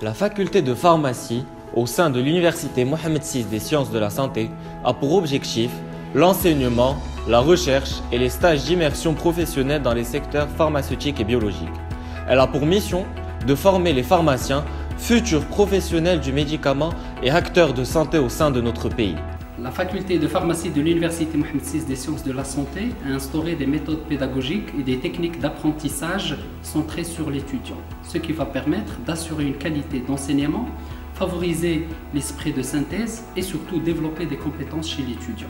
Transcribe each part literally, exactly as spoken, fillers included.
La faculté de pharmacie, au sein de l'Université Mohamed six des sciences de la santé, a pour objectif l'enseignement, la recherche et les stages d'immersion professionnelle dans les secteurs pharmaceutiques et biologiques. Elle a pour mission de former les pharmaciens, futurs professionnels du médicament et acteurs de santé au sein de notre pays. La faculté de pharmacie de l'Université Mohamed six des sciences de la santé a instauré des méthodes pédagogiques et des techniques d'apprentissage centrées sur l'étudiant, ce qui va permettre d'assurer une qualité d'enseignement, favoriser l'esprit de synthèse et surtout développer des compétences chez l'étudiant.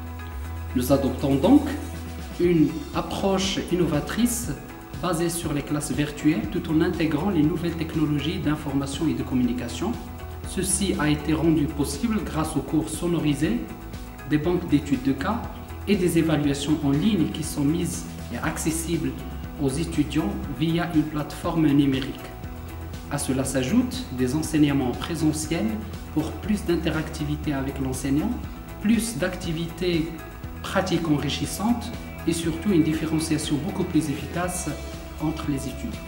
Nous adoptons donc une approche innovatrice basée sur les classes virtuelles tout en intégrant les nouvelles technologies d'information et de communication. Ceci a été rendu possible grâce aux cours sonorisés, des banques d'études de cas et des évaluations en ligne qui sont mises et accessibles aux étudiants via une plateforme numérique. À cela s'ajoutent des enseignements présentiels pour plus d'interactivité avec l'enseignant, plus d'activités pratiques enrichissantes et surtout une différenciation beaucoup plus efficace entre les étudiants.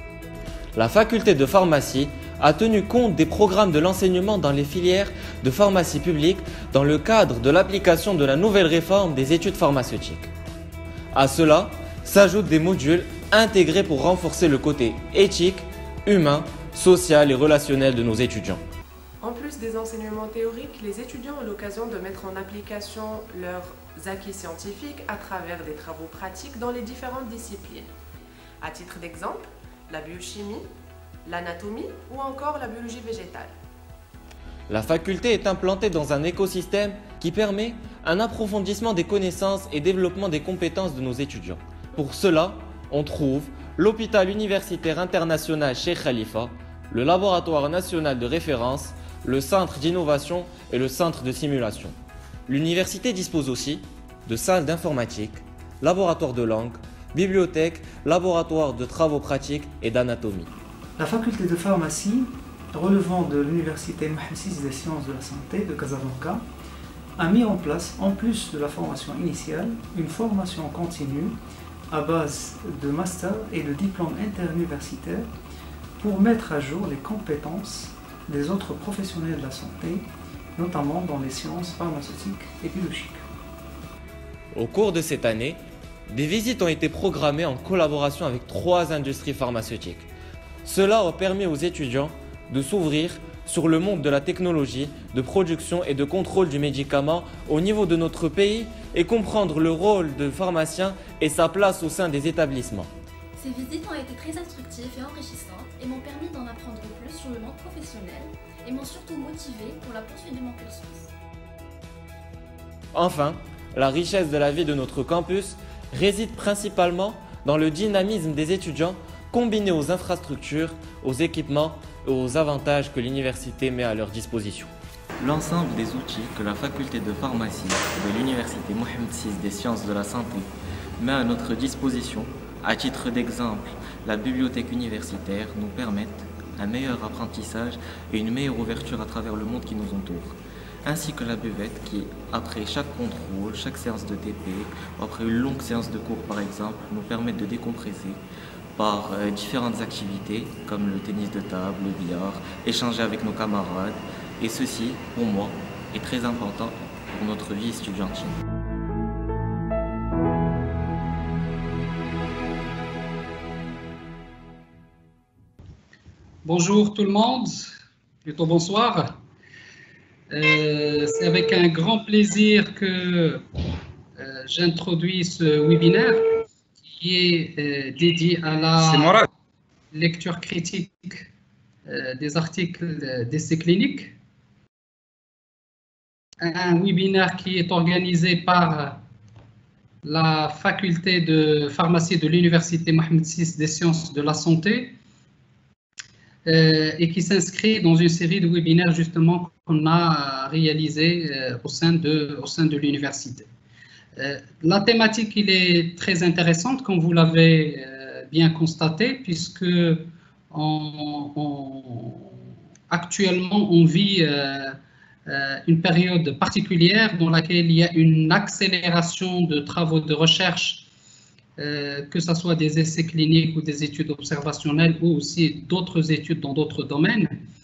La faculté de pharmacie a tenu compte des programmes de l'enseignement dans les filières de pharmacie publique dans le cadre de l'application de la nouvelle réforme des études pharmaceutiques. À cela s'ajoutent des modules intégrés pour renforcer le côté éthique, humain, social et relationnel de nos étudiants. En plus des enseignements théoriques, les étudiants ont l'occasion de mettre en application leurs acquis scientifiques à travers des travaux pratiques dans les différentes disciplines. À titre d'exemple, la biochimie, l'anatomie ou encore la biologie végétale. La faculté est implantée dans un écosystème qui permet un approfondissement des connaissances et développement des compétences de nos étudiants. Pour cela, on trouve l'hôpital universitaire international Cheikh Khalifa, le laboratoire national de référence, le centre d'innovation et le centre de simulation. L'université dispose aussi de salles d'informatique, laboratoires de langue, bibliothèque, laboratoire de travaux pratiques et d'anatomie. La faculté de pharmacie, relevant de l'Université Mohamed six des sciences de la santé de Casablanca, a mis en place, en plus de la formation initiale, une formation continue à base de master et de diplômes interuniversitaires pour mettre à jour les compétences des autres professionnels de la santé, notamment dans les sciences pharmaceutiques et biologiques. Au cours de cette année, des visites ont été programmées en collaboration avec trois industries pharmaceutiques. Cela a permis aux étudiants de s'ouvrir sur le monde de la technologie, de production et de contrôle du médicament au niveau de notre pays et comprendre le rôle de pharmacien et sa place au sein des établissements. Ces visites ont été très instructives et enrichissantes et m'ont permis d'en apprendre plus sur le monde professionnel et m'ont surtout motivé pour la poursuite de mon cursus. Enfin, la richesse de la vie de notre campus réside principalement dans le dynamisme des étudiants combiné aux infrastructures, aux équipements et aux avantages que l'université met à leur disposition. L'ensemble des outils que la faculté de pharmacie de l'Université Mohamed six des sciences de la santé met à notre disposition, à titre d'exemple, la bibliothèque universitaire nous permettent un meilleur apprentissage et une meilleure ouverture à travers le monde qui nous entoure, ainsi que la buvette qui, après chaque contrôle, chaque séance de T P, après une longue séance de cours par exemple, nous permettent de décompresser par euh, différentes activités comme le tennis de table, le billard, échanger avec nos camarades, et ceci, pour moi, est très important pour notre vie estudiantine. Bonjour tout le monde, plutôt bonsoir. Euh, C'est avec un grand plaisir que euh, j'introduis ce webinaire qui est euh, dédié à la lecture critique euh, des articles d'essais cliniques. Un webinaire qui est organisé par la faculté de pharmacie de l'Université Mohamed six des sciences de la santé euh, et qui s'inscrit dans une série de webinaires justement qu'on a réalisé euh, au sein de, au sein de l'université. Euh, la thématique il est très intéressante, comme vous l'avez euh, bien constaté, puisque on, on, actuellement on vit euh, euh, une période particulière dans laquelle il y a une accélération de travaux de recherche, euh, que ce soit des essais cliniques ou des études observationnelles ou aussi d'autres études dans d'autres domaines.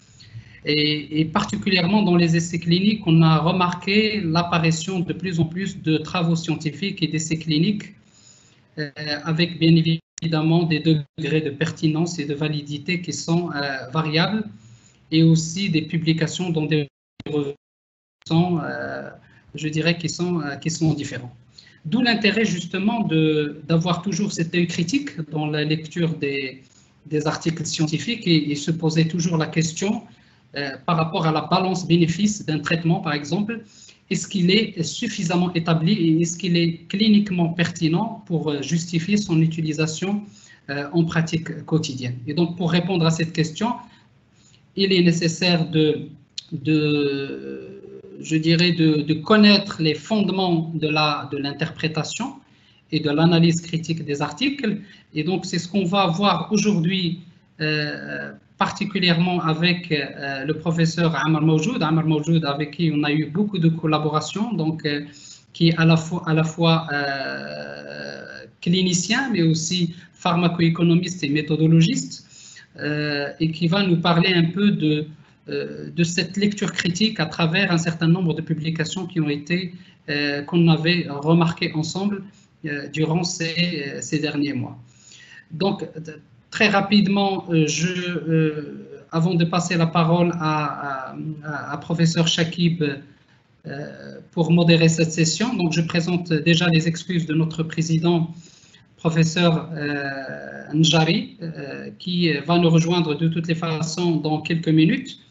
Et, et particulièrement dans les essais cliniques, on a remarqué l'apparition de plus en plus de travaux scientifiques et d'essais cliniques euh, avec bien évidemment des degrés de pertinence et de validité qui sont euh, variables, et aussi des publications dans des revues sont, euh, je dirais, qui sont, euh, qui sont différents. D'où l'intérêt justement d'avoir toujours cet œil critique dans la lecture des, des articles scientifiques et, et se poser toujours la question euh, par rapport à la balance bénéfice d'un traitement, par exemple. Est-ce qu'il est suffisamment établi et est-ce qu'il est cliniquement pertinent pour justifier son utilisation euh, en pratique quotidienne? Et donc, pour répondre à cette question, il est nécessaire de, de je dirais, de, de connaître les fondements de la, de l'interprétation et de l'analyse critique des articles. Et donc, c'est ce qu'on va voir aujourd'hui, euh, particulièrement avec euh, le professeur Amar Mawjoud, Amar Mawjoud avec qui on a eu beaucoup de collaborations, donc euh, qui est à la fois, à la fois euh, clinicien, mais aussi pharmacoéconomiste et méthodologiste, euh, et qui va nous parler un peu de, euh, de cette lecture critique à travers un certain nombre de publications qui ont été, euh, qu'on avait remarquées ensemble euh, durant ces, ces derniers mois. Donc, très rapidement, je, euh, avant de passer la parole à, à, à professeur Chakib euh, pour modérer cette session, donc je présente déjà les excuses de notre président, professeur euh, Njari, euh, qui va nous rejoindre de toutes les façons dans quelques minutes.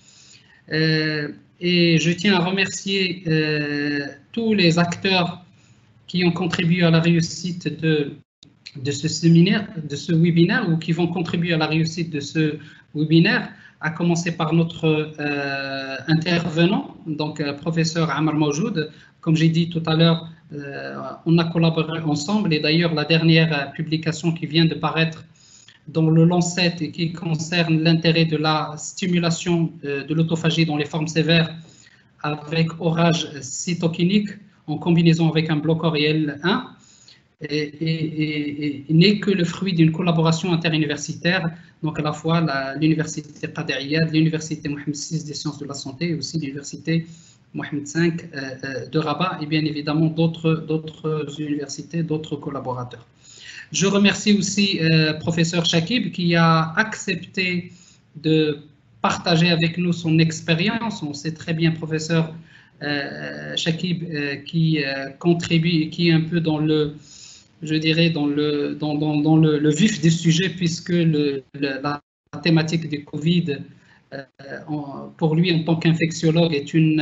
Euh, et je tiens à remercier euh, tous les acteurs qui ont contribué à la réussite de de ce séminaire, de ce webinaire, ou qui vont contribuer à la réussite de ce webinaire, à commencer par notre euh, intervenant, donc euh, professeur Amar Mawjoud. Comme j'ai dit tout à l'heure, euh, on a collaboré ensemble, et d'ailleurs la dernière publication qui vient de paraître dans le Lancet et qui concerne l'intérêt de la stimulation euh, de l'autophagie dans les formes sévères avec orage cytokinique en combinaison avec un bloqueur I L un, et, et, et n'est que le fruit d'une collaboration interuniversitaire, donc à la fois l'université Qada'iyya, l'université Mohamed six des sciences de la santé, et aussi l'université Mohamed cinq euh, de Rabat, et bien évidemment d'autres d'autres universités, d'autres collaborateurs. Je remercie aussi euh, professeur Chakib qui a accepté de partager avec nous son expérience. On sait très bien, professeur euh, Chakib, euh, qui euh, contribue, qui est un peu dans le je dirais, dans le, dans, dans, dans le, le vif du sujet, puisque le, le, la thématique du Covid, euh, en, pour lui, en tant qu'infectiologue, est une,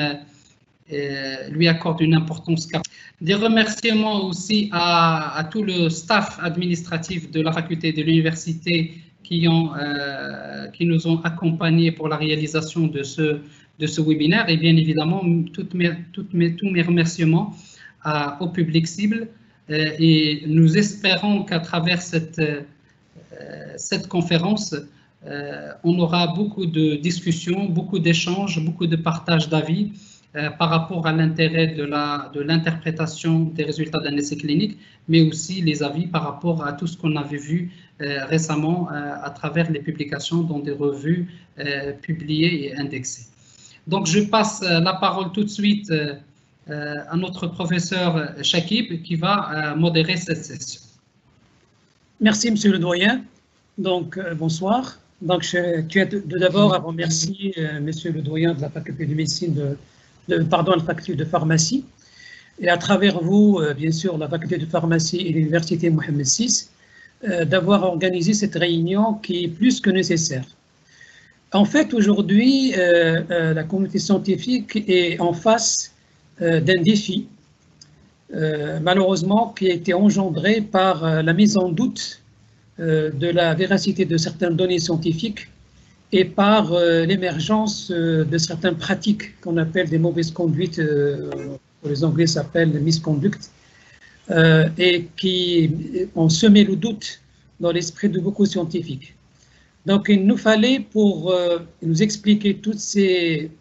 euh, lui accorde une importance capitale. Des remerciements aussi à, à tout le staff administratif de la faculté de l'université qui, ont, euh, qui nous ont accompagnés pour la réalisation de ce, de ce webinaire, et bien évidemment, toutes mes, toutes mes, tous mes remerciements à, au public cible. Et nous espérons qu'à travers cette, euh, cette conférence, euh, on aura beaucoup de discussions, beaucoup d'échanges, beaucoup de partage d'avis euh, par rapport à l'intérêt de la, de l'interprétation des résultats d'un essai clinique, mais aussi les avis par rapport à tout ce qu'on avait vu euh, récemment euh, à travers les publications dans des revues euh, publiées et indexées. Donc je passe la parole tout de suite euh, Euh, à notre professeur Chakib qui va euh, modérer cette session. Merci, monsieur le doyen. Donc, euh, bonsoir. Donc, je tiens tout d'abord à remercier euh, monsieur le doyen de la faculté de médecine, de, de, pardon, la faculté de pharmacie, et à travers vous, euh, bien sûr, la faculté de pharmacie et l'université Mohamed six, euh, d'avoir organisé cette réunion qui est plus que nécessaire. En fait, aujourd'hui, euh, euh, la communauté scientifique est en face d'un défi, euh, malheureusement, qui a été engendré par euh, la mise en doute euh, de la véracité de certaines données scientifiques et par euh, l'émergence euh, de certaines pratiques qu'on appelle des mauvaises conduites, euh, les Anglais s'appellent misconduct, euh, et qui ont semé le doute dans l'esprit de beaucoup de scientifiques. Donc il nous fallait, pour euh, nous expliquer toutes ces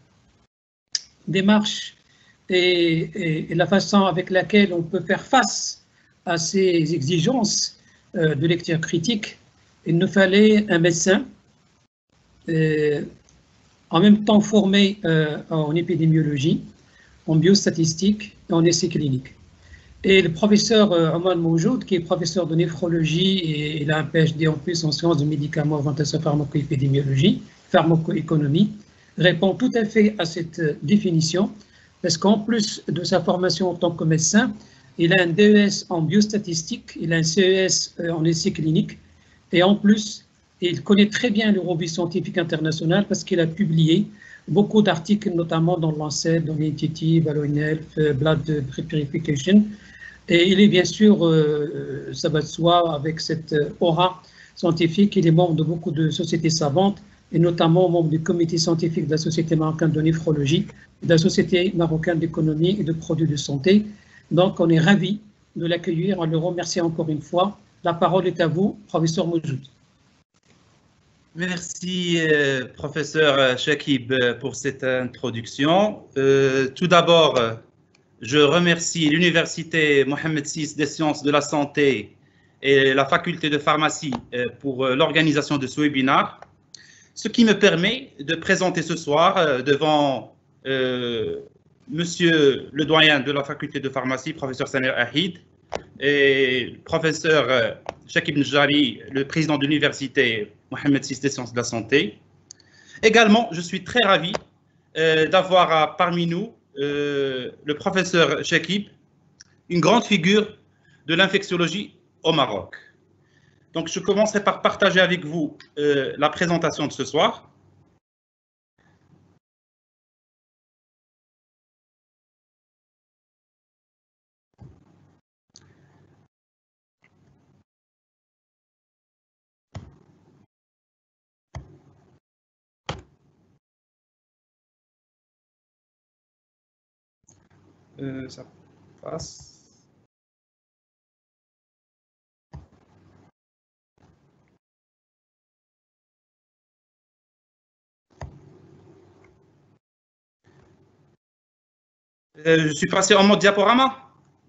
démarches Et, et, et la façon avec laquelle on peut faire face à ces exigences euh, de lecture critique, il nous fallait un médecin, euh, en même temps formé euh, en épidémiologie, en biostatistique et en essais cliniques. Et le professeur euh, Omar Moujoud, qui est professeur de néphrologie et il a un P H D en plus en sciences de médicaments, orientation pharmacoépidémiologie, pharmacoéconomie, répond tout à fait à cette définition parce qu'en plus de sa formation en tant que médecin, il a un D E S en biostatistique, il a un C E S en essais cliniques et en plus, il connaît très bien le revue scientifique internationale parce qu'il a publié beaucoup d'articles, notamment dans Lancet, dans l'I T T, Ballon Health, Blood Purification. Et il est bien sûr, euh, ça va de soi, avec cette aura scientifique, il est membre de beaucoup de sociétés savantes, et notamment membre du comité scientifique de la Société marocaine de néphrologie, de la Société marocaine d'économie et de produits de santé. Donc, on est ravis de l'accueillir, on le remercie encore une fois. La parole est à vous, professeur Moujoud. Merci, euh, professeur Chakib, pour cette introduction. Euh, tout d'abord, je remercie l'Université Mohamed six des sciences de la santé et la faculté de pharmacie euh, pour l'organisation de ce webinaire, ce qui me permet de présenter ce soir euh, devant euh, monsieur le doyen de la faculté de pharmacie, professeur Samir Ahid, et le professeur euh, Chakib Njari, le président de l'Université Mohamed six des sciences de la santé. Également, je suis très ravi euh, d'avoir euh, parmi nous euh, le professeur Chakib, une grande figure de l'infectiologie au Maroc. Donc, je commencerai par partager avec vous euh, la présentation de ce soir. Euh, ça passe. Euh, je suis passé en mode diaporama.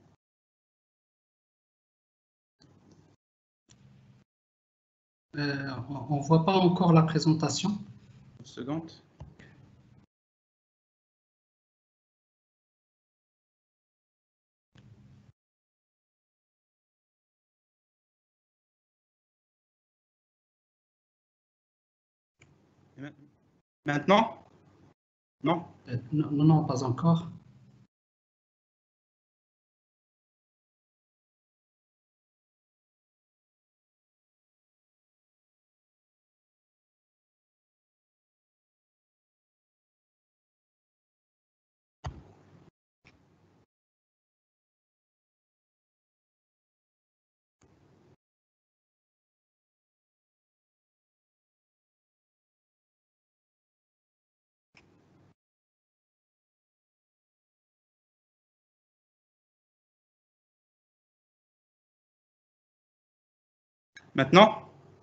Euh, on ne voit pas encore la présentation. Une seconde. Maintenant? Non? Euh, non, non, pas encore. Maintenant?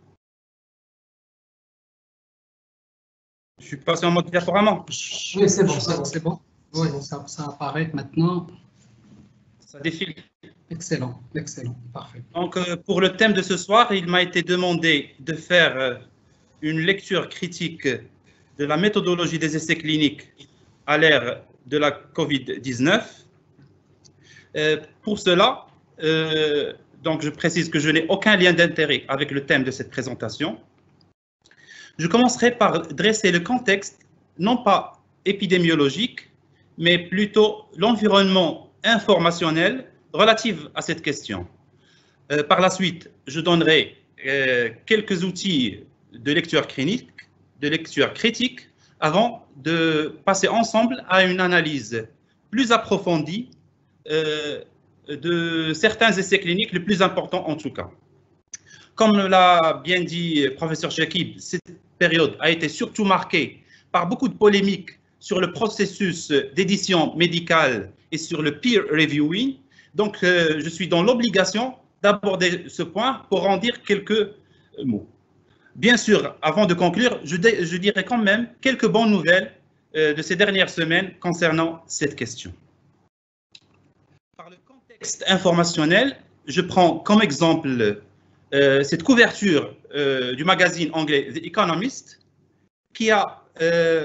Je suis passé en mode diaporama. Oui, c'est bon, c'est bon, c'est bon. Oui, ça, ça apparaît maintenant. Ça défile. Excellent, excellent, parfait. Donc, euh, pour le thème de ce soir, il m'a été demandé de faire euh, une lecture critique de la méthodologie des essais cliniques à l'ère de la COVID dix-neuf. Euh, pour cela, euh, donc je précise que je n'ai aucun lien d'intérêt avec le thème de cette présentation. Je commencerai par dresser le contexte, non pas épidémiologique, mais plutôt l'environnement informationnel relatif à cette question. Euh, par la suite, je donnerai euh, quelques outils de lecture clinique, de lecture critique, avant de passer ensemble à une analyse plus approfondie euh, de certains essais cliniques, les plus importants en tout cas. Comme l'a bien dit professeur Chakib, cette période a été surtout marquée par beaucoup de polémiques sur le processus d'édition médicale et sur le peer reviewing. Donc, euh, je suis dans l'obligation d'aborder ce point pour en dire quelques mots. Bien sûr, avant de conclure, je, je dirai quand même quelques bonnes nouvelles euh, de ces dernières semaines concernant cette question. Par le contexte informationnel, je prends comme exemple euh, cette couverture euh, du magazine anglais The Economist qui a euh,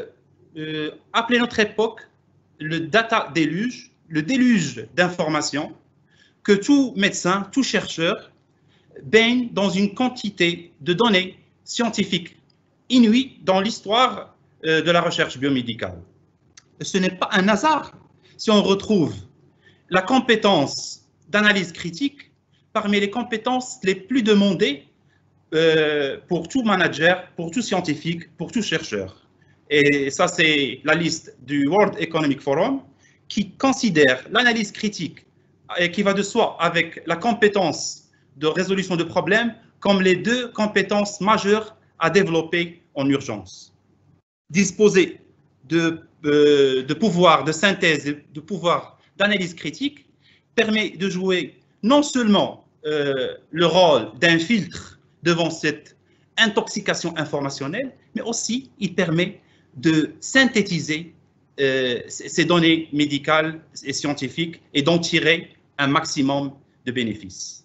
euh, appeler notre époque le data déluge, le déluge d'informations que tout médecin, tout chercheur baigne dans une quantité de données scientifiques inouïes dans l'histoire euh, de la recherche biomédicale. Ce n'est pas un hasard si on retrouve la compétence d'analyse critique parmi les compétences les plus demandées euh, pour tout manager, pour tout scientifique, pour tout chercheur. Et ça, c'est la liste du World Economic Forum qui considère l'analyse critique et qui va de soi avec la compétence de résolution de problèmes comme les deux compétences majeures à développer en urgence. Disposer de, euh, de pouvoir de synthèse, de pouvoir d'analyse critique permet de jouer non seulement euh, le rôle d'un filtre devant cette intoxication informationnelle, mais aussi il permet de synthétiser euh, ces données médicales et scientifiques et d'en tirer un maximum de bénéfices.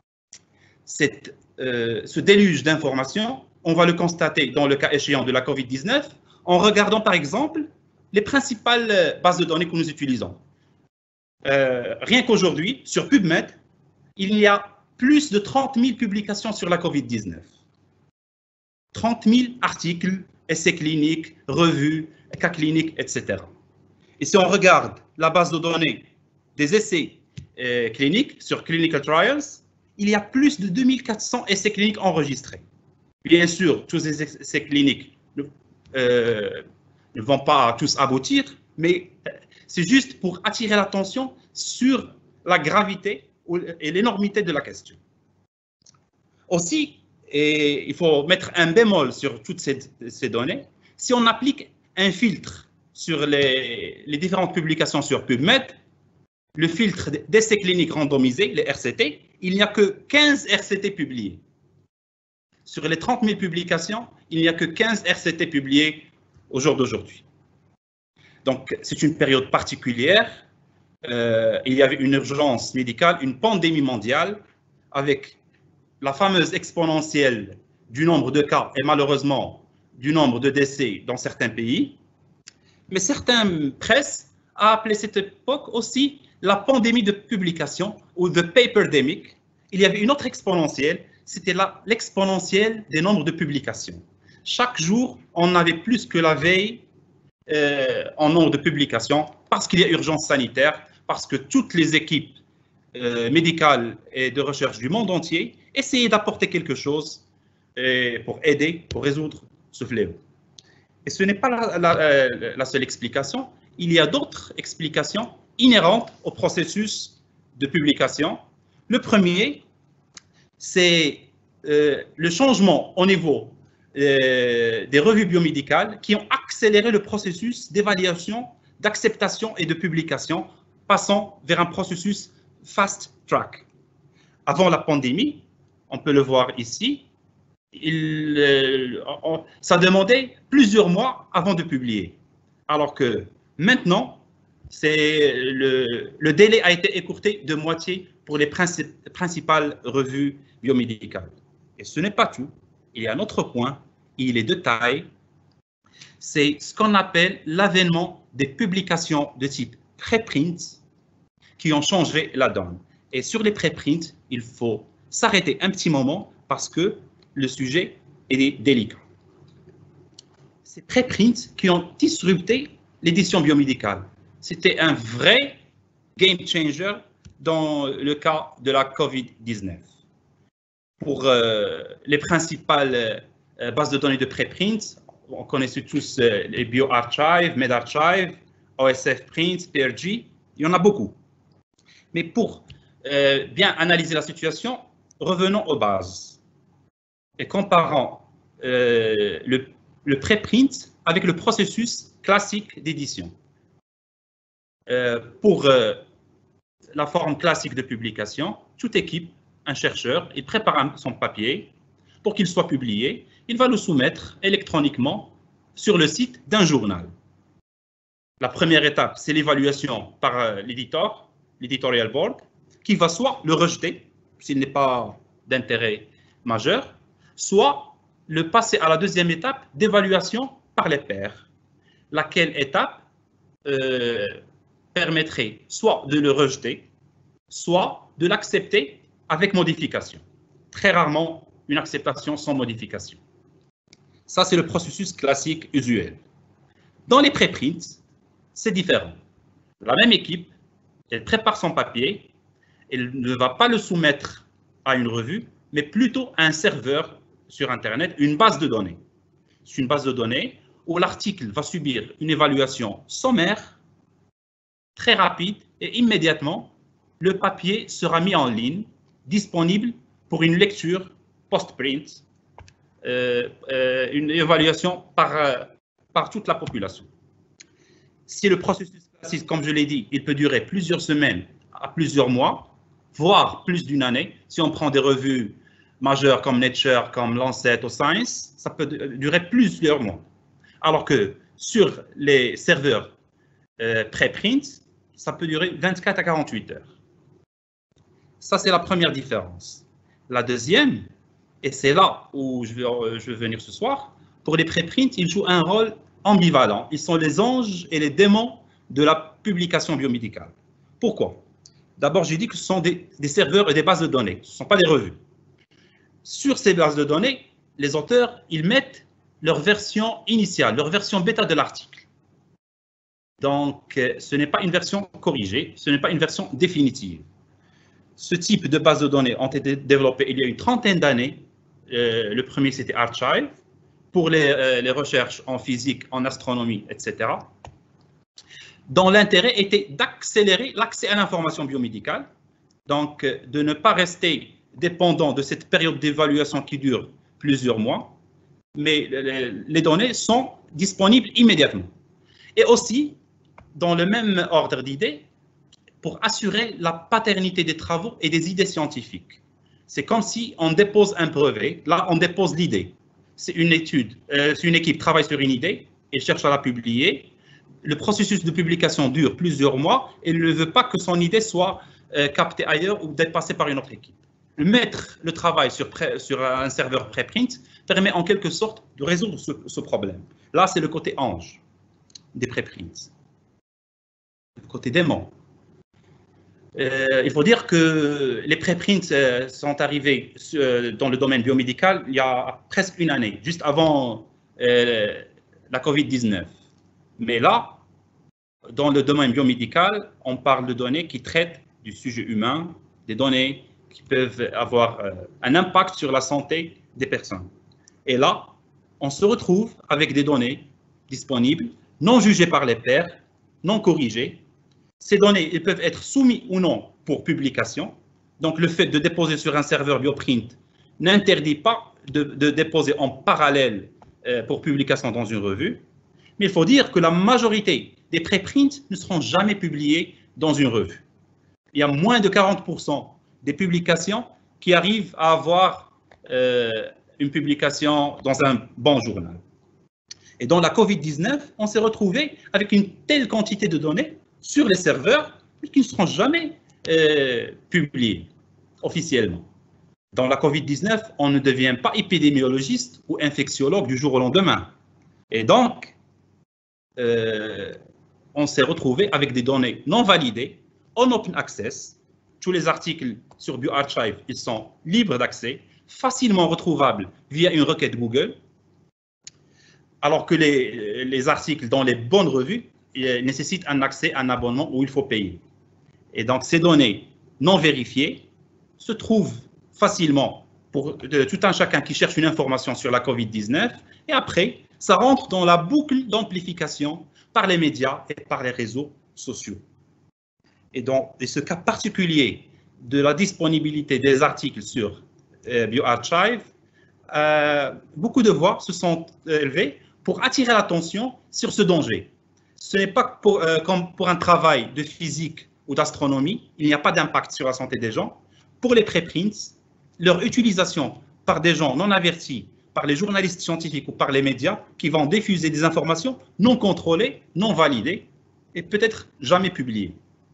Cette, euh, ce déluge d'informations, on va le constater dans le cas échéant de la COVID dix-neuf en regardant par exemple les principales bases de données que nous utilisons. Euh, rien qu'aujourd'hui, sur PubMed, il y a plus de trente mille publications sur la COVID dix-neuf. trente mille articles, essais cliniques, revues, cas cliniques, et cetera. Et si on regarde la base de données des essais euh, cliniques sur Clinical Trials, il y a plus de deux mille quatre cents essais cliniques enregistrés. Bien sûr, tous ces essais cliniques ne, euh, ne vont pas tous aboutir, mais c'est juste pour attirer l'attention sur la gravité et l'énormité de la question. Aussi, et il faut mettre un bémol sur toutes ces, ces données, si on applique un filtre sur les, les différentes publications sur PubMed, le filtre d'essais cliniques randomisés, les R C T, il n'y a que quinze R C T publiés. Sur les trente mille publications, il n'y a que quinze R C T publiés au jour d'aujourd'hui. Donc, c'est une période particulière. Euh, il y avait une urgence médicale, une pandémie mondiale, avec la fameuse exponentielle du nombre de cas et malheureusement du nombre de décès dans certains pays. Mais certaines presses ont appelé cette époque aussi la pandémie de publication ou the paperdemic. Il y avait une autre exponentielle, c'était l'exponentielle des nombres de publications. Chaque jour, on avait plus que la veille euh, en nombre de publications parce qu'il y a urgence sanitaire, parce que toutes les équipes euh, médicales et de recherche du monde entier essayaient d'apporter quelque chose euh, pour aider, pour résoudre ce fléau. Et ce n'est pas la, la, la seule explication, il y a d'autres explications inhérentes au processus de publication. Le premier, c'est euh, le changement au niveau euh, des revues biomédicales qui ont accéléré le processus d'évaluation, d'acceptation et de publication, passant vers un processus fast track. Avant la pandémie, on peut le voir ici, il, euh, on, ça demandait plusieurs mois avant de publier. Alors que maintenant, le, le délai a été écourté de moitié pour les princip, principales revues biomédicales. Et ce n'est pas tout. Il y a un autre point, il est de taille, c'est ce qu'on appelle l'avènement des publications de type préprint qui ont changé la donne. Et sur les préprints, il faut s'arrêter un petit moment parce que le sujet est délicat. Ces préprints qui ont disrupté l'édition biomédicale. C'était un vrai game changer dans le cas de la COVID dix-neuf. Pour euh, les principales euh, bases de données de préprints, on connaît tous euh, les BioArchive, MedArchive, O S F Print, P R G, il y en a beaucoup. Mais pour euh, bien analyser la situation, revenons aux bases et comparons euh, le, le préprint avec le processus classique d'édition. Euh, pour euh, la forme classique de publication, toute équipe, un chercheur, il prépare son papier pour qu'il soit publié. Il va le soumettre électroniquement sur le site d'un journal. La première étape, c'est l'évaluation par euh, l'éditeur, l'editorial board, qui va soit le rejeter, s'il n'est pas d'intérêt majeur, soit le passer à la deuxième étape d'évaluation par les pairs. laquelle étape euh, permettrait soit de le rejeter, soit de l'accepter avec modification. Très rarement, une acceptation sans modification. Ça, c'est le processus classique usuel. Dans les préprints, c'est différent. La même équipe, elle prépare son papier, elle ne va pas le soumettre à une revue, mais plutôt à un serveur sur Internet, une base de données. C'est une base de données où l'article va subir une évaluation sommaire, très rapide, et immédiatement, le papier sera mis en ligne, disponible pour une lecture post-print, euh, euh, une évaluation par, euh, par toute la population. Si le processus classique, comme je l'ai dit, il peut durer plusieurs semaines à plusieurs mois, voire plus d'une année, si on prend des revues majeures comme Nature, comme Lancet ou Science, ça peut durer plusieurs mois. Alors que sur les serveurs euh, pré-print, ça peut durer vingt-quatre à quarante-huit heures. Ça, c'est la première différence. La deuxième, et c'est là où je veux, je veux venir ce soir, pour les pré-print, ils jouent un rôle ambivalent. Ils sont les anges et les démons de la publication biomédicale. Pourquoi? D'abord, j'ai dit que ce sont des, des serveurs et des bases de données. Ce ne sont pas des revues. Sur ces bases de données, les auteurs, ils mettent leur version initiale, leur version bêta de l'article. Donc, ce n'est pas une version corrigée, ce n'est pas une version définitive. Ce type de bases de données ont été développées il y a une trentaine d'années. Euh, le premier, c'était Archive, pour les, euh, les recherches en physique, en astronomie, et cetera, dont l'intérêt était d'accélérer l'accès à l'information biomédicale, donc de ne pas rester dépendant de cette période d'évaluation qui dure plusieurs mois, mais les, les données sont disponibles immédiatement. Et aussi, dans le même ordre d'idées, pour assurer la paternité des travaux et des idées scientifiques. C'est comme si on dépose un brevet, là on dépose l'idée. C'est une étude, euh, une équipe travaille sur une idée, elle cherche à la publier. Le processus de publication dure plusieurs mois et elle ne veut pas que son idée soit euh, captée ailleurs ou dépassée par une autre équipe. Mettre le travail sur, pré, sur un serveur préprint permet en quelque sorte de résoudre ce, ce problème. Là, c'est le côté ange des préprints. Le côté démon. Euh, il faut dire que les préprints euh, sont arrivés euh, dans le domaine biomédical il y a presque une année, juste avant euh, la COVID dix-neuf. Mais là, dans le domaine biomédical, on parle de données qui traitent du sujet humain, des données qui peuvent avoir euh, un impact sur la santé des personnes. Et là, on se retrouve avec des données disponibles, non jugées par les pairs, non corrigées. Ces données elles peuvent être soumises ou non pour publication. Donc, le fait de déposer sur un serveur bioprint n'interdit pas de, de déposer en parallèle euh, pour publication dans une revue. Mais il faut dire que la majorité des préprints ne seront jamais publiés dans une revue. Il y a moins de quarante pour cent des publications qui arrivent à avoir euh, une publication dans un bon journal. Et dans la COVID dix-neuf, on s'est retrouvé avec une telle quantité de données sur les serveurs qui ne seront jamais euh, publiés officiellement. Dans la COVID dix-neuf, on ne devient pas épidémiologiste ou infectiologue du jour au lendemain. Et donc, euh, on s'est retrouvé avec des données non validées, en open access. Tous les articles sur bioRxiv, ils sont libres d'accès, facilement retrouvables via une requête Google, alors que les, les articles dans les bonnes revues nécessitent un accès, un abonnement où il faut payer. Et donc, ces données non vérifiées se trouvent facilement pour de, tout un chacun qui cherche une information sur la COVID dix-neuf, et après, ça rentre dans la boucle d'amplification par les médias et par les réseaux sociaux. Et donc, et ce cas particulier de la disponibilité des articles sur euh, bioRxiv, euh, beaucoup de voix se sont élevées pour attirer l'attention sur ce danger. Ce n'est pas pour, euh, comme pour un travail de physique ou d'astronomie, il n'y a pas d'impact sur la santé des gens. Pour les préprints, leur utilisation par des gens non avertis, par les journalistes scientifiques ou par les médias qui vont diffuser des informations non contrôlées, non validées et peut-être jamais publiées.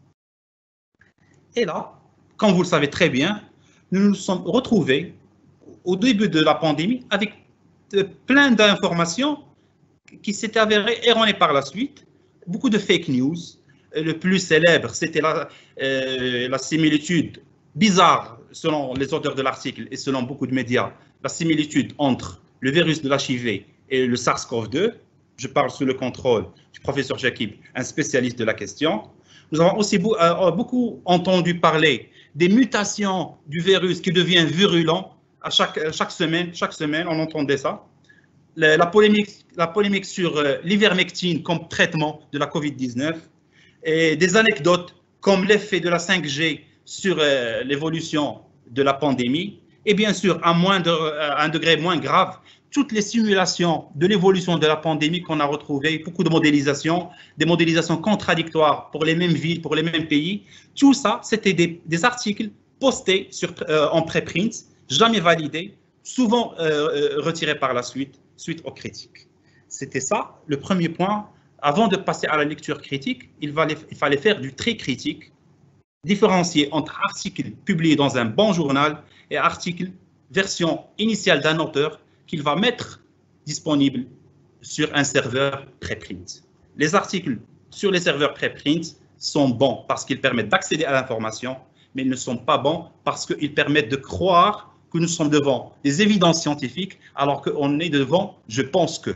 Et là, comme vous le savez très bien, nous nous sommes retrouvés au début de la pandémie avec plein d'informations qui s'était avérée erronée par la suite. Beaucoup de fake news. Le plus célèbre, c'était la, euh, la similitude bizarre, selon les auteurs de l'article et selon beaucoup de médias, la similitude entre le virus de l'H I V et le SARS CoV deux. Je parle sous le contrôle du professeur Jakib, un spécialiste de la question. Nous avons aussi beaucoup entendu parler des mutations du virus qui devient virulent à chaque, chaque semaine. Chaque semaine, on entendait ça. La, la, polémique, la polémique sur euh, l'ivermectine comme traitement de la COVID dix-neuf et des anecdotes comme l'effet de la cinq G sur euh, l'évolution de la pandémie et bien sûr, à, moins de, à un degré moins grave, toutes les simulations de l'évolution de la pandémie qu'on a retrouvées, beaucoup de modélisations, des modélisations contradictoires pour les mêmes villes, pour les mêmes pays. Tout ça, c'était des, des articles postés sur, euh, en préprint, jamais validés, souvent euh, retirés par la suite, suite aux critiques. C'était ça, le premier point. Avant de passer à la lecture critique, il fallait, il fallait faire du tri critique, différencier entre articles publiés dans un bon journal et articles version initiale d'un auteur qu'il va mettre disponible sur un serveur préprint. Les articles sur les serveurs préprint sont bons parce qu'ils permettent d'accéder à l'information, mais ils ne sont pas bons parce qu'ils permettent de croire que nous sommes devant des évidences scientifiques alors qu'on est devant « je pense que ».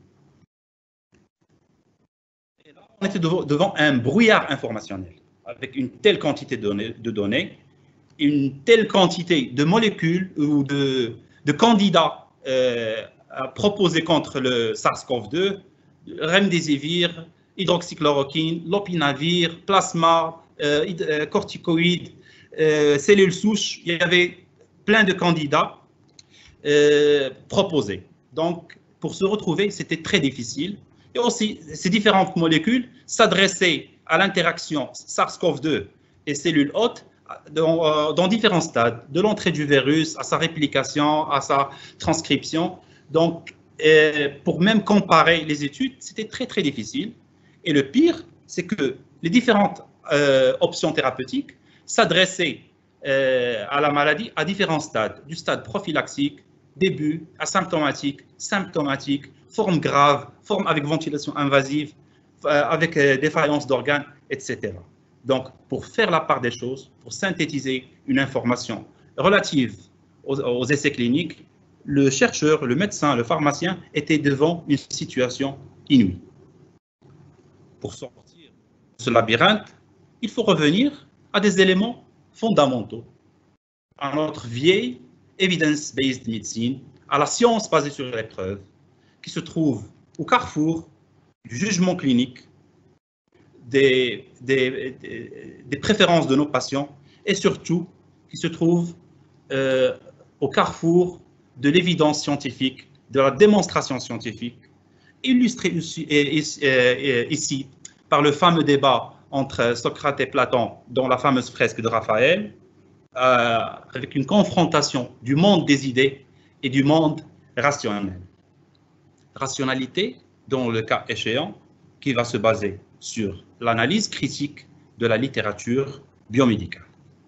Et là, on était devant un brouillard informationnel avec une telle quantité de données, de données une telle quantité de molécules ou de, de candidats Euh, proposé contre le SARS CoV deux, remdesivir, hydroxychloroquine, lopinavir, plasma, euh, euh, corticoïdes, euh, cellules souches. Il y avait plein de candidats euh, proposés. Donc, pour se retrouver, c'était très difficile. Et aussi, ces différentes molécules s'adressaient à l'interaction SARS CoV deux et cellules hôtes Dans, dans différents stades, de l'entrée du virus à sa réplication, à sa transcription. Donc, euh, pour même comparer les études, c'était très, très difficile. Et le pire, c'est que les différentes euh, options thérapeutiques s'adressaient euh, à la maladie à différents stades, du stade prophylaxique, début, asymptomatique, symptomatique, forme grave, forme avec ventilation invasive, euh, avec euh, défaillance d'organes, et cetera. Donc, pour faire la part des choses, pour synthétiser une information relative aux, aux essais cliniques, le chercheur, le médecin, le pharmacien était devant une situation inouïe. Pour sortir de ce labyrinthe, il faut revenir à des éléments fondamentaux, à notre vieille evidence-based medicine, à la science basée sur les preuves, qui se trouve au carrefour du jugement clinique, Des, des, des, des préférences de nos patients et surtout qui se trouve euh, au carrefour de l'évidence scientifique, de la démonstration scientifique, illustrée ici, ici par le fameux débat entre Socrate et Platon dans la fameuse fresque de Raphaël, euh, avec une confrontation du monde des idées et du monde rationnel. Rationalité, dans le cas échéant, qui va se baser sur l'analyse critique de la littérature biomédicale.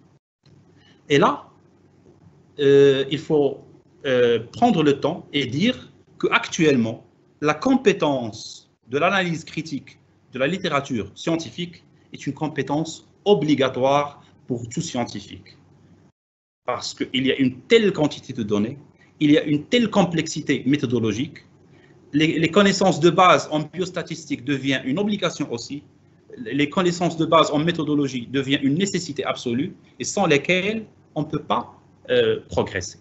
Et là, euh, il faut euh, prendre le temps et dire qu'actuellement, la compétence de l'analyse critique de la littérature scientifique est une compétence obligatoire pour tout scientifique. Parce qu'il y a une telle quantité de données, il y a une telle complexité méthodologique, Les, les connaissances de base en biostatistique deviennent une obligation aussi. Les connaissances de base en méthodologie deviennent une nécessité absolue et sans lesquelles on ne peut pas euh, progresser.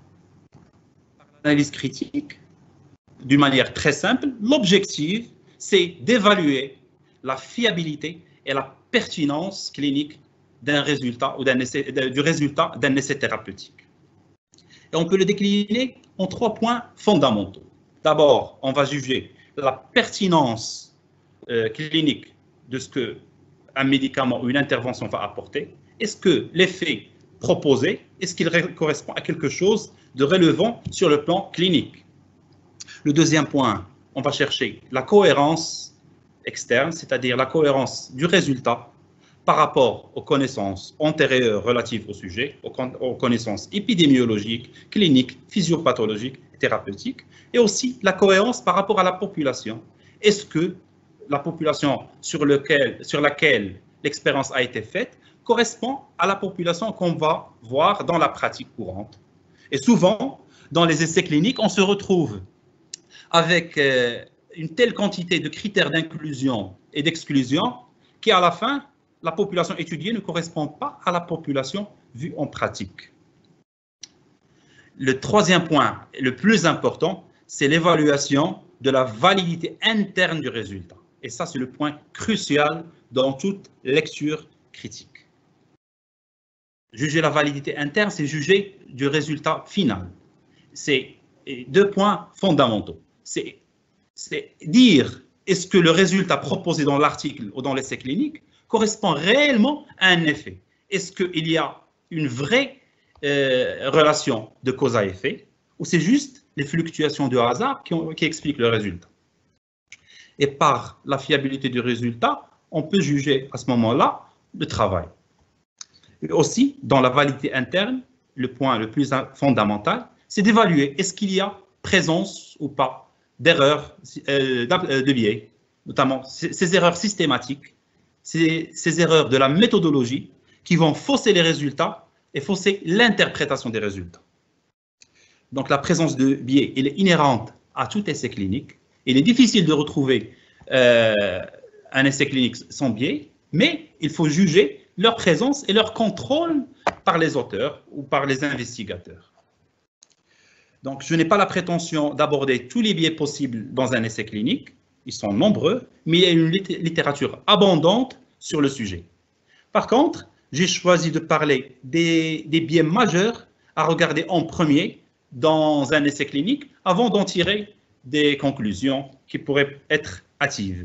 Par l'analyse critique, d'une manière très simple, l'objectif, c'est d'évaluer la fiabilité et la pertinence clinique d'un résultat ou d'un essai, du résultat d'un essai thérapeutique. Et on peut le décliner en trois points fondamentaux. D'abord, on va juger la pertinence euh, clinique de ce qu'un médicament ou une intervention va apporter. Est-ce que l'effet proposé, est-ce qu'il correspond à quelque chose de relevant sur le plan clinique? Le deuxième point, on va chercher la cohérence externe, c'est-à-dire la cohérence du résultat par rapport aux connaissances antérieures relatives au sujet, aux connaissances épidémiologiques, cliniques, physiopathologiques, et thérapeutique, et aussi la cohérence par rapport à la population. Est-ce que la population sur, lequel, sur laquelle l'expérience a été faite correspond à la population qu'on va voir dans la pratique courante? Et souvent, dans les essais cliniques, on se retrouve avec euh, une telle quantité de critères d'inclusion et d'exclusion qu'à la fin, la population étudiée ne correspond pas à la population vue en pratique. Le troisième point, le plus important, c'est l'évaluation de la validité interne du résultat. Et ça, c'est le point crucial dans toute lecture critique. Juger la validité interne, c'est juger du résultat final. C'est deux points fondamentaux. C'est dire est-ce que le résultat proposé dans l'article ou dans l'essai clinique correspond réellement à un effet. Est-ce qu'il y a une vraie euh, relation de cause à effet ou c'est juste les fluctuations de hasard qui, ont, qui expliquent le résultat? Et par la fiabilité du résultat, on peut juger à ce moment-là le travail. Et aussi, dans la validité interne, le point le plus fondamental, c'est d'évaluer est-ce qu'il y a présence ou pas d'erreurs euh, de biais, notamment ces, ces erreurs systématiques, ces, ces erreurs de la méthodologie qui vont fausser les résultats et fausser l'interprétation des résultats. Donc la présence de biais, elle est inhérente à tout essai clinique. Il est difficile de retrouver euh, un essai clinique sans biais, mais il faut juger leur présence et leur contrôle par les auteurs ou par les investigateurs. Donc, je n'ai pas la prétention d'aborder tous les biais possibles dans un essai clinique. Ils sont nombreux, mais il y a une littérature abondante sur le sujet. Par contre, j'ai choisi de parler des, des biais majeurs à regarder en premier dans un essai clinique avant d'en tirer des conclusions qui pourraient être hâtives.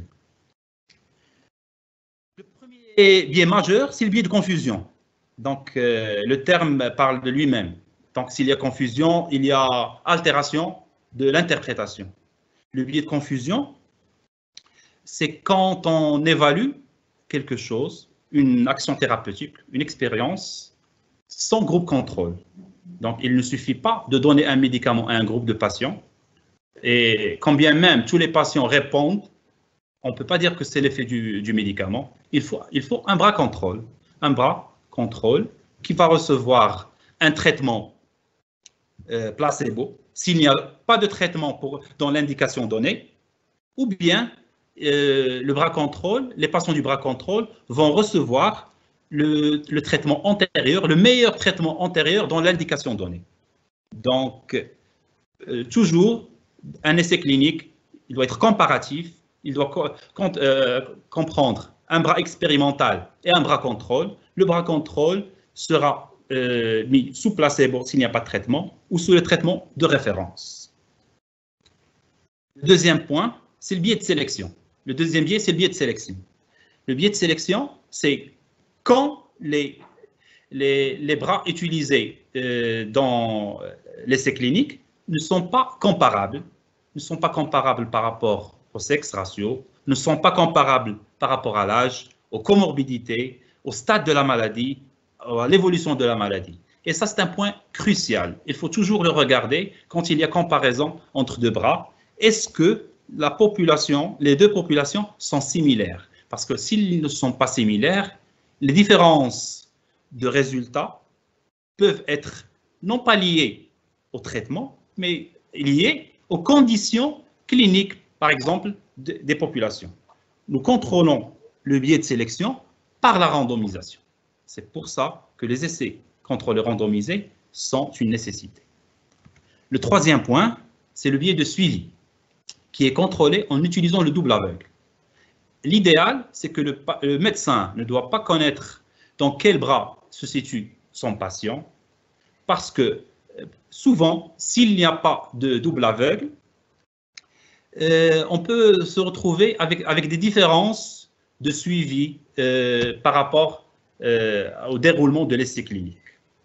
Le premier biais majeur, c'est le biais de confusion. Donc, euh, le terme parle de lui-même. Donc, s'il y a confusion, il y a altération de l'interprétation. Le biais de confusion, c'est quand on évalue quelque chose, une action thérapeutique, une expérience, sans groupe contrôle. Donc, il ne suffit pas de donner un médicament à un groupe de patients. Et quand bien même tous les patients répondent, on ne peut pas dire que c'est l'effet du, du médicament. Il faut, il faut un bras contrôle, un bras contrôle qui va recevoir un traitement euh, placebo s'il n'y a pas de traitement pour, dans l'indication donnée, ou bien euh, le bras contrôle, les patients du bras contrôle vont recevoir le, le traitement antérieur, le meilleur traitement antérieur dans l'indication donnée. Donc, euh, toujours, un essai clinique, il doit être comparatif, il doit co euh, comprendre un bras expérimental et un bras contrôle. Le bras contrôle sera euh, mis sous placebo s'il n'y a pas de traitement ou sous le traitement de référence. Le deuxième point, c'est le biais de sélection. Le deuxième biais, c'est le biais de sélection. Le biais de sélection, c'est quand les, les, les bras utilisés euh, dans l'essai clinique ne sont pas comparables, ne sont pas comparables par rapport au sexe ratio, ne sont pas comparables par rapport à l'âge, aux comorbidités, au stade de la maladie, à l'évolution de la maladie. Et ça, c'est un point crucial. Il faut toujours le regarder quand il y a comparaison entre deux bras. Est-ce que la population, les deux populations sont similaires? Parce que s'ils ne sont pas similaires, les différences de résultats peuvent être non pas liées au traitement, mais liées aux conditions cliniques, par exemple, de, des populations. Nous contrôlons le biais de sélection par la randomisation. C'est pour ça que les essais contrôlés randomisés sont une nécessité. Le troisième point, c'est le biais de suivi, qui est contrôlé en utilisant le double aveugle. L'idéal, c'est que le, le médecin ne doit pas connaître dans quel bras se situe son patient, parce que souvent, s'il n'y a pas de double aveugle, euh, on peut se retrouver avec, avec des différences de suivi euh, par rapport euh, au déroulement de l'essai clinique.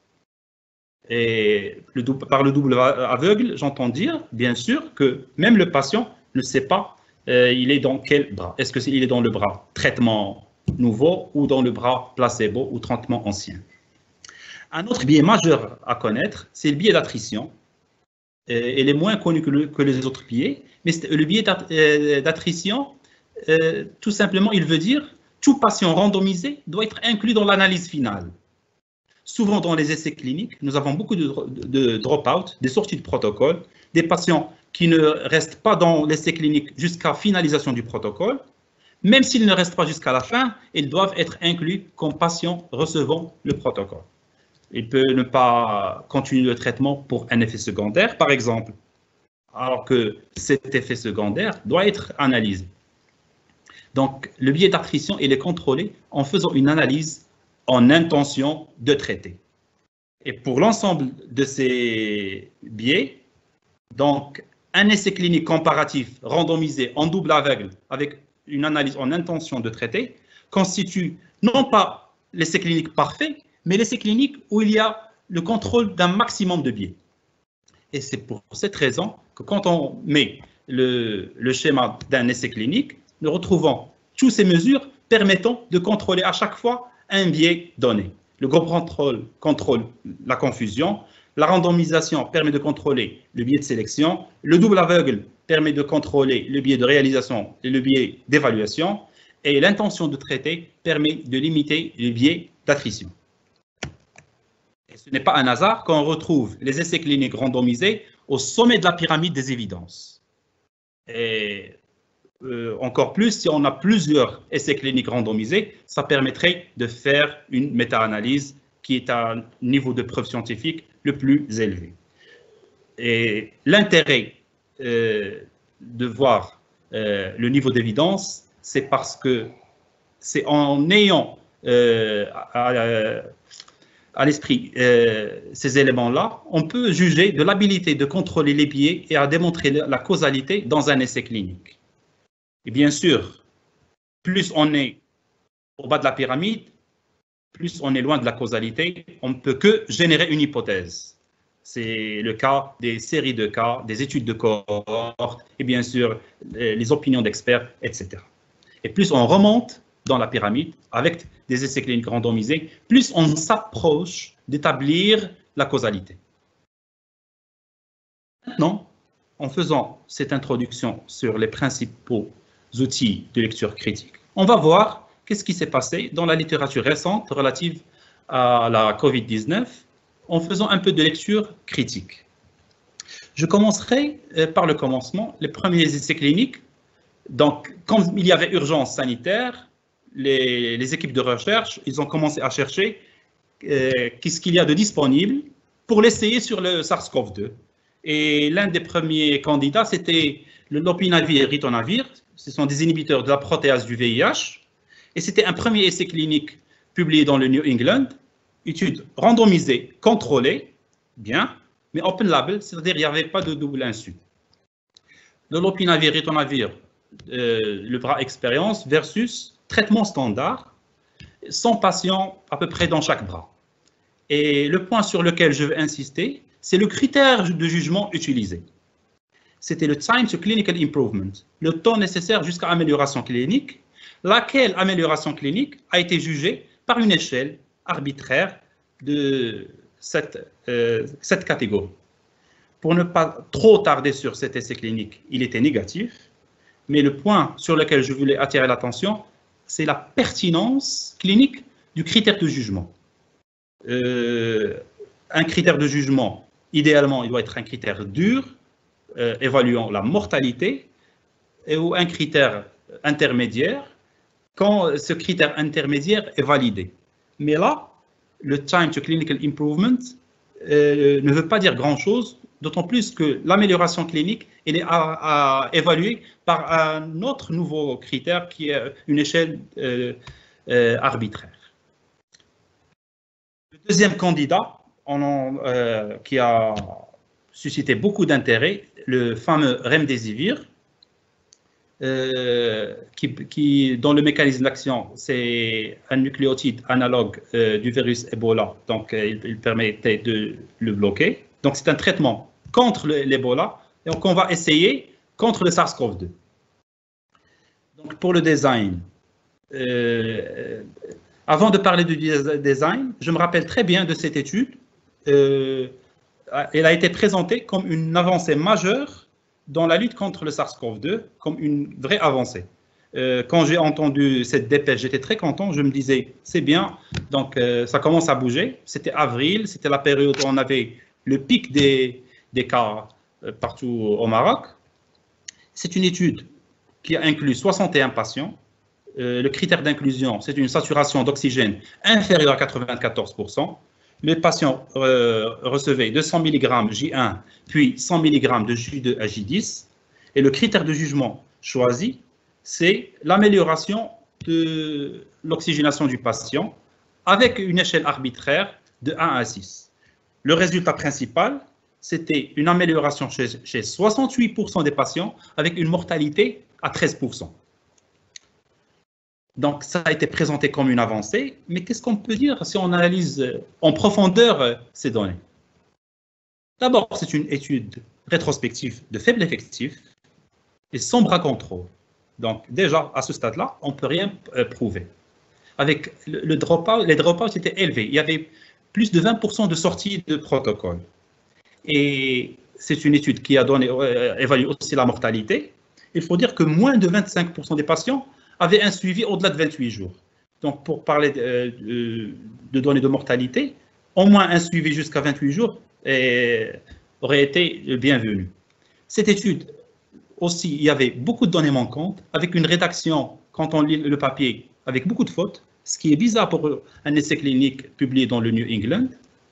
Et le, par le double aveugle, j'entends dire, bien sûr, que même le patient ne sait pas euh, il est dans quel bras. Est-ce qu'il est dans le bras traitement nouveau ou dans le bras placebo ou traitement ancien. Un autre biais majeur à connaître, c'est le biais d'attrition. euh, il est moins connu que, le, que les autres biais, mais le biais d'attrition, euh, tout simplement, il veut dire tout patient randomisé doit être inclus dans l'analyse finale. Souvent dans les essais cliniques, nous avons beaucoup de, de, de drop-out, des sorties de protocole, des patients qui ne restent pas dans l'essai clinique jusqu'à finalisation du protocole. Même s'ils ne restent pas jusqu'à la fin, ils doivent être inclus comme patients recevant le protocole. Il peut ne pas continuer le traitement pour un effet secondaire, par exemple, alors que cet effet secondaire doit être analysé. Donc, le biais d'attrition, il est contrôlé en faisant une analyse en intention de traiter. Et pour l'ensemble de ces biais, donc, un essai clinique comparatif randomisé en double aveugle avec une analyse en intention de traiter constitue non pas l'essai clinique parfait, mais l'essai clinique où il y a le contrôle d'un maximum de biais. Et c'est pour cette raison que quand on met le, le schéma d'un essai clinique, nous retrouvons toutes ces mesures permettant de contrôler à chaque fois un biais donné. Le groupe contrôle contrôle la confusion, la randomisation permet de contrôler le biais de sélection, le double aveugle permet de contrôler le biais de réalisation et le biais d'évaluation, et l'intention de traiter permet de limiter le biais d'attrition. Et ce n'est pas un hasard qu'on retrouve les essais cliniques randomisés au sommet de la pyramide des évidences. Et euh, encore plus, si on a plusieurs essais cliniques randomisés, ça permettrait de faire une méta-analyse qui est à un niveau de preuve scientifique le plus élevé. Et l'intérêt euh, de voir euh, le niveau d'évidence, c'est parce que c'est en ayant euh, à, à, à l'esprit euh, ces éléments-là, on peut juger de l'habilité de contrôler les biais et à démontrer la causalité dans un essai clinique. Et bien sûr, plus on est au bas de la pyramide, plus on est loin de la causalité, on ne peut que générer une hypothèse. C'est le cas des séries de cas, des études de cohorte, et bien sûr, les opinions d'experts, et cetera. Et plus on remonte dans la pyramide, avec des essais cliniques randomisés, plus on s'approche d'établir la causalité. Maintenant, en faisant cette introduction sur les principaux outils de lecture critique, on va voir qu'est-ce qui s'est passé dans la littérature récente relative à la COVID dix-neuf en faisant un peu de lecture critique. Je commencerai par le commencement, les premiers essais cliniques. Donc, comme il y avait urgence sanitaire, les, les équipes de recherche, ils ont commencé à chercher euh, qu'est-ce qu'il y a de disponible pour l'essayer sur le SARS CoV deux. Et l'un des premiers candidats, c'était le lopinavir et ritonavir. Ce sont des inhibiteurs de la protéase du V I H. Et c'était un premier essai clinique publié dans le New England, étude randomisée, contrôlée, bien, mais open label, c'est-à-dire qu'il n'y avait pas de double insu. Le lopinavir, ritonavir, euh, le bras expérience versus traitement standard, cent patients à peu près dans chaque bras. Et le point sur lequel je veux insister, c'est le critère de jugement utilisé. C'était le time to clinical improvement, le temps nécessaire jusqu'à amélioration clinique, laquelle amélioration clinique a été jugée par une échelle arbitraire de cette, euh, cette catégorie. Pour ne pas trop tarder sur cet essai clinique, il était négatif, mais le point sur lequel je voulais attirer l'attention, c'est la pertinence clinique du critère de jugement. Euh, un critère de jugement, idéalement, il doit être un critère dur, euh, évaluant la mortalité, et, ou un critère intermédiaire, quand ce critère intermédiaire est validé. Mais là, le time to clinical improvement euh, ne veut pas dire grand-chose, d'autant plus que l'amélioration clinique elle est à, à évaluer par un autre nouveau critère qui est une échelle euh, euh, arbitraire. Le deuxième candidat en, euh, qui a suscité beaucoup d'intérêt, le fameux remdesivir, Euh, qui, qui, dont le mécanisme d'action, c'est un nucléotide analogue euh, du virus Ebola, donc euh, il, il permettait de le bloquer. Donc c'est un traitement contre l'Ebola, et donc on va essayer contre le SARS CoV deux. Donc pour le design, euh, avant de parler du design, je me rappelle très bien de cette étude euh, elle a été présentée comme une avancée majeure dans la lutte contre le SARS-CoV deux, comme une vraie avancée. Euh, quand j'ai entendu cette dépêche, j'étais très content, je me disais, c'est bien, donc euh, ça commence à bouger. C'était avril, c'était la période où on avait le pic des, des cas euh, partout au Maroc. C'est une étude qui a inclus soixante et un patients. Euh, le critère d'inclusion, c'est une saturation d'oxygène inférieure à quatre-vingt-quatorze pour cent. Les patients euh, recevaient deux cents milligrammes J un, puis cent milligrammes de J deux à J dix. Et le critère de jugement choisi, c'est l'amélioration de l'oxygénation du patient avec une échelle arbitraire de un à six. Le résultat principal, c'était une amélioration chez, chez soixante-huit pour cent des patients avec une mortalité à treize pour cent. Donc, ça a été présenté comme une avancée, mais qu'est-ce qu'on peut dire si on analyse en profondeur ces données? D'abord, c'est une étude rétrospective de faible effectif et sans bras contrôle. Donc, déjà, à ce stade-là, on ne peut rien prouver. Avec le, le drop-out, les drop-outs étaient élevés. Il y avait plus de vingt pour cent de sorties de protocole. Et c'est une étude qui a donné, euh, évalué aussi la mortalité. Il faut dire que moins de vingt-cinq pour cent des patients avaient un suivi au-delà de vingt-huit jours. Donc, pour parler de, de, de données de mortalité, au moins un suivi jusqu'à vingt-huit jours et, aurait été bienvenu. Cette étude, aussi, il y avait beaucoup de données manquantes, avec une rédaction, quand on lit le papier, avec beaucoup de fautes, ce qui est bizarre pour un essai clinique publié dans le New England.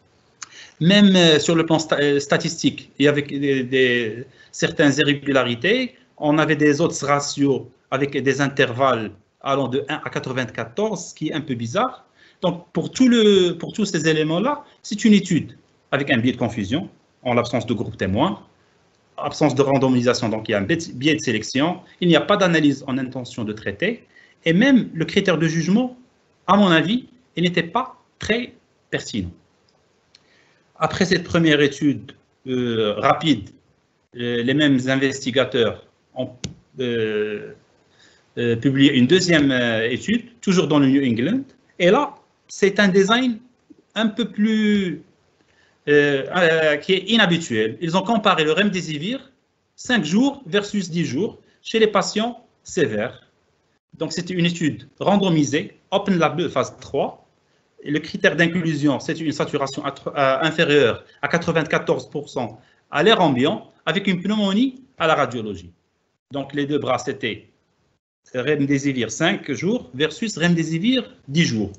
Même sur le plan statistique, il y avait des, des, certaines irrégularités. On avait des odds ratios avec des intervalles allant de un à quatre-vingt-quatorze, ce qui est un peu bizarre. Donc, pour, tout le, pour tous ces éléments-là, c'est une étude avec un biais de confusion, en l'absence de groupe témoin, absence de randomisation, donc il y a un biais de sélection, il n'y a pas d'analyse en intention de traiter, et même le critère de jugement, à mon avis, il n'était pas très pertinent. Après cette première étude euh, rapide, euh, les mêmes investigateurs ont euh, euh, publié une deuxième euh, étude, toujours dans le New England, et là, c'est un design un peu plus, euh, euh, qui est inhabituel. Ils ont comparé le remdesivir, cinq jours versus dix jours, chez les patients sévères. Donc, c'était une étude randomisée, Open Label phase trois. Et le critère d'inclusion, c'est une saturation inférieure à quatre-vingt-quatorze pour cent à l'air ambiant, avec une pneumonie à la radiologie. Donc, les deux bras, c'était remdesivir cinq jours versus remdesivir dix jours.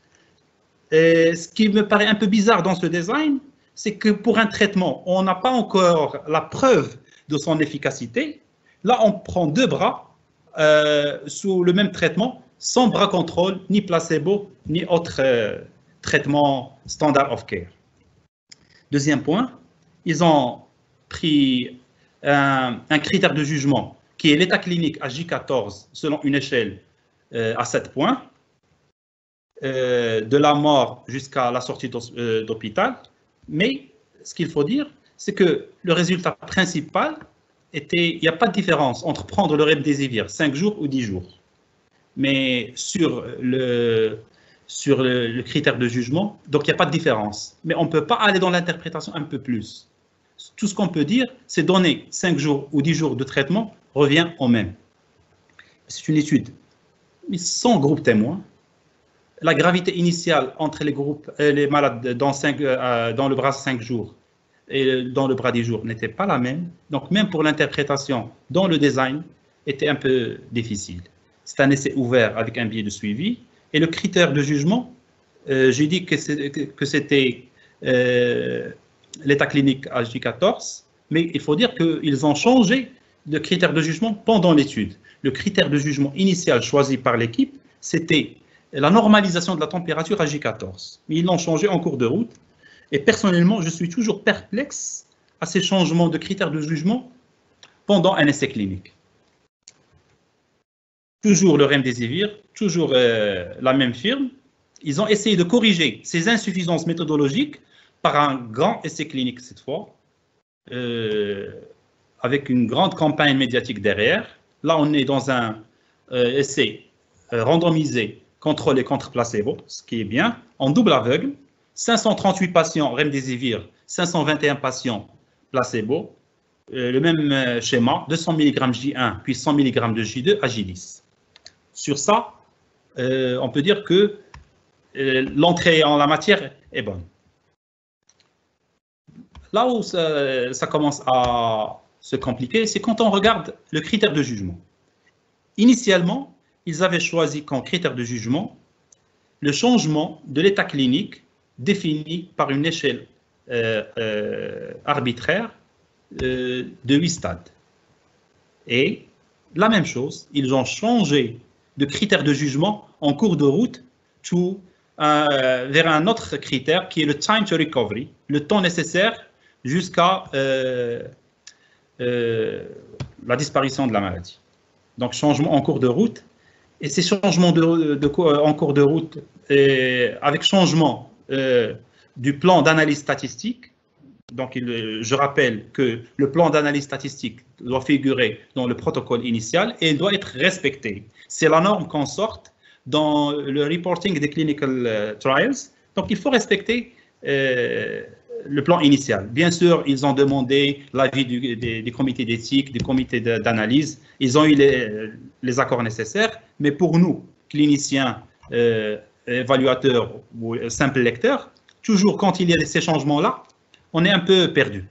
Et ce qui me paraît un peu bizarre dans ce design, c'est que pour un traitement, on n'a pas encore la preuve de son efficacité. Là, on prend deux bras euh, sous le même traitement, sans bras contrôle, ni placebo, ni autre euh, traitement standard of care. Deuxième point, ils ont pris un, un critère de jugement qui est l'état clinique à J quatorze selon une échelle euh, à sept points, euh, de la mort jusqu'à la sortie d'hôpital. Mais ce qu'il faut dire, c'est que le résultat principal était, il n'y a pas de différence entre prendre le remdesivir cinq jours ou dix jours. Mais sur le, sur le, le critère de jugement, donc il n'y a pas de différence. Mais on ne peut pas aller dans l'interprétation un peu plus. Tout ce qu'on peut dire, c'est donner cinq jours ou dix jours de traitement revient au même. C'est une étude, mais sans groupe témoin. La gravité initiale entre les groupes, les malades dans, cinq, euh, dans le bras cinq jours et dans le bras dix jours n'était pas la même. Donc même pour l'interprétation dans le design, était un peu difficile. C'est un essai ouvert avec un biais de suivi. Et le critère de jugement, euh, j'ai dit que c'était euh, l'état clinique à J quatorze, mais il faut dire qu'ils ont changé de critère de jugement pendant l'étude. Le critère de jugement initial choisi par l'équipe, c'était la normalisation de la température à J quatorze. Mais ils l'ont changé en cours de route. Et personnellement, je suis toujours perplexe à ces changements de critères de jugement pendant un essai clinique. Toujours le remdesivir, toujours euh, la même firme. Ils ont essayé de corriger ces insuffisances méthodologiques par un grand essai clinique cette fois, euh, avec une grande campagne médiatique derrière. Là, on est dans un euh, essai euh, randomisé, contrôlé contre placebo, ce qui est bien, en double aveugle. cinq cent trente-huit patients remdesivir, cinq cent vingt et un patients placebo. Euh, le même euh, schéma, deux cents milligrammes J un, puis cent milligrammes de J deux, Agilis. Sur ça, euh, on peut dire que euh, l'entrée en la matière est bonne. Là où ça, ça commence à se compliquer, c'est quand on regarde le critère de jugement. Initialement, ils avaient choisi comme critère de jugement le changement de l'état clinique défini par une échelle euh, euh, arbitraire euh, de huit stades. Et la même chose, ils ont changé de critère de jugement en cours de route to, euh, vers un autre critère qui est le time to recovery, le temps nécessaire jusqu'à euh, euh, la disparition de la maladie. Donc, changement en cours de route. Et ces changements de, de, de, en cours de route, et avec changement euh, du plan d'analyse statistique, donc il, je rappelle que le plan d'analyse statistique doit figurer dans le protocole initial et il doit être respecté. C'est la norme qu'on sorte dans le reporting des clinical trials. Donc, il faut respecter euh, le plan initial. Bien sûr, ils ont demandé l'avis du, des, des comités d'éthique, des comités d'analyse. Ils ont eu les, les accords nécessaires. Mais pour nous, cliniciens, euh, évaluateurs ou simples lecteurs, toujours quand il y a ces changements-là, on est un peu perdu.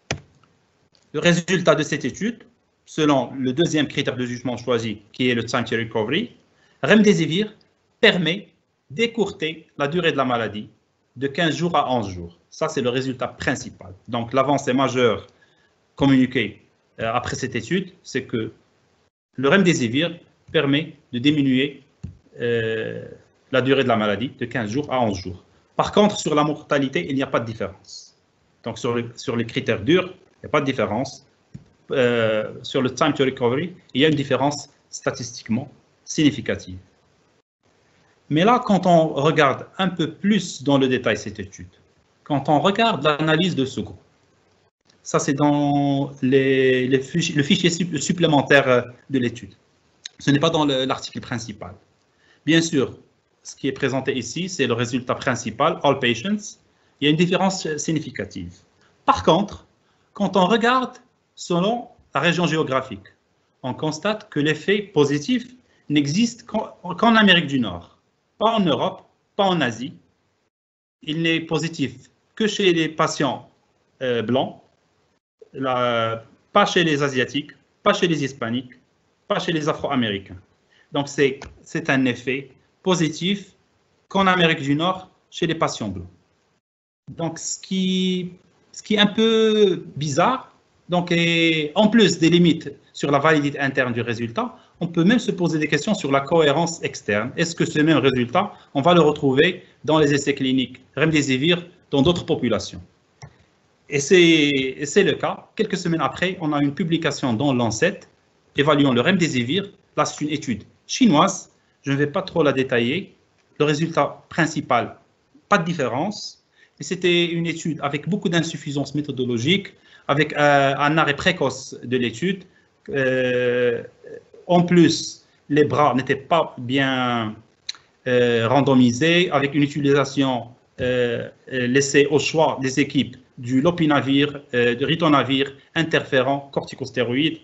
Le résultat de cette étude, selon le deuxième critère de jugement choisi, qui est le time to recovery, remdesivir permet d'écourter la durée de la maladie de quinze jours à onze jours. Ça, c'est le résultat principal. Donc, l'avancée majeure communiquée euh, après cette étude, c'est que le remdesivir permet de diminuer euh, la durée de la maladie de quinze jours à onze jours. Par contre, sur la mortalité, il n'y a pas de différence. Donc, sur, le, sur les critères durs, il n'y a pas de différence. Euh, sur le time to recovery, il y a une différence statistiquement significative. Mais là, quand on regarde un peu plus dans le détail cette étude, quand on regarde l'analyse de ce groupe, ça c'est dans les, les fichiers, le fichier supplémentaire de l'étude. Ce n'est pas dans l'article principal. Bien sûr, ce qui est présenté ici, c'est le résultat principal, all patients. Il y a une différence significative. Par contre, quand on regarde selon la région géographique, on constate que l'effet positif n'existe qu'en Amérique du Nord. Pas en Europe, pas en Asie. Il n'est positif que chez les patients euh, blancs, la, pas chez les Asiatiques, pas chez les Hispaniques, pas chez les Afro-Américains. Donc, c'est un effet positif qu'en Amérique du Nord chez les patients blancs. Donc, ce qui, ce qui est un peu bizarre, donc, et en plus des limites sur la validité interne du résultat, on peut même se poser des questions sur la cohérence externe. Est-ce que ce même résultat, on va le retrouver dans les essais cliniques remdesivir dans d'autres populations? Et c'est le cas. Quelques semaines après, on a une publication dans Lancet évaluant le remdesivir. Là, c'est une étude chinoise. Je ne vais pas trop la détailler. Le résultat principal, pas de différence. Et c'était une étude avec beaucoup d'insuffisances méthodologiques, avec euh, un arrêt précoce de l'étude. Euh, en plus, les bras n'étaient pas bien euh, randomisés, avec une utilisation euh, laissée au choix des équipes du lopinavir, euh, du ritonavir, interférent, corticostéroïdes.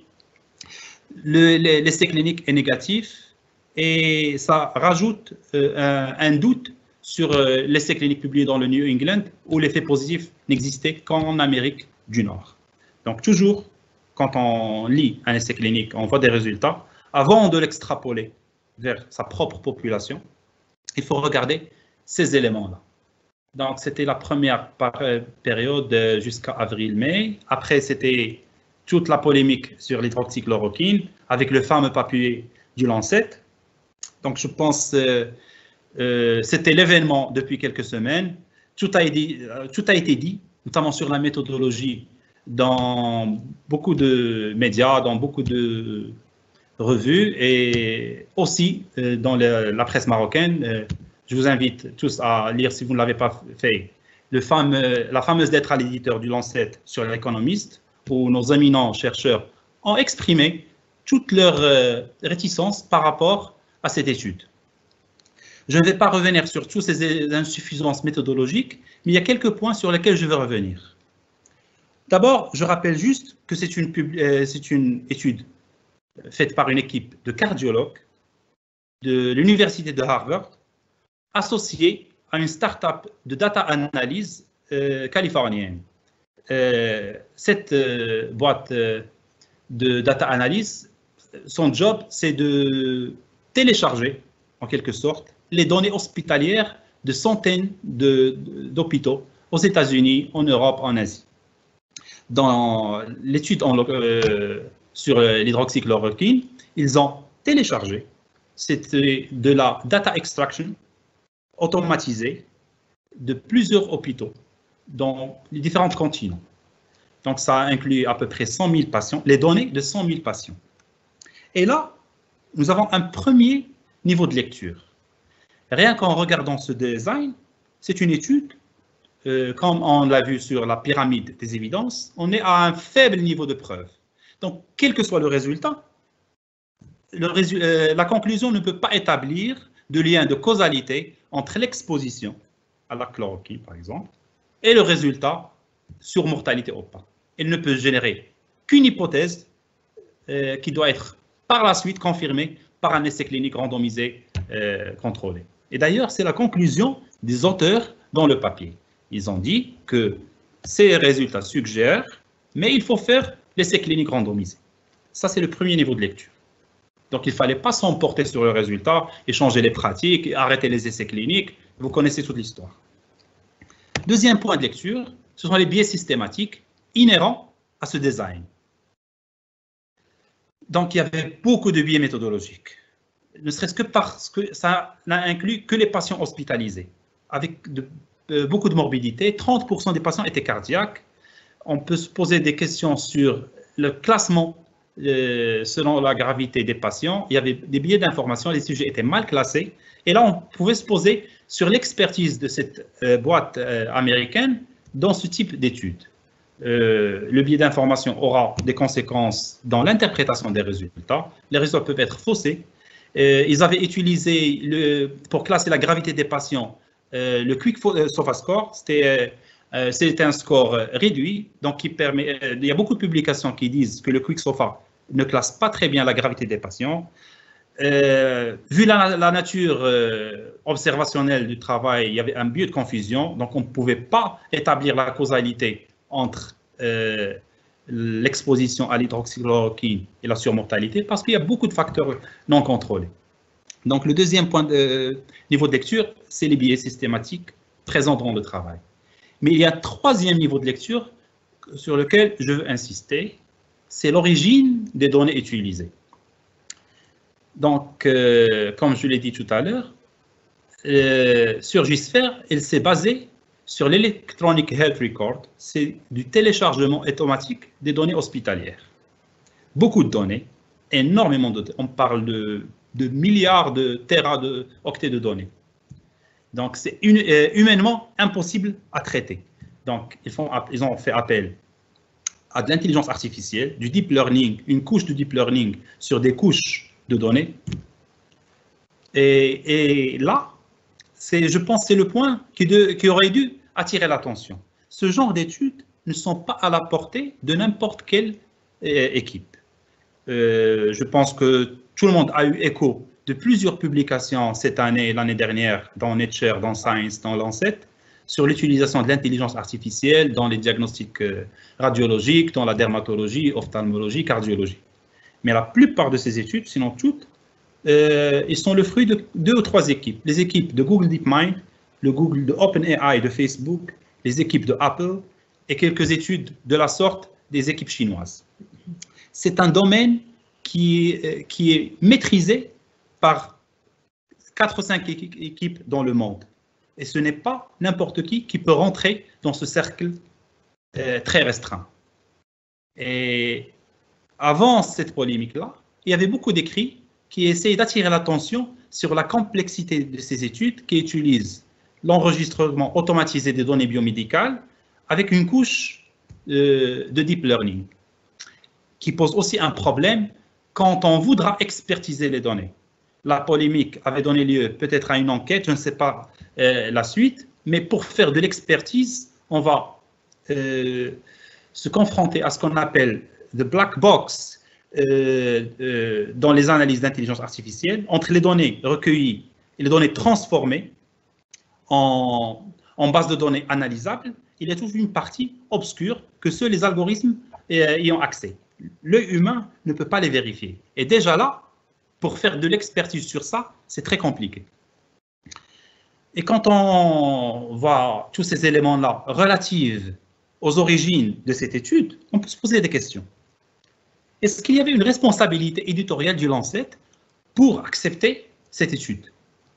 L'essai clinique est négatif et ça rajoute euh, un, un doute sur euh, l'essai clinique publié dans le New England où l'effet positif n'existait qu'en Amérique du Nord. Donc toujours, quand on lit un essai clinique, on voit des résultats. Avant de l'extrapoler vers sa propre population, il faut regarder ces éléments-là. Donc, c'était la première période jusqu'à avril-mai. Après, c'était toute la polémique sur l'hydroxychloroquine avec le fameux papier du Lancet. Donc, je pense que euh, c'était l'événement depuis quelques semaines. Tout a, été, tout a été dit, notamment sur la méthodologie, dans beaucoup de médias, dans beaucoup de revues et aussi euh, dans le, la presse marocaine. Euh, je vous invite tous à lire, si vous ne l'avez pas fait, le fameux, la fameuse lettre à l'éditeur du Lancet sur l'économiste, où nos éminents chercheurs ont exprimé toute leur euh, réticence par rapport à cette étude. Je ne vais pas revenir sur toutes ces insuffisances méthodologiques, mais il y a quelques points sur lesquels je vais revenir. D'abord, je rappelle juste que c'est une, c'est une étude faite par une équipe de cardiologues de l'université de Harvard, associée à une start-up de data analyse euh, californienne. Euh, cette euh, boîte euh, de data analyse, son job, c'est de télécharger, en quelque sorte, les données hospitalières de centaines d'hôpitaux aux États-Unis, en Europe, en Asie. Dans l'étude euh, sur l'hydroxychloroquine, ils ont téléchargé, c'était de la data extraction automatisée de plusieurs hôpitaux dans les différents continents. Donc ça inclut à peu près cent mille patients, les données de cent mille patients. Et là, nous avons un premier niveau de lecture. Rien qu'en regardant ce design, c'est une étude, euh, comme on l'a vu sur la pyramide des évidences, on est à un faible niveau de preuve. Donc, quel que soit le résultat, le résu euh, la conclusion ne peut pas établir de lien de causalité entre l'exposition à la chloroquine, par exemple, et le résultat sur mortalité ou pas. Elle ne peut générer qu'une hypothèse euh, qui doit être par la suite confirmée par un essai clinique randomisé euh, contrôlé. Et d'ailleurs, c'est la conclusion des auteurs dans le papier. Ils ont dit que ces résultats suggèrent, mais il faut faire l'essai clinique randomisé. Ça, c'est le premier niveau de lecture. Donc, il ne fallait pas s'emporter sur le résultat et changer les pratiques, et arrêter les essais cliniques. Vous connaissez toute l'histoire. Deuxième point de lecture, ce sont les biais systématiques inhérents à ce design. Donc, il y avait beaucoup de biais méthodologiques, ne serait-ce que parce que ça n'a inclus que les patients hospitalisés, avec de, euh, beaucoup de morbidité. trente pour cent des patients étaient cardiaques. On peut se poser des questions sur le classement euh, selon la gravité des patients. Il y avait des biais d'information, les sujets étaient mal classés. Et là, on pouvait se poser sur l'expertise de cette euh, boîte euh, américaine dans ce type d'études. Euh, le biais d'information aura des conséquences dans l'interprétation des résultats. Les résultats peuvent être faussés. Euh, ils avaient utilisé, le, pour classer la gravité des patients, euh, le Quick SOFA Score. C'était euh, un score réduit. Donc, qui permet, euh, il y a beaucoup de publications qui disent que le Quick SOFA ne classe pas très bien la gravité des patients. Euh, vu la, la nature euh, observationnelle du travail, il y avait un biais de confusion. Donc, on ne pouvait pas établir la causalité entre euh, l'exposition à l'hydroxychloroquine et la surmortalité, parce qu'il y a beaucoup de facteurs non contrôlés. Donc, le deuxième point de niveau de lecture, c'est les biais systématiques présents dans le travail. Mais il y a un troisième niveau de lecture sur lequel je veux insister, c'est l'origine des données utilisées. Donc, euh, comme je l'ai dit tout à l'heure, euh, sur GISPHER, elle s'est basée sur l'Electronic Health Record, c'est du téléchargement automatique des données hospitalières. Beaucoup de données, énormément de données. On parle de, de milliards de téra de octets de données. Donc, c'est euh, humainement impossible à traiter. Donc, ils, font, ils ont fait appel à de l'intelligence artificielle, du deep learning, une couche de deep learning sur des couches de données. Et, et là, je pense que c'est le point qui, de, qui aurait dû attirer l'attention. Ce genre d'études ne sont pas à la portée de n'importe quelle euh, équipe. Euh, je pense que tout le monde a eu écho de plusieurs publications cette année et l'année dernière dans Nature, dans Science, dans Lancet, sur l'utilisation de l'intelligence artificielle dans les diagnostics euh, radiologiques, dans la dermatologie, ophtalmologie, cardiologie. Mais la plupart de ces études, sinon toutes, Euh, ils sont le fruit de deux ou trois équipes. Les équipes de Google DeepMind, le Google de OpenAI de Facebook, les équipes de Apple et quelques études de la sorte des équipes chinoises. C'est un domaine qui, qui est maîtrisé par quatre ou cinq équipes dans le monde. Et ce n'est pas n'importe qui qui peut rentrer dans ce cercle euh, très restreint. Et avant cette polémique-là, il y avait beaucoup d'écrits qui essaye d'attirer l'attention sur la complexité de ces études qui utilisent l'enregistrement automatisé des données biomédicales avec une couche euh, de deep learning, qui pose aussi un problème quand on voudra expertiser les données. la polémique avait donné lieu peut-être à une enquête, je ne sais pas euh, la suite, mais pour faire de l'expertise, on va euh, se confronter à ce qu'on appelle the black box euh, euh, dans les analyses d'intelligence artificielle, entre les données recueillies et les données transformées en, en base de données analysables. Il y a toute une partie obscure que seuls les algorithmes euh, y ont accès. L'œil humain ne peut pas les vérifier. Et déjà là, pour faire de l'expertise sur ça, c'est très compliqué. Et quand on voit tous ces éléments-là relatifs aux origines de cette étude, on peut se poser des questions. Est-ce qu'il y avait une responsabilité éditoriale du Lancet pour accepter cette étude?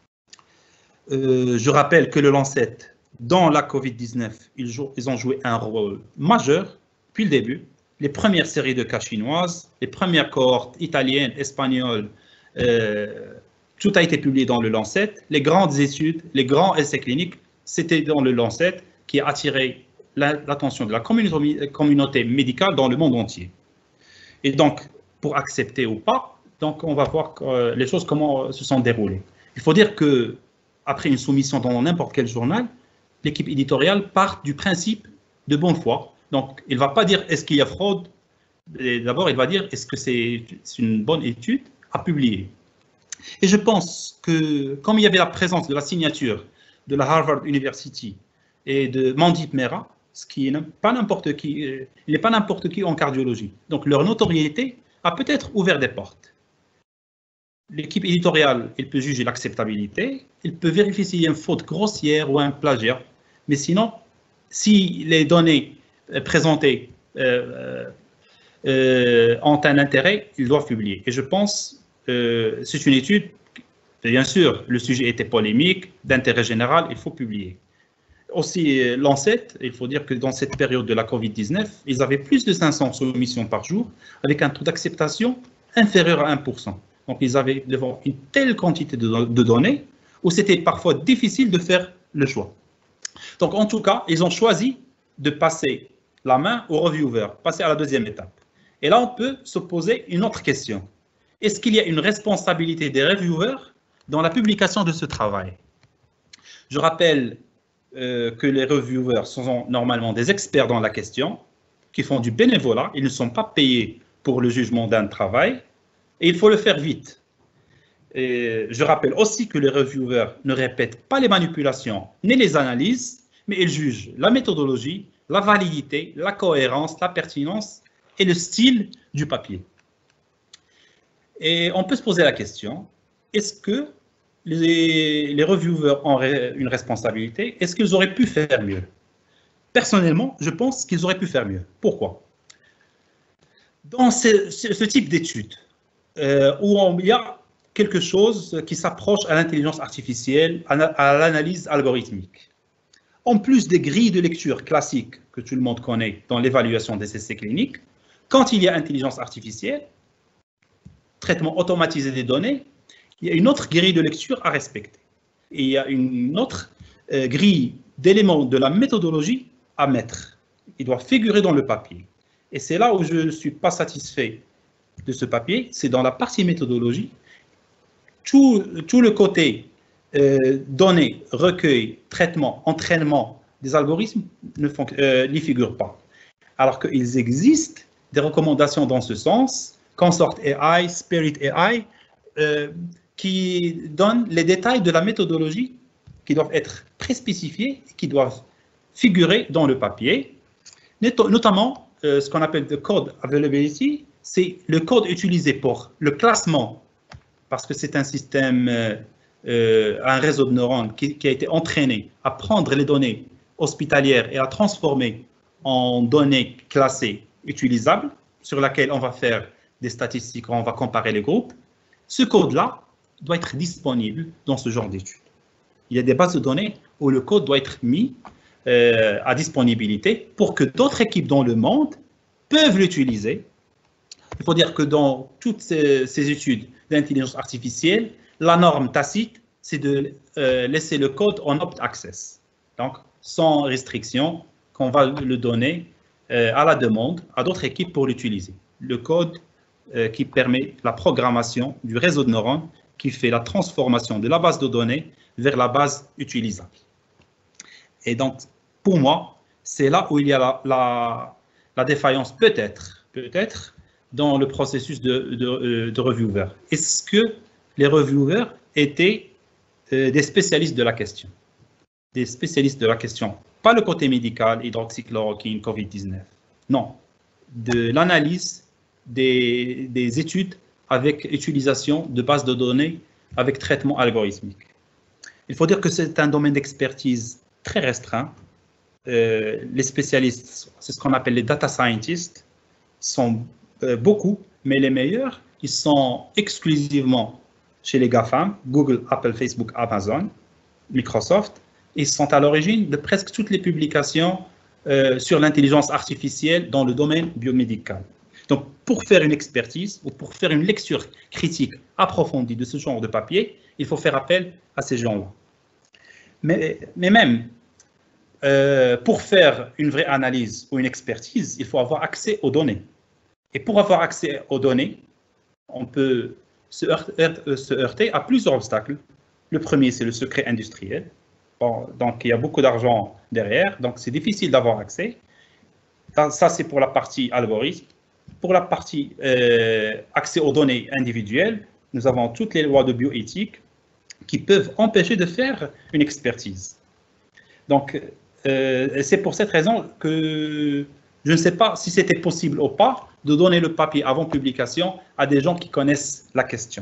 euh, Je rappelle que le Lancet, dans la Covid dix-neuf, ils, ils ont joué un rôle majeur depuis le début. Les premières séries de cas chinoises, les premières cohortes italiennes, espagnoles, euh, tout a été publié dans le Lancet. Les grandes études, les grands essais cliniques, c'était dans le Lancet qui a attiré l'attention de la communauté médicale dans le monde entier. Et donc, pour accepter ou pas, donc on va voir euh, les choses, comment se sont déroulées. Il faut dire que après une soumission dans n'importe quel journal, l'équipe éditoriale part du principe de bonne foi. Donc, il ne va pas dire est-ce qu'il y a fraude. D'abord, il va dire est-ce que c'est une bonne étude à publier. Et je pense que, comme il y avait la présence de la signature de la Harvard University et de Mandip Mehra, ce qui n'est pas n'importe qui, il n'est pas n'importe qui en cardiologie. Donc, leur notoriété a peut-être ouvert des portes. L'équipe éditoriale, elle peut juger l'acceptabilité, elle peut vérifier s'il y a une faute grossière ou un plagiat, mais sinon, si les données présentées euh, euh, ont un intérêt, ils doivent publier. Et je pense euh, c'est une étude, bien sûr, le sujet était polémique, d'intérêt général, il faut publier. Aussi, Lancet, il faut dire que dans cette période de la Covid dix-neuf, ils avaient plus de cinq cents soumissions par jour, avec un taux d'acceptation inférieur à un pour cent. Donc, ils avaient devant une telle quantité de, de données, où c'était parfois difficile de faire le choix. Donc, en tout cas, ils ont choisi de passer la main aux reviewers, passer à la deuxième étape. Et là, on peut se poser une autre question. Est-ce qu'il y a une responsabilité des reviewers dans la publication de ce travail? Je rappelle euh, que les reviewers sont normalement des experts dans la question, qui font du bénévolat, ils ne sont pas payés pour le jugement d'un travail, et il faut le faire vite. Et je rappelle aussi que les reviewers ne répètent pas les manipulations ni les analyses, mais ils jugent la méthodologie, la validité, la cohérence, la pertinence et le style du papier. Et on peut se poser la question, est-ce que les, les reviewers ont une responsabilité? Est-ce qu'ils auraient pu faire mieux? Personnellement, je pense qu'ils auraient pu faire mieux. Pourquoi? Dans ce, ce, ce type d'études, euh, où il y a quelque chose qui s'approche à l'intelligence artificielle, à, à l'analyse algorithmique, en plus des grilles de lecture classiques que tout le monde connaît dans l'évaluation des essais cliniques, quand il y a intelligence artificielle, traitement automatisé des données, il y a une autre grille de lecture à respecter. Et il y a une autre euh, grille d'éléments de la méthodologie à mettre. Il doit figurer dans le papier. Et c'est là où je ne suis pas satisfait de ce papier, c'est dans la partie méthodologie. Tout, tout le côté euh, données, recueil, traitement, entraînement des algorithmes ne font, euh, n'y figure pas. Alors qu'il existe des recommandations dans ce sens, Consort A I, Spirit A I, euh, qui donnent les détails de la méthodologie qui doivent être préspécifiés, qui doivent figurer dans le papier, notamment euh, ce qu'on appelle le code availability, c'est le code utilisé pour le classement, parce que c'est un système, euh, euh, un réseau de neurones qui, qui a été entraîné à prendre les données hospitalières et à transformer en données classées utilisables, sur laquelle on va faire des statistiques, on va comparer les groupes. Ce code-là doit être disponible dans ce genre d'études. Il y a des bases de données où le code doit être mis euh, à disponibilité pour que d'autres équipes dans le monde peuvent l'utiliser. Il faut dire que dans toutes ces, ces études d'intelligence artificielle, la norme tacite, c'est de euh, laisser le code en opt access. Donc, sans restriction, qu'on va le donner euh, à la demande à d'autres équipes pour l'utiliser. Le code euh, qui permet la programmation du réseau de neurones qui fait la transformation de la base de données vers la base utilisable. Et donc, pour moi, c'est là où il y a la, la, la défaillance, peut-être, peut-être, dans le processus de, de, de reviewer. Est-ce que les reviewers étaient euh, des spécialistes de la question? Des spécialistes de la question. Pas le côté médical, hydroxychloroquine, Covid dix-neuf. Non. De l'analyse des, des études avec utilisation de bases de données avec traitement algorithmique. Il faut dire que c'est un domaine d'expertise très restreint. Euh, les spécialistes, c'est ce qu'on appelle les data scientists, sont euh, beaucoup, mais les meilleurs, ils sont exclusivement chez les GAFAM, Google, Apple, Facebook, Amazon, Microsoft. Ils sont à l'origine de presque toutes les publications euh, sur l'intelligence artificielle dans le domaine biomédical. Donc, pour faire une expertise ou pour faire une lecture critique approfondie de ce genre de papier, il faut faire appel à ces gens-là. Mais, mais même, euh, pour faire une vraie analyse ou une expertise, il faut avoir accès aux données. Et pour avoir accès aux données, on peut se heurter, se heurter à plusieurs obstacles. Le premier, c'est le secret industriel. Bon, donc, il y a beaucoup d'argent derrière, donc c'est difficile d'avoir accès. Ça, c'est pour la partie algorithme. Pour la partie euh, accès aux données individuelles, nous avons toutes les lois de bioéthique qui peuvent empêcher de faire une expertise. Donc, euh, c'est pour cette raison que je ne sais pas si c'était possible ou pas de donner le papier avant publication à des gens qui connaissent la question.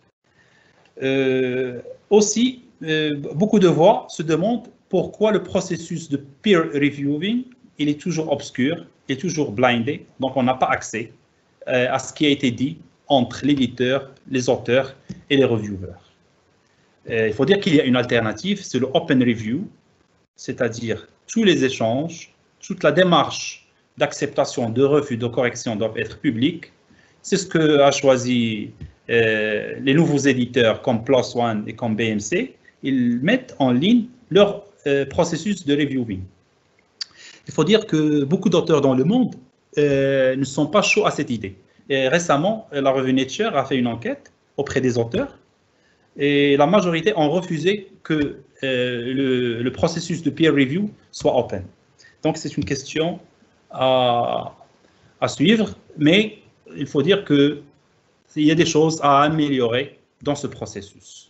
Euh, aussi, euh, beaucoup de voix se demandent pourquoi le processus de peer reviewing, il est toujours obscur, il est toujours blindé, donc on n'a pas accès euh, à ce qui a été dit entre l'éditeur, les auteurs et les reviewers. Euh, il faut dire qu'il y a une alternative, c'est le open review, c'est-à-dire tous les échanges, toute la démarche d'acceptation, de refus, de correction doivent être publics. C'est ce que a choisi euh, les nouveaux éditeurs comme PLOS ONE et comme B M C. Ils mettent en ligne leur euh, processus de reviewing. Il faut dire que beaucoup d'auteurs dans le monde euh, ne sont pas chauds à cette idée. Et récemment, la revue Nature a fait une enquête auprès des auteurs et la majorité ont refusé que euh, le, le processus de peer review soit open. Donc c'est une question à, à suivre, mais il faut dire qu'il y a des choses à améliorer dans ce processus.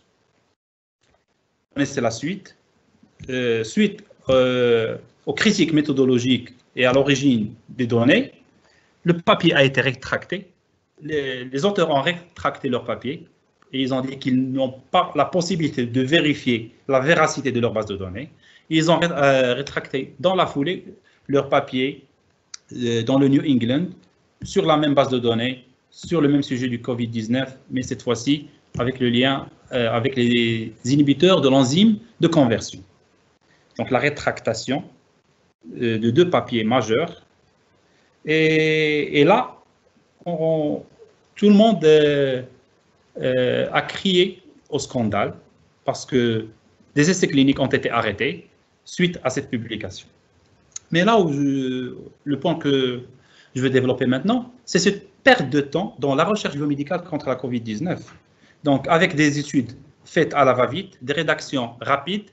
Mais c'est la suite. Euh, suite euh, aux critiques méthodologiques et à l'origine des données, le papier a été rétracté. Les, les auteurs ont rétracté leur papier et ils ont dit qu'ils n'ont pas la possibilité de vérifier la véracité de leur base de données. Ils ont euh, rétracté dans la foulée leur papier euh, dans le New England sur la même base de données, sur le même sujet du Covid dix-neuf, mais cette fois-ci avec le lien euh, avec les inhibiteurs de l'enzyme de conversion. Donc la rétractation euh, de deux papiers majeurs. Et, et là, on, tout le monde euh, euh, a crié au scandale parce que des essais cliniques ont été arrêtés suite à cette publication. Mais là où je, le point que je veux développer maintenant, c'est cette perte de temps dans la recherche biomédicale contre la Covid dix-neuf. Donc, avec des études faites à la va-vite, des rédactions rapides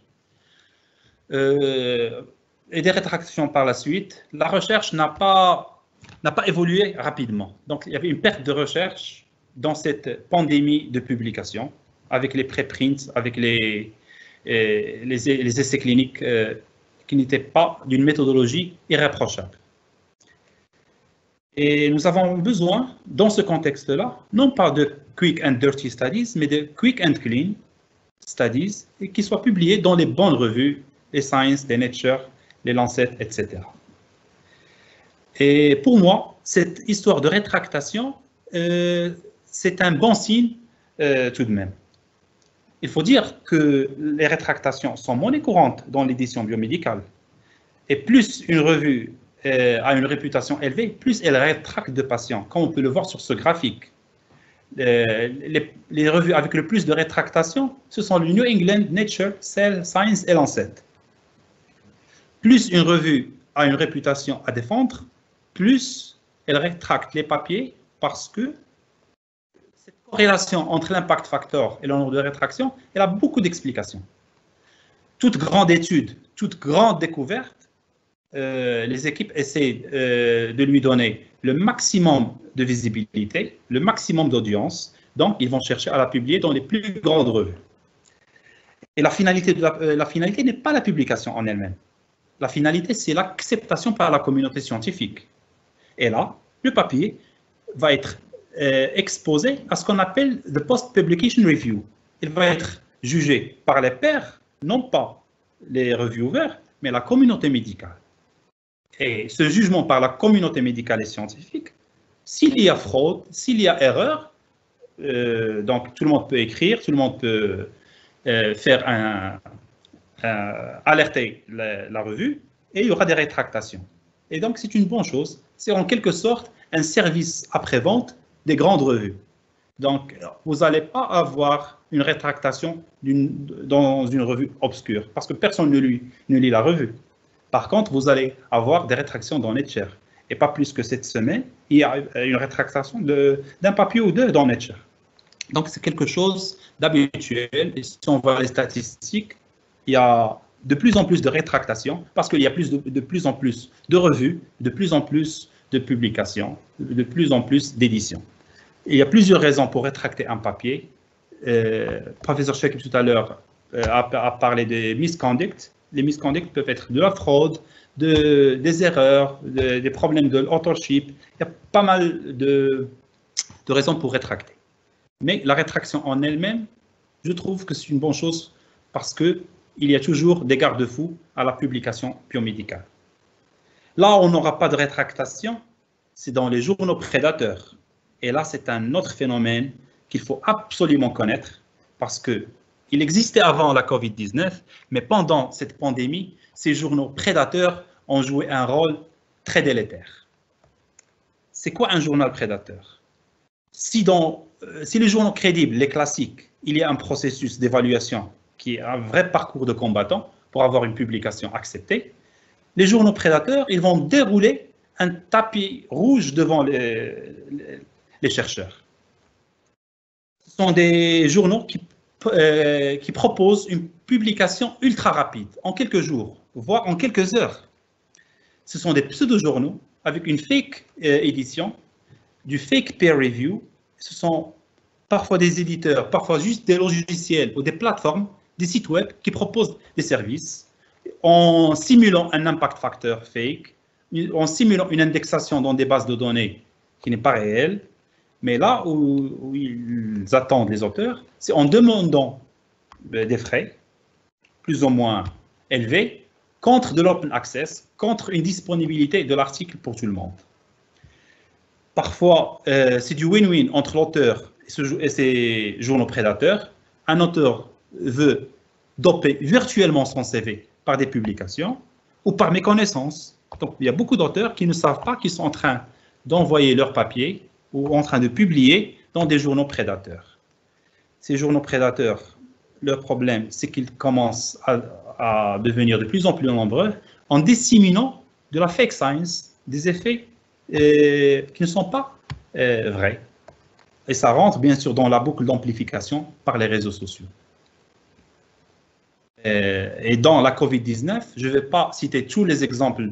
euh, et des rétractions par la suite, la recherche n'a pas, n'a pas évolué rapidement. Donc, il y avait une perte de recherche dans cette pandémie de publication, avec les préprints, avec les, les, les essais cliniques euh, qui n'étaient pas d'une méthodologie irréprochable. Et nous avons besoin, dans ce contexte-là, non pas de quick and dirty studies, mais de quick and clean studies, et qui soient publiés dans les bonnes revues, les Science, les Nature, les Lancet, et cetera. Et pour moi, cette histoire de rétractation, euh, c'est un bon signe euh, tout de même. Il faut dire que les rétractations sont monnaie courante dans l'édition biomédicale. Et plus une revue euh, a une réputation élevée, plus elle rétracte de patients, comme on peut le voir sur ce graphique. Euh, les, les revues avec le plus de rétractation, ce sont le New England, Nature, Cell, Science et Lancet. Plus une revue a une réputation à défendre, plus elle rétracte les papiers parce que cette corrélation entre l'impact factor et le nombre de rétractions, elle a beaucoup d'explications. Toute grande étude, toute grande découverte, euh, les équipes essaient euh, de lui donner le maximum de visibilité, le maximum d'audience, donc ils vont chercher à la publier dans les plus grandes revues. Et la finalité, de la, euh, la finalité n'est pas la publication en elle-même. La finalité, c'est l'acceptation par la communauté scientifique. Et là, le papier va être euh, exposé à ce qu'on appelle the post-publication review. Il va être jugé par les pairs, non pas les reviewers, mais la communauté médicale. Et ce jugement par la communauté médicale et scientifique, s'il y a fraude, s'il y a erreur, euh, donc tout le monde peut écrire, tout le monde peut euh, faire un, un alerter la, la revue, et il y aura des rétractations. Et donc c'est une bonne chose, c'est en quelque sorte un service après-vente des grandes revues. Donc vous n'allez pas avoir une rétractation d'une, dans une revue obscure, parce que personne ne, lui, ne lit la revue. Par contre, vous allez avoir des rétractions dans Nature. Et pas plus que cette semaine, il y a une rétractation d'un papier ou deux dans Nature. Donc, c'est quelque chose d'habituel. Et si on voit les statistiques, il y a de plus en plus de rétractations parce qu'il y a plus de, de plus en plus de revues, de plus en plus de publications, de plus en plus d'éditions. Il y a plusieurs raisons pour rétracter un papier. Euh, professeur Chekib tout à l'heure euh, a, a parlé des misconduct. Les misconduct peuvent être de la fraude, de, des erreurs, de, des problèmes de authorship. Il y a pas mal de, de raisons pour rétracter. Mais la rétraction en elle-même, je trouve que c'est une bonne chose parce qu'il y a toujours des garde-fous à la publication biomédicale. Là, on n'aura pas de rétractation, c'est dans les journaux prédateurs. Et là, c'est un autre phénomène qu'il faut absolument connaître parce que il existait avant la COVID dix-neuf, mais pendant cette pandémie, ces journaux prédateurs ont joué un rôle très délétère. C'est quoi un journal prédateur? Si dans euh, si les journaux crédibles, les classiques, il y a un processus d'évaluation qui est un vrai parcours de combattant pour avoir une publication acceptée, les journaux prédateurs, ils vont dérouler un tapis rouge devant les, les, les chercheurs. Ce sont des journaux qui Euh, qui propose une publication ultra rapide, en quelques jours, voire en quelques heures. Ce sont des pseudo-journaux avec une fake euh, édition, du fake peer review. Ce sont parfois des éditeurs, parfois juste des logiciels ou des plateformes, des sites web qui proposent des services en simulant un impact factor fake, en simulant une indexation dans des bases de données qui n'est pas réelle. Mais là où, où ils attendent les auteurs, c'est en demandant des frais plus ou moins élevés contre de l'open access, contre une disponibilité de l'article pour tout le monde. Parfois, euh, c'est du win-win entre l'auteur et, et ses journaux prédateurs. Un auteur veut doper virtuellement son C V par des publications ou par méconnaissance. Donc, il y a beaucoup d'auteurs qui ne savent pas qu'ils sont en train d'envoyer leur papier ou en train de publier dans des journaux prédateurs. Ces journaux prédateurs, leur problème, c'est qu'ils commencent à, à devenir de plus en plus nombreux en disséminant de la fake science, des effets euh, qui ne sont pas euh, vrais. Et ça rentre bien sûr dans la boucle d'amplification par les réseaux sociaux. Euh, et dans la COVID dix-neuf, je ne vais pas citer tous les exemples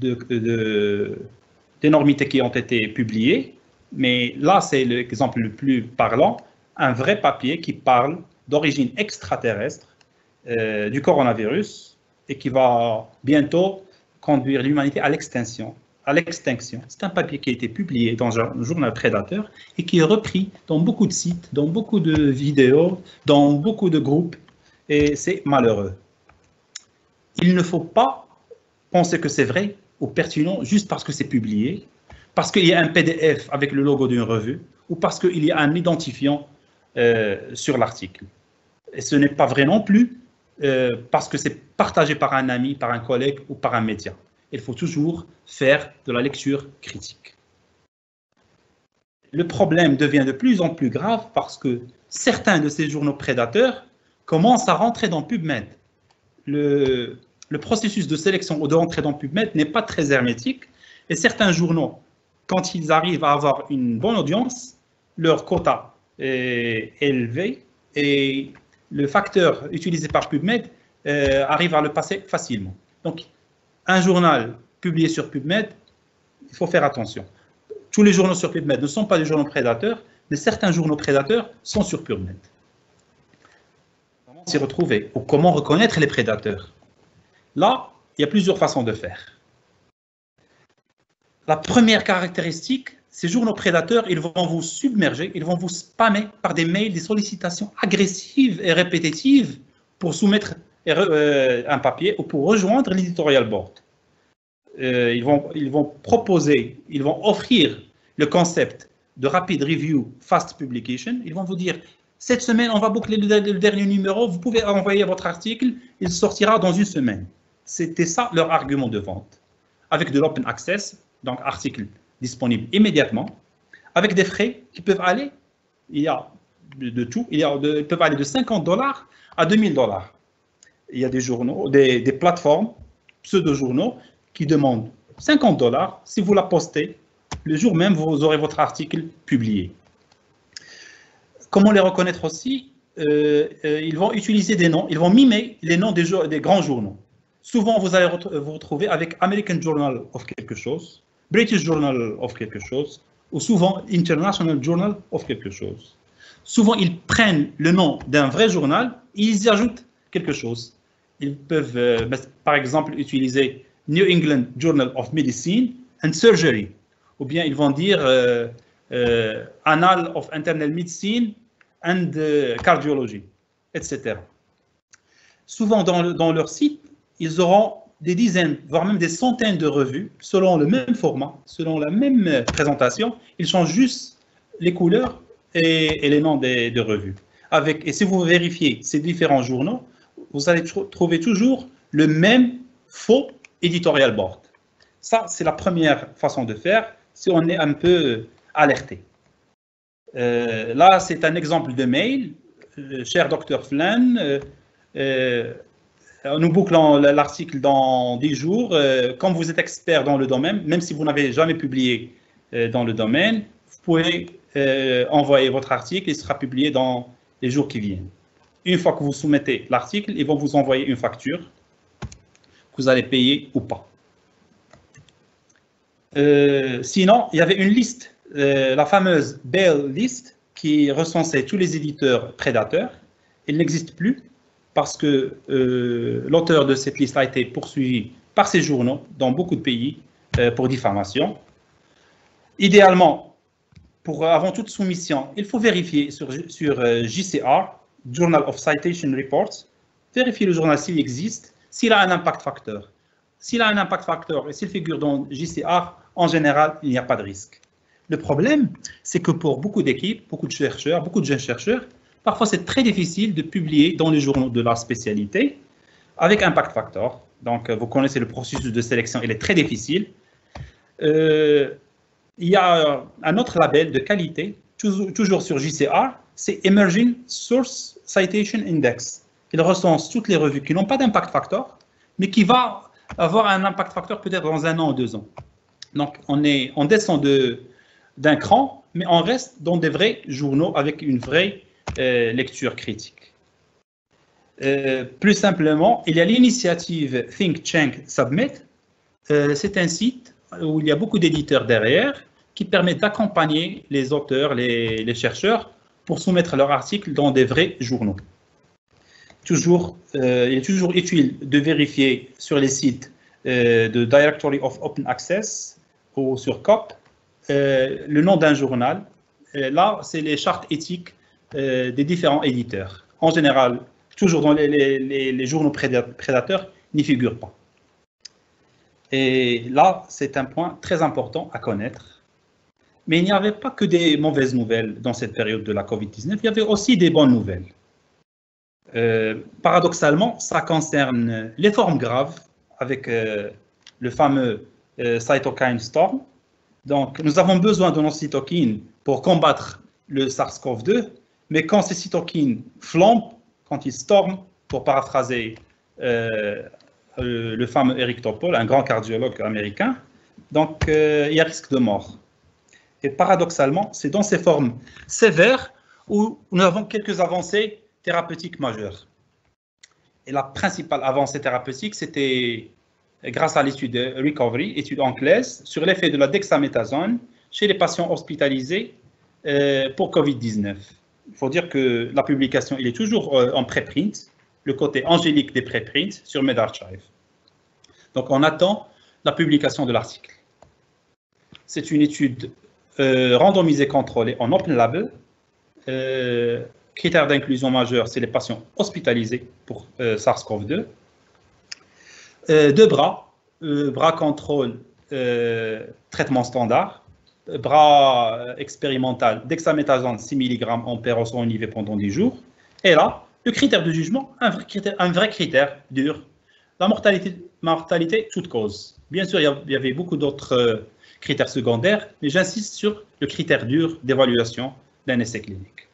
d'énormités qui ont été publiées, mais là, c'est l'exemple le plus parlant, un vrai papier qui parle d'origine extraterrestre euh, du coronavirus et qui va bientôt conduire l'humanité à l'extinction. À l'extinction. C'est un papier qui a été publié dans un journal prédateur et qui est repris dans beaucoup de sites, dans beaucoup de vidéos, dans beaucoup de groupes, et c'est malheureux. Il ne faut pas penser que c'est vrai ou pertinent juste parce que c'est publié, parce qu'il y a un P D F avec le logo d'une revue, ou parce qu'il y a un identifiant euh, sur l'article. Et ce n'est pas vrai non plus euh, parce que c'est partagé par un ami, par un collègue ou par un média. Il faut toujours faire de la lecture critique. Le problème devient de plus en plus grave parce que certains de ces journaux prédateurs commencent à rentrer dans PubMed. Le, le processus de sélection ou de rentrée dans PubMed n'est pas très hermétique et certains journaux, quand ils arrivent à avoir une bonne audience, leur quota est élevé et le facteur utilisé par PubMed euh, arrive à le passer facilement. Donc, un journal publié sur PubMed, il faut faire attention. Tous les journaux sur PubMed ne sont pas des journaux prédateurs, mais certains journaux prédateurs sont sur PubMed. Comment s'y retrouver ou comment reconnaître les prédateurs? Là, il y a plusieurs façons de faire. La première caractéristique, ces journaux prédateurs, ils vont vous submerger, ils vont vous spammer par des mails, des sollicitations agressives et répétitives pour soumettre euh, un papier ou pour rejoindre l'éditorial board. Euh, ils, vont, ils vont proposer, ils vont offrir le concept de rapid review, fast publication. Ils vont vous dire, cette semaine, on va boucler le, le dernier numéro, vous pouvez envoyer votre article, il sortira dans une semaine. C'était ça leur argument de vente. Avec de l'open access, donc article disponible immédiatement, avec des frais qui peuvent aller, il y a de, de tout, il y a de, ils peuvent aller de cinquante dollars à deux mille dollars. Il y a des journaux, des, des plateformes, pseudo-journaux, qui demandent cinquante dollars. Si vous la postez, le jour même, vous aurez votre article publié. Comment les reconnaître aussi? euh, euh, Ils vont utiliser des noms, ils vont mimer les noms des, des grands journaux. Souvent, vous allez vous retrouver avec American Journal of quelque chose, British Journal of quelque chose, ou souvent International Journal of quelque chose. Souvent, ils prennent le nom d'un vrai journal et ils y ajoutent quelque chose. Ils peuvent, euh, par exemple, utiliser New England Journal of Medicine and Surgery, ou bien ils vont dire euh, euh, Annal of Internal Medicine and uh, Cardiology, et cetera. Souvent, dans, le, dans leur site, ils auront des dizaines, voire même des centaines de revues, selon le même format, selon la même présentation. Ils changent juste les couleurs et, et les noms des, de revues. Avec, et si vous vérifiez ces différents journaux, vous allez tr trouver toujours le même faux editorial board. Ça, c'est la première façon de faire, si on est un peu alerté. Euh, là, c'est un exemple de mail. Euh, cher docteur Flynn, euh, euh, nous bouclons l'article dans dix jours. Euh, comme vous êtes expert dans le domaine, même si vous n'avez jamais publié euh, dans le domaine, vous pouvez euh, envoyer votre article, il sera publié dans les jours qui viennent. Une fois que vous soumettez l'article, ils vont vous envoyer une facture que vous allez payer ou pas. Euh, sinon, il y avait une liste, euh, la fameuse Bail List, qui recensait tous les éditeurs prédateurs. Elle n'existe plus parce que euh, l'auteur de cette liste a été poursuivi par ces journaux dans beaucoup de pays euh, pour diffamation. Idéalement, pour, avant toute soumission, il faut vérifier sur, sur euh, J C R, Journal of Citation Reports, vérifier le journal s'il existe, s'il a un impact factor. S'il a un impact factor et s'il figure dans J C R, en général, il n'y a pas de risque. Le problème, c'est que pour beaucoup d'équipes, beaucoup de chercheurs, beaucoup de jeunes chercheurs, parfois c'est très difficile de publier dans les journaux de leur spécialité avec impact factor. Donc, vous connaissez le processus de sélection, il est très difficile. Euh, il y a un autre label de qualité, toujours, toujours sur J C R, c'est Emerging Source Citation Index. Il recense toutes les revues qui n'ont pas d'impact factor, mais qui va avoir un impact factor peut-être dans un an ou deux ans. Donc, on, est, on descend d'un cran, mais on reste dans des vrais journaux avec une vraie euh, lecture critique. Euh, plus simplement, il y a l'initiative Think Tank Submit. Euh, c'est un site où il y a beaucoup d'éditeurs derrière qui permet d'accompagner les auteurs, les, les chercheurs pour soumettre leurs articles dans des vrais journaux. Toujours, euh, il est toujours utile de vérifier sur les sites euh, de Directory of Open Access ou sur C O P euh, le nom d'un journal. Et là, c'est les chartes éthiques euh, des différents éditeurs. En général, toujours dans les, les, les journaux prédateurs, n'y figurent pas. Et là, c'est un point très important à connaître. Mais il n'y avait pas que des mauvaises nouvelles dans cette période de la COVID dix-neuf, il y avait aussi des bonnes nouvelles. Euh, paradoxalement, ça concerne les formes graves avec euh, le fameux euh, cytokine storm. Donc, nous avons besoin de nos cytokines pour combattre le SARS CoV deux, mais quand ces cytokines flambent, quand ils storment, pour paraphraser euh, le, le fameux Eric Topol, un grand cardiologue américain, donc euh, il y a risque de mort. Et paradoxalement, c'est dans ces formes sévères où nous avons quelques avancées thérapeutiques majeures. Et la principale avancée thérapeutique, c'était grâce à l'étude Recovery, étude anglaise, sur l'effet de la dexaméthasone chez les patients hospitalisés euh, pour Covid dix-neuf. Il faut dire que la publication, il est toujours euh, en préprint, le côté angélique des préprints sur medRxiv. Donc on attend la publication de l'article. C'est une étude euh, randomisée contrôlée en open label. Euh, critères d'inclusion majeurs, c'est les patients hospitalisés pour euh, SARS-CoV deux. Euh, deux bras, euh, bras contrôle, euh, traitement standard, bras euh, expérimental, dexaméthasone six milligrammes en péroxon I V pendant dix jours. Et là, le critère de jugement, un vrai critère, un vrai critère dur, la mortalité, mortalité toute cause. Bien sûr, il y avait beaucoup d'autres euh, critères secondaires, mais j'insiste sur le critère dur d'évaluation d'un essai clinique.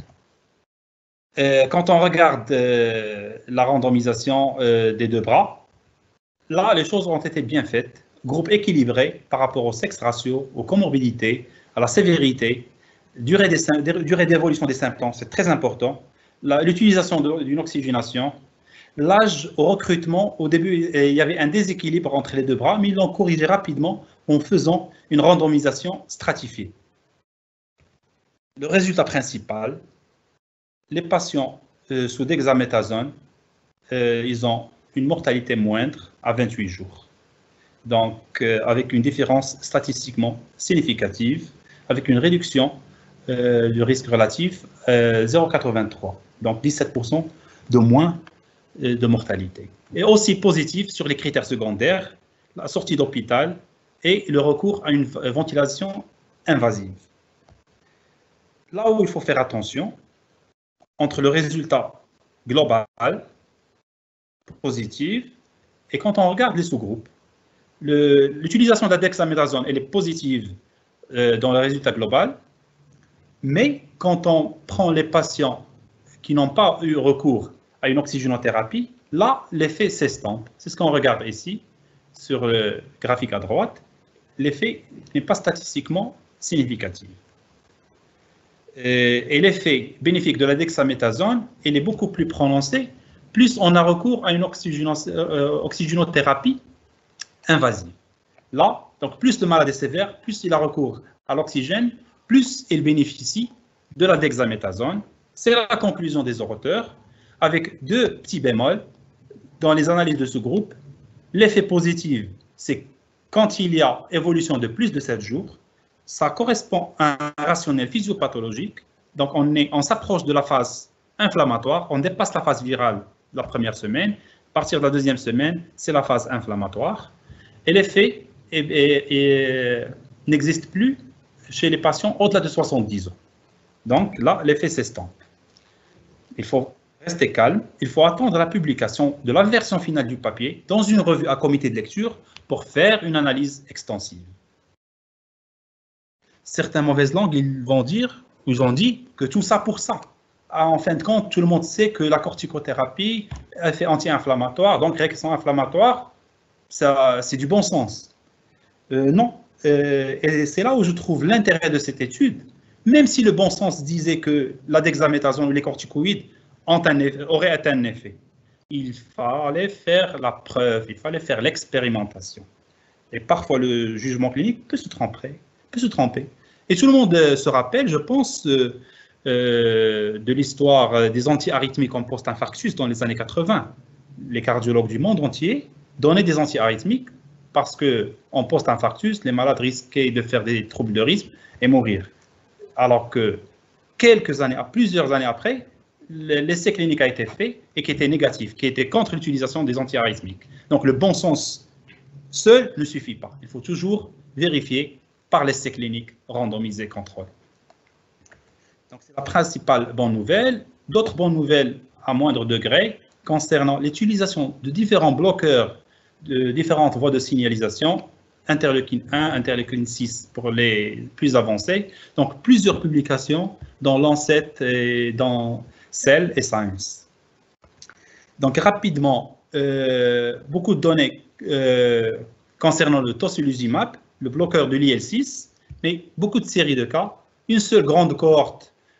Euh, quand on regarde euh, la randomisation euh, des deux bras, là, les choses ont été bien faites. Groupe équilibré par rapport au sexe ratio, aux comorbidités, à la sévérité, durée d'évolution des symptômes, c'est très important. L'utilisation d'une oxygénation, l'âge au recrutement, au début, il y avait un déséquilibre entre les deux bras, mais ils l'ont corrigé rapidement en faisant une randomisation stratifiée. Le résultat principal, les patients euh, sous dexaméthasone, euh, ils ont une mortalité moindre à vingt-huit jours. Donc, euh, avec une différence statistiquement significative, avec une réduction euh, du risque relatif euh, zéro virgule quatre-vingt-trois, donc dix-sept pour cent de moins euh, de mortalité. Et aussi positif sur les critères secondaires, la sortie d'hôpital et le recours à une ventilation invasive. Là où il faut faire attention, entre le résultat global positif et quand on regarde les sous-groupes, l'utilisation de la dexaméthasone elle est positive euh, dans le résultat global, mais quand on prend les patients qui n'ont pas eu recours à une oxygénothérapie, là, l'effet s'estompe. C'est ce qu'on regarde ici, sur le graphique à droite. L'effet n'est pas statistiquement significatif. Et, et l'effet bénéfique de la dexaméthasone, il est beaucoup plus prononcé, plus on a recours à une oxygéno, euh, oxygénothérapie invasive. Là, donc plus le malade est sévère, plus il a recours à l'oxygène, plus il bénéficie de la dexaméthasone. C'est la conclusion des auteurs, avec deux petits bémols dans les analyses de ce groupe. L'effet positif, c'est quand il y a évolution de plus de sept jours, ça correspond à un rationnel physiopathologique. Donc on, est, on s'approche de la phase inflammatoire, on dépasse la phase virale la première semaine. À partir de la deuxième semaine, c'est la phase inflammatoire. Et l'effet n'existe plus chez les patients au-delà de soixante-dix ans. Donc là, l'effet s'estompe. Il faut rester calme, il faut attendre la publication de la version finale du papier dans une revue à comité de lecture pour faire une analyse extensive. Certaines mauvaises langues, ils vont dire, ou ils ont dit que tout ça pour ça. En fin de compte, tout le monde sait que la corticothérapie, elle fait anti-inflammatoire, donc réaction inflammatoire, c'est du bon sens. Euh, non, euh, et c'est là où je trouve l'intérêt de cette étude. Même si le bon sens disait que la dexaméthasone ou les corticoïdes ont un effet, auraient un effet, il fallait faire la preuve, il fallait faire l'expérimentation. Et parfois, le jugement clinique peut se tromper. Peut se tromper. Et tout le monde euh, se rappelle, je pense, euh, euh, de l'histoire des anti-arythmiques en post-infarctus dans les années quatre-vingt. Les cardiologues du monde entier donnaient des anti-arythmiques parce qu'en post-infarctus, les malades risquaient de faire des troubles de rythme et mourir. Alors que quelques années, plusieurs années après, l'essai clinique a été fait et qui était négatif, qui était contre l'utilisation des anti-arythmiques. Donc le bon sens seul ne suffit pas. Il faut toujours vérifier par l'essai clinique randomisé contrôlé. Donc c'est la principale bonne nouvelle. D'autres bonnes nouvelles à moindre degré concernant l'utilisation de différents bloqueurs de différentes voies de signalisation, interleukine un, interleukine six pour les plus avancés. Donc plusieurs publications dans Lancet et dans Cell et Science. Donc rapidement, euh, beaucoup de données euh, concernant le tocilizumab, le bloqueur de l'I L six, mais beaucoup de séries de cas. Une seule grande cohorte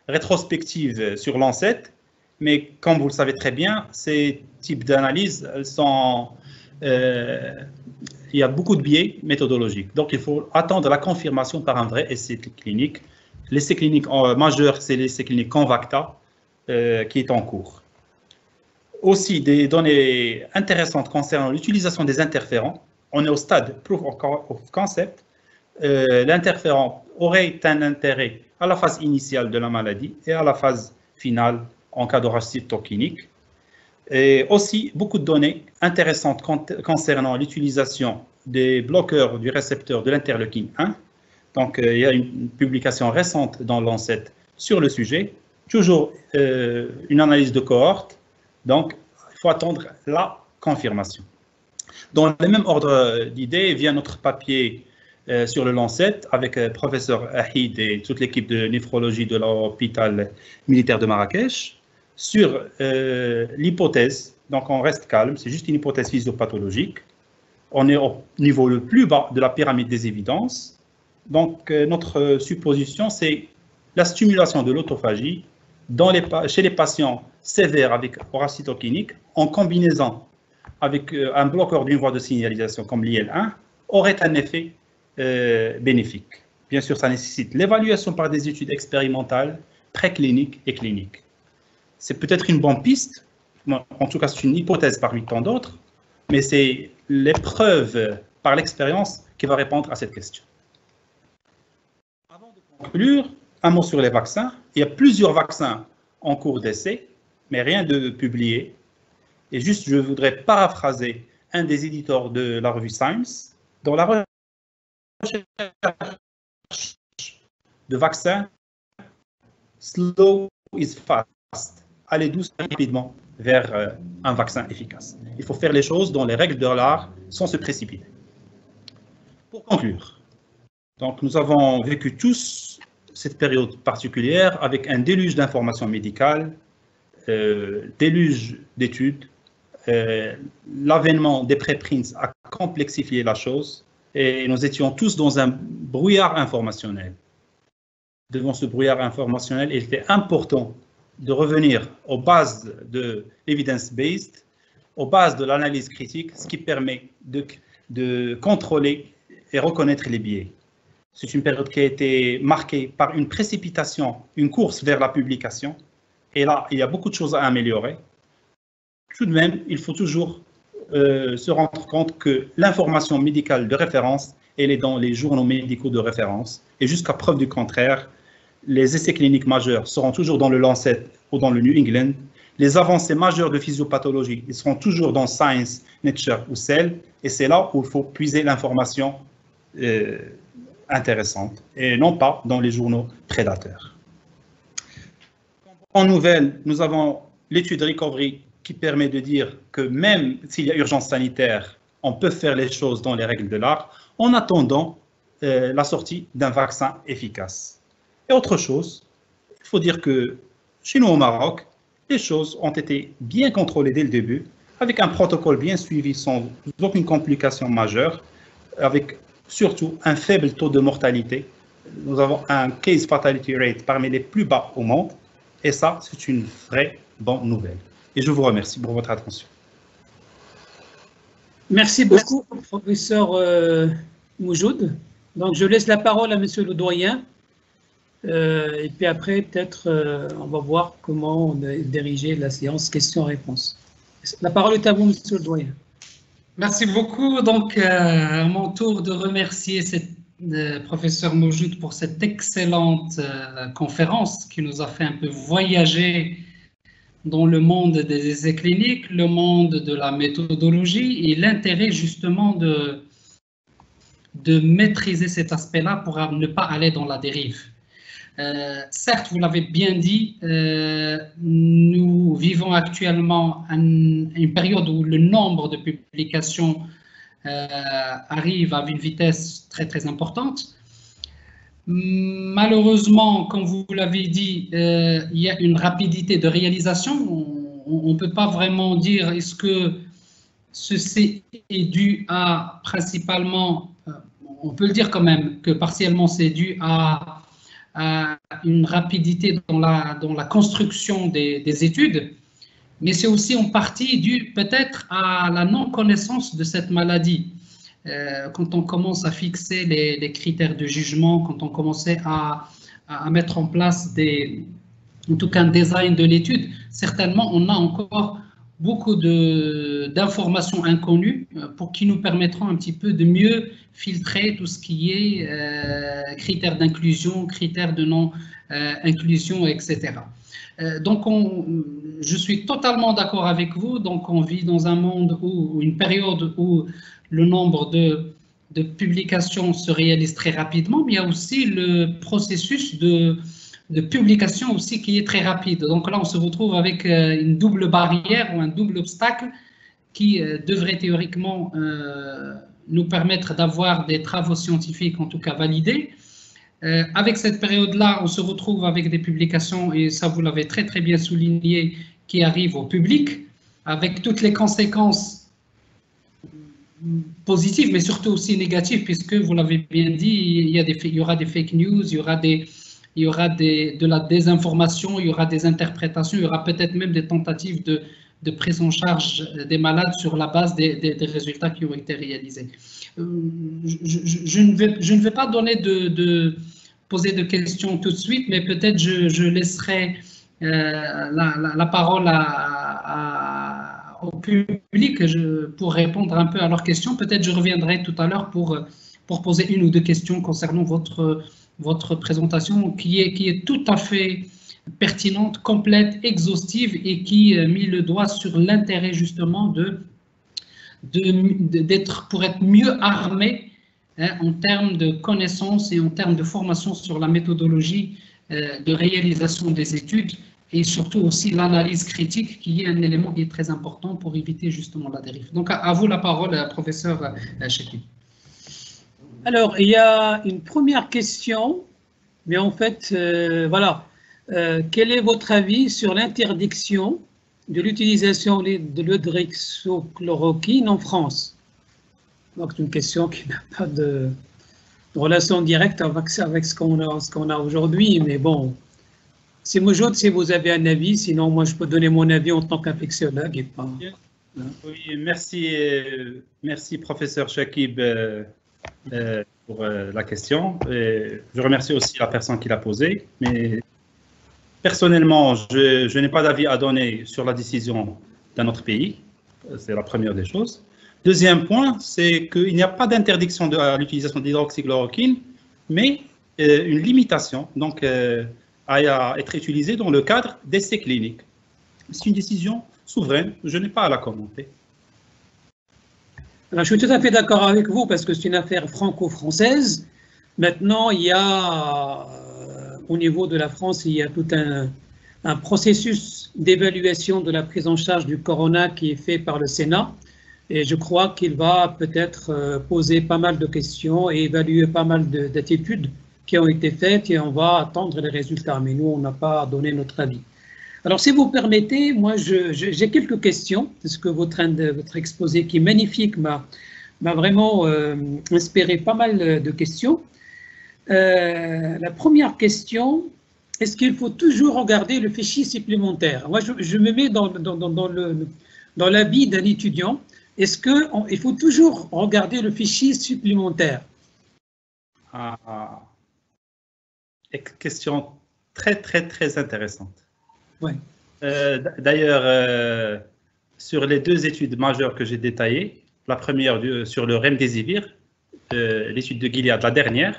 rétrospectives sur Lancet, mais comme vous le savez très bien, ces types d'analyses sont... Euh, il y a beaucoup de biais méthodologiques. Donc, il faut attendre la confirmation par un vrai essai clinique. L'essai clinique majeur, c'est l'essai clinique Convacta euh, qui est en cours. Aussi, des données intéressantes concernant l'utilisation des interférents. On est au stade proof of concept. Euh, L'interférent aurait un intérêt à la phase initiale de la maladie et à la phase finale en cas d'orage cytokinique. Et aussi, beaucoup de données intéressantes concernant l'utilisation des bloqueurs du récepteur de l'interleukine un. Donc, euh, il y a une publication récente dans Lancet sur le sujet. Toujours euh, une analyse de cohorte. Donc, il faut attendre la confirmation. Dans le même ordre d'idées, vient notre papier euh, sur le Lancet avec le euh, professeur Ahid et toute l'équipe de néphrologie de l'hôpital militaire de Marrakech sur euh, l'hypothèse. Donc, on reste calme, c'est juste une hypothèse physiopathologique. On est au niveau le plus bas de la pyramide des évidences. Donc, euh, notre supposition, c'est la stimulation de l'autophagie dans les, chez les patients sévères avec orage cytokinique en combinaison avec euh, un bloqueur d'une voie de signalisation comme l'I L un aurait un effet euh, bénéfique. Bien sûr, ça nécessite l'évaluation par des études expérimentales, précliniques et cliniques. C'est peut-être une bonne piste, en tout cas c'est une hypothèse parmi tant d'autres, mais c'est l'épreuve par l'expérience qui va répondre à cette question. Avant de conclure, un mot sur les vaccins. Il y a plusieurs vaccins en cours d'essai, mais rien de publié. Et juste, je voudrais paraphraser un des éditeurs de la revue Science. Dans la recherche de vaccins, slow is fast. Allez doucement et rapidement vers euh, un vaccin efficace. Il faut faire les choses dans les règles de l'art sans se précipiter. Pour conclure, donc nous avons vécu tous cette période particulière avec un déluge d'informations médicales, euh, déluge d'études. Euh, L'avènement des préprints a complexifié la chose et nous étions tous dans un brouillard informationnel. Devant ce brouillard informationnel, il était important de revenir aux bases de l'evidence-based, aux bases de l'analyse critique, ce qui permet de, de contrôler et reconnaître les biais. C'est une période qui a été marquée par une précipitation, une course vers la publication. Et là, il y a beaucoup de choses à améliorer. Tout de même, il faut toujours euh, se rendre compte que l'information médicale de référence, elle est dans les journaux médicaux de référence. Et jusqu'à preuve du contraire, les essais cliniques majeurs seront toujours dans le Lancet ou dans le New England. Les avancées majeures de physiopathologie, ils seront toujours dans Science, Nature ou Cell. Et c'est là où il faut puiser l'information euh, intéressante et non pas dans les journaux prédateurs. En nouvelle, nous avons l'étude Recovery qui permet de dire que même s'il y a urgence sanitaire, on peut faire les choses dans les règles de l'art en attendant euh, la sortie d'un vaccin efficace. Et autre chose, il faut dire que chez nous au Maroc, les choses ont été bien contrôlées dès le début, avec un protocole bien suivi sans aucune complication majeure, avec surtout un faible taux de mortalité. Nous avons un case fatality rate parmi les plus bas au monde, et ça, c'est une vraie bonne nouvelle. Et je vous remercie pour votre attention. Merci beaucoup, professeur euh, Moujoud. Donc, je laisse la parole à monsieur le doyen. Euh, et puis après, peut-être, euh, on va voir comment on a dirigé la séance questions-réponses. La parole est à vous, monsieur le doyen. Merci beaucoup. Donc, euh, à mon tour de remercier cette, euh, professeur Moujoud pour cette excellente euh, conférence qui nous a fait un peu voyager dans le monde des essais cliniques, le monde de la méthodologie et l'intérêt justement de, de maîtriser cet aspect-là pour ne pas aller dans la dérive. Euh, certes, vous l'avez bien dit, euh, nous vivons actuellement un, une période où le nombre de publications euh, arrive à une vitesse très très importante. Malheureusement, comme vous l'avez dit, euh, il y a une rapidité de réalisation. On ne peut pas vraiment dire est-ce que ceci est dû à principalement, euh, on peut le dire quand même que partiellement c'est dû à à une rapidité dans la, dans la construction des, des études, mais c'est aussi en partie dû peut-être à la non-connaissance de cette maladie. Euh, quand on commence à fixer les, les critères de jugement, quand on commençait à, à mettre en place des, en tout cas un design de l'étude, certainement on a encore beaucoup d'informations inconnues pour qui nous permettront un petit peu de mieux filtrer tout ce qui est euh, critères d'inclusion, critères de non-inclusion, euh, et cetera. Euh, donc, on, je suis totalement d'accord avec vous. Donc, on vit dans un monde où, une période où le nombre de, de publications se réalise très rapidement, mais il y a aussi le processus de de publication aussi qui est très rapide. Donc là, on se retrouve avec une double barrière ou un double obstacle qui devrait théoriquement euh, nous permettre d'avoir des travaux scientifiques, en tout cas validés. Euh, avec cette période-là, on se retrouve avec des publications, et ça vous l'avez très très bien souligné, qui arrivent au public, avec toutes les conséquences positives, mais surtout aussi négatives, puisque vous l'avez bien dit, il y, a des, il y aura des fake news, il y aura des il y aura des, de la désinformation, il y aura des interprétations, il y aura peut-être même des tentatives de, de prise en charge des malades sur la base des, des, des résultats qui ont été réalisés. Euh, je, je, je, ne vais, je ne vais pas donner de, de poser de questions tout de suite, mais peut-être je, je laisserai euh, la, la, la parole à, à, au public je, pour répondre un peu à leurs questions. Peut-être je reviendrai tout à l'heure pour, pour poser une ou deux questions concernant votre votre présentation qui est, qui est tout à fait pertinente, complète, exhaustive et qui a mis le doigt sur l'intérêt justement de, de, d'être, pour être mieux armé hein, en termes de connaissances et en termes de formation sur la méthodologie euh, de réalisation des études et surtout aussi l'analyse critique qui est un élément qui est très important pour éviter justement la dérive. Donc à, à vous la parole, professeur Chakib. Alors, il y a une première question, mais en fait, euh, voilà. Euh, quel est votre avis sur l'interdiction de l'utilisation de l'hydroxychloroquine en France? Donc, c'est une question qui n'a pas de, de relation directe avec, avec ce qu'on a, ce qu'on a aujourd'hui, mais bon, c'est Mojoud si vous avez un avis, sinon moi je peux donner mon avis en tant qu'infectiologue. Et pas, hein. Oui, merci, euh, merci professeur Chakib. Euh, Euh, pour euh, la question. Et je remercie aussi la personne qui l'a posée. Mais personnellement, je, je n'ai pas d'avis à donner sur la décision d'un autre pays. C'est la première des choses. Deuxième point, c'est qu'il n'y a pas d'interdiction de l'utilisation d'hydroxychloroquine, mais euh, une limitation donc, euh, à être utilisée dans le cadre d'essais cliniques. C'est une décision souveraine, je n'ai pas à la commenter. Alors, je suis tout à fait d'accord avec vous parce que c'est une affaire franco-française. Maintenant, il y a, euh, au niveau de la France, il y a tout un, un processus d'évaluation de la prise en charge du corona qui est fait par le Sénat. Et je crois qu'il va peut-être euh, poser pas mal de questions et évaluer pas mal d'attitudes qui ont été faites et on va attendre les résultats. Mais nous, on n'a pas donné notre avis. Alors, si vous permettez, moi, j'ai je, je, quelques questions, parce que votre, votre exposé qui est magnifique m'a vraiment euh, inspiré pas mal de questions. Euh, la première question, est-ce qu'il faut toujours regarder le fichier supplémentaire? Moi, je, je me mets dans, dans, dans, le, dans l'avis d'un étudiant. Est-ce qu'il faut toujours regarder le fichier supplémentaire? Ah, question très, très, très intéressante. Ouais. Euh, D'ailleurs, euh, sur les deux études majeures que j'ai détaillées, la première du, sur le Remdesivir, euh, l'étude de Gilead, la dernière,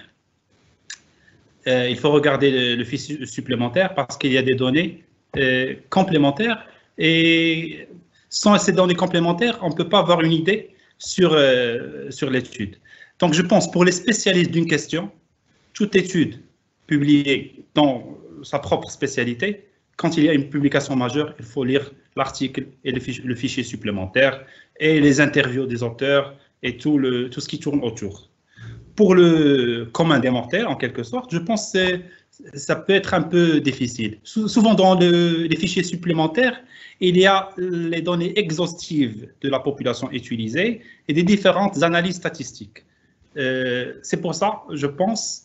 euh, il faut regarder le, le fichier supplémentaire parce qu'il y a des données euh, complémentaires et sans ces données complémentaires, on ne peut pas avoir une idée sur, euh, sur l'étude. Donc, je pense pour les spécialistes d'une question, toute étude publiée dans sa propre spécialité, quand il y a une publication majeure, il faut lire l'article et le fichier, le fichier supplémentaire et les interviews des auteurs et tout, le, tout ce qui tourne autour. Pour le commun des mortels, en quelque sorte, je pense que ça peut être un peu difficile. Souvent, dans le, les fichiers supplémentaires, il y a les données exhaustives de la population utilisée et des différentes analyses statistiques. Euh, C'est pour ça, je pense,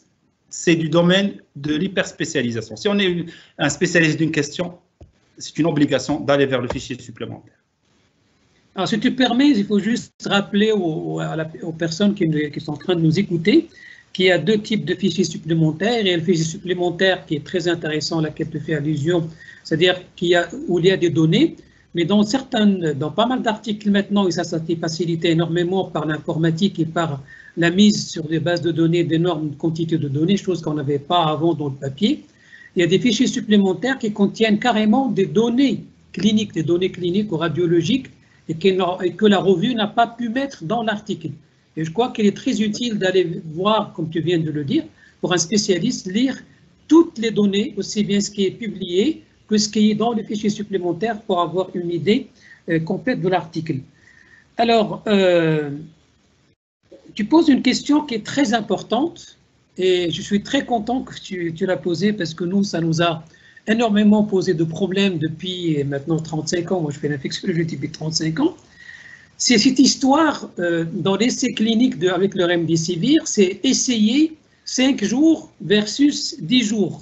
c'est du domaine de l'hyperspécialisation. Si on est un spécialiste d'une question, c'est une obligation d'aller vers le fichier supplémentaire. Alors, si tu permets, il faut juste rappeler aux, à la, aux personnes qui, qui sont en train de nous écouter qu'il y a deux types de fichiers supplémentaires. Il y a le fichier supplémentaire qui est très intéressant, à laquelle tu fais allusion, c'est-à-dire qu'il y a, où il y a des données, mais dans, certaines, dans pas mal d'articles maintenant, et ça, ça a été facilité énormément par l'informatique et par la mise sur des bases de données d'énormes quantités de données, chose qu'on n'avait pas avant dans le papier. Il y a des fichiers supplémentaires qui contiennent carrément des données cliniques, des données cliniques ou radiologiques, et que la revue n'a pas pu mettre dans l'article. Et je crois qu'il est très utile d'aller voir, comme tu viens de le dire, pour un spécialiste, lire toutes les données, aussi bien ce qui est publié que ce qui est dans les fichiers supplémentaires pour avoir une idée euh, complète de l'article. Alors, euh, tu poses une question qui est très importante et je suis très content que tu, tu l'as posée parce que nous, ça nous a énormément posé de problèmes depuis maintenant trente-cinq ans. Moi, je fais l'infectiologie depuis trente-cinq ans. C'est cette histoire euh, dans l'essai clinique de, avec le remdesivir, c'est essayer cinq jours versus dix jours.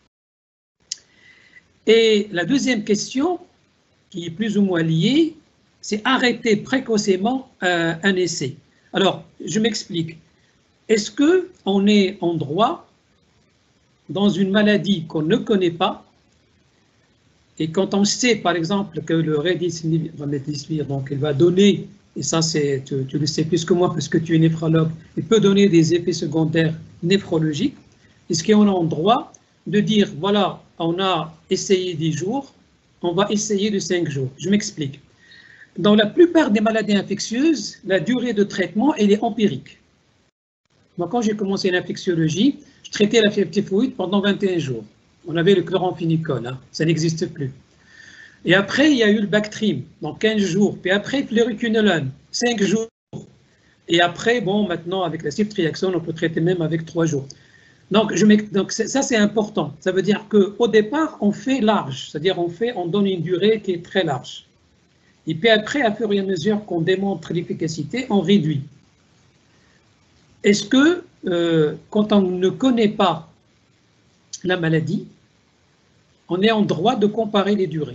Et la deuxième question, qui est plus ou moins liée, c'est arrêter précocement euh, un essai. Alors, je m'explique. Est-ce qu'on est en droit, dans une maladie qu'on ne connaît pas, et quand on sait, par exemple, que le remdesivir, donc il va donner, et ça, c'est, tu, tu le sais plus que moi parce que tu es néphrologue, il peut donner des effets secondaires néphrologiques, est-ce qu'on est en droit de dire, voilà, on a essayé dix jours, on va essayer de cinq jours. Je m'explique. Dans la plupart des maladies infectieuses, la durée de traitement, elle est empirique. Moi, quand j'ai commencé l'infectiologie, je traitais la fièvre typhoïde pendant vingt et un jours. On avait le chloramphénicol, hein, ça n'existe plus. Et après, il y a eu le Bactrim, donc quinze jours. Puis après, fluoroquinolone, cinq jours. Et après, bon, maintenant, avec la ciftriaxone, on peut traiter même avec trois jours. Donc, je donc ça, c'est important. Ça veut dire qu'au départ, on fait large, c'est-à-dire on fait, on donne une durée qui est très large. Et puis après, à fur et à mesure qu'on démontre l'efficacité, on réduit. Est-ce que, euh, quand on ne connaît pas la maladie, on est en droit de comparer les durées?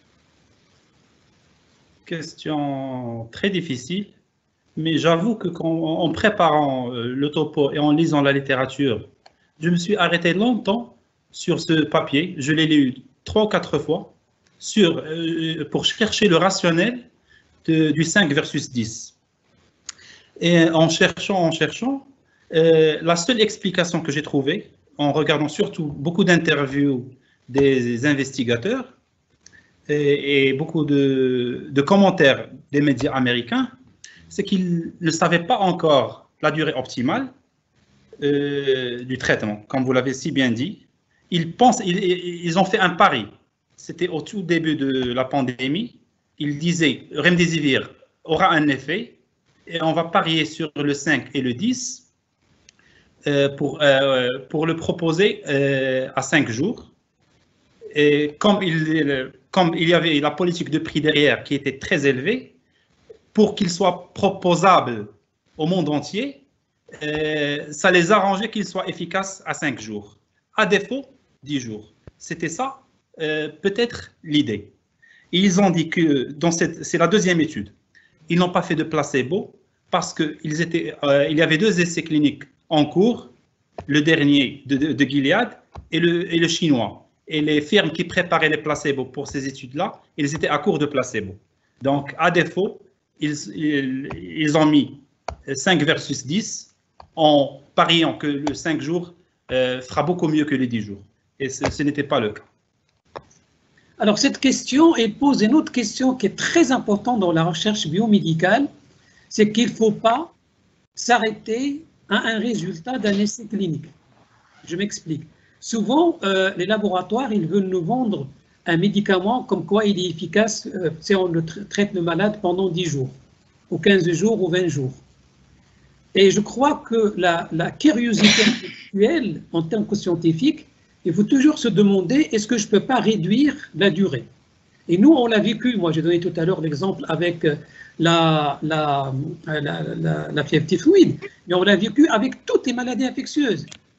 Question très difficile, mais j'avoue que quand, en préparant le topo et en lisant la littérature, je me suis arrêté longtemps sur ce papier, je l'ai lu trois ou quatre fois, sur, euh, pour chercher le rationnel de, du cinq versus dix. Et en cherchant, en cherchant, euh, la seule explication que j'ai trouvée, en regardant surtout beaucoup d'interviews des investigateurs et, et beaucoup de, de commentaires des médias américains, c'est qu'ils ne savaient pas encore la durée optimale Euh, du traitement, comme vous l'avez si bien dit. Ils pensent, ils, ils ont fait un pari. C'était au tout début de la pandémie. Ils disaient remdesivir aura un effet et on va parier sur le cinq et le dix euh, pour, euh, pour le proposer euh, à cinq jours. Et comme il, comme il y avait la politique de prix derrière qui était très élevée, pour qu'il soit proposable au monde entier, Euh, ça les arrangeait qu'ils soient efficaces à cinq jours. À défaut, dix jours. C'était ça, euh, peut-être l'idée. Ils ont dit que, dans cette, c'est la deuxième étude, ils n'ont pas fait de placebo parce qu'il euh, y avait deux essais cliniques en cours, le dernier de, de, de Gilead et le, et le chinois. Et les firmes qui préparaient les placebos pour ces études-là, ils étaient à court de placebo. Donc, à défaut, ils, ils, ils ont mis cinq versus dix, en pariant que le cinq jours euh, fera beaucoup mieux que les dix jours. Et ce, ce n'était pas le cas. Alors, cette question, elle pose une autre question qui est très importante dans la recherche biomédicale, c'est qu'il ne faut pas s'arrêter à un résultat d'un essai clinique. Je m'explique. Souvent, euh, les laboratoires, ils veulent nous vendre un médicament comme quoi il est efficace euh, si on le tra traite le malade pendant dix jours, ou quinze jours, ou vingt jours. Et je crois que la, la curiosité intellectuelle, en tant que scientifique, il faut toujours se demander, est-ce que je ne peux pas réduire la durée? Et nous, on l'a vécu, moi j'ai donné tout à l'heure l'exemple avec la, la, la, la, la fièvre typhoïde, mais on l'a vécu avec toutes les maladies infectieuses.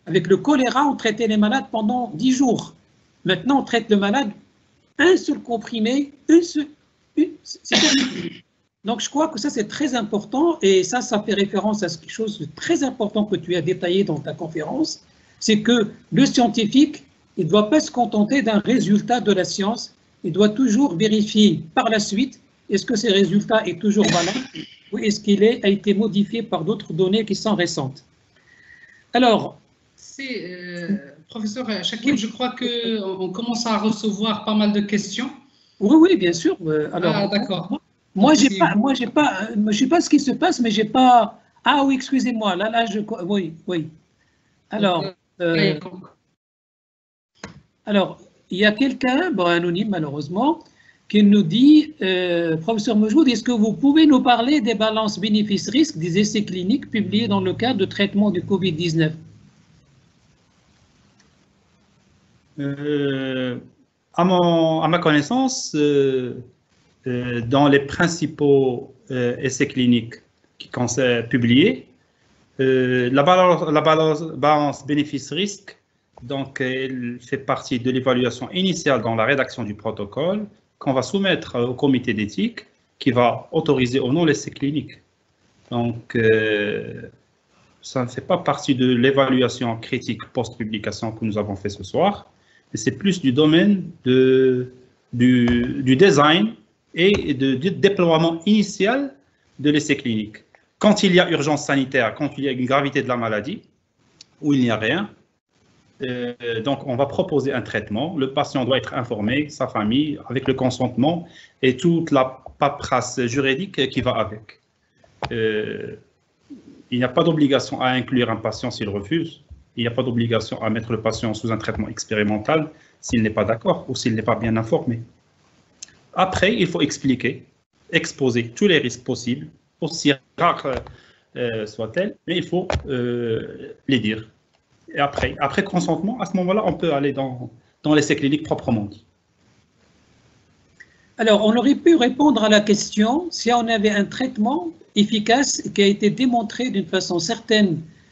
Avec le choléra, on traitait les malades pendant dix jours. Maintenant, on traite le malade, un seul comprimé, une seule, une, c'est terminé. Donc, je crois que ça, c'est très important, et ça, ça fait référence à quelque chose de très important que tu as détaillé dans ta conférence, c'est que le scientifique, il ne doit pas se contenter d'un résultat de la science, il doit toujours vérifier par la suite, est-ce que ces résultats est toujours valable, ou est-ce qu'il a été modifié par d'autres données qui sont récentes. Alors, c'est, euh, professeur Chakib, oui. Je crois qu'on commence à recevoir pas mal de questions. Oui, oui, bien sûr. Alors, ah, d'accord. Moi, j'ai pas, moi, j'ai pas, je sais pas ce qui se passe, mais j'ai pas. Ah oui, excusez-moi. Là, là, je. Oui, oui. Alors, euh, alors, il y a quelqu'un, bon, anonyme malheureusement, qui nous dit, euh, professeur Mejoud, est-ce que vous pouvez nous parler des balances bénéfices-risques des essais cliniques publiés dans le cadre de traitement du Covid dix-neuf? euh, à, mon, à ma connaissance, euh, euh, dans les principaux euh, essais cliniques qui sont publiés, euh, la balance, la balance, balance bénéfice-risque, donc, elle fait partie de l'évaluation initiale dans la rédaction du protocole qu'on va soumettre au comité d'éthique qui va autoriser ou non l'essai clinique. Donc, euh, ça ne fait pas partie de l'évaluation critique post-publication que nous avons fait ce soir, mais c'est plus du domaine de, du, du design et de, du déploiement initial de l'essai clinique. Quand il y a urgence sanitaire, quand il y a une gravité de la maladie, ou il n'y a rien, Euh, donc, on va proposer un traitement. Le patient doit être informé, sa famille, avec le consentement et toute la paperasse juridique qui va avec. Euh, il n'y a pas d'obligation à inclure un patient s'il refuse. Il n'y a pas d'obligation à mettre le patient sous un traitement expérimental s'il n'est pas d'accord ou s'il n'est pas bien informé. Après, il faut expliquer, exposer tous les risques possibles, aussi rares euh, soient-elles, mais il faut euh, les dire. Et après, après consentement, à ce moment-là, on peut aller dans, dans l'essai clinique proprement dit. Alors, on aurait pu répondre à la question si on avait un traitement efficace qui a été démontré d'une façon certaine,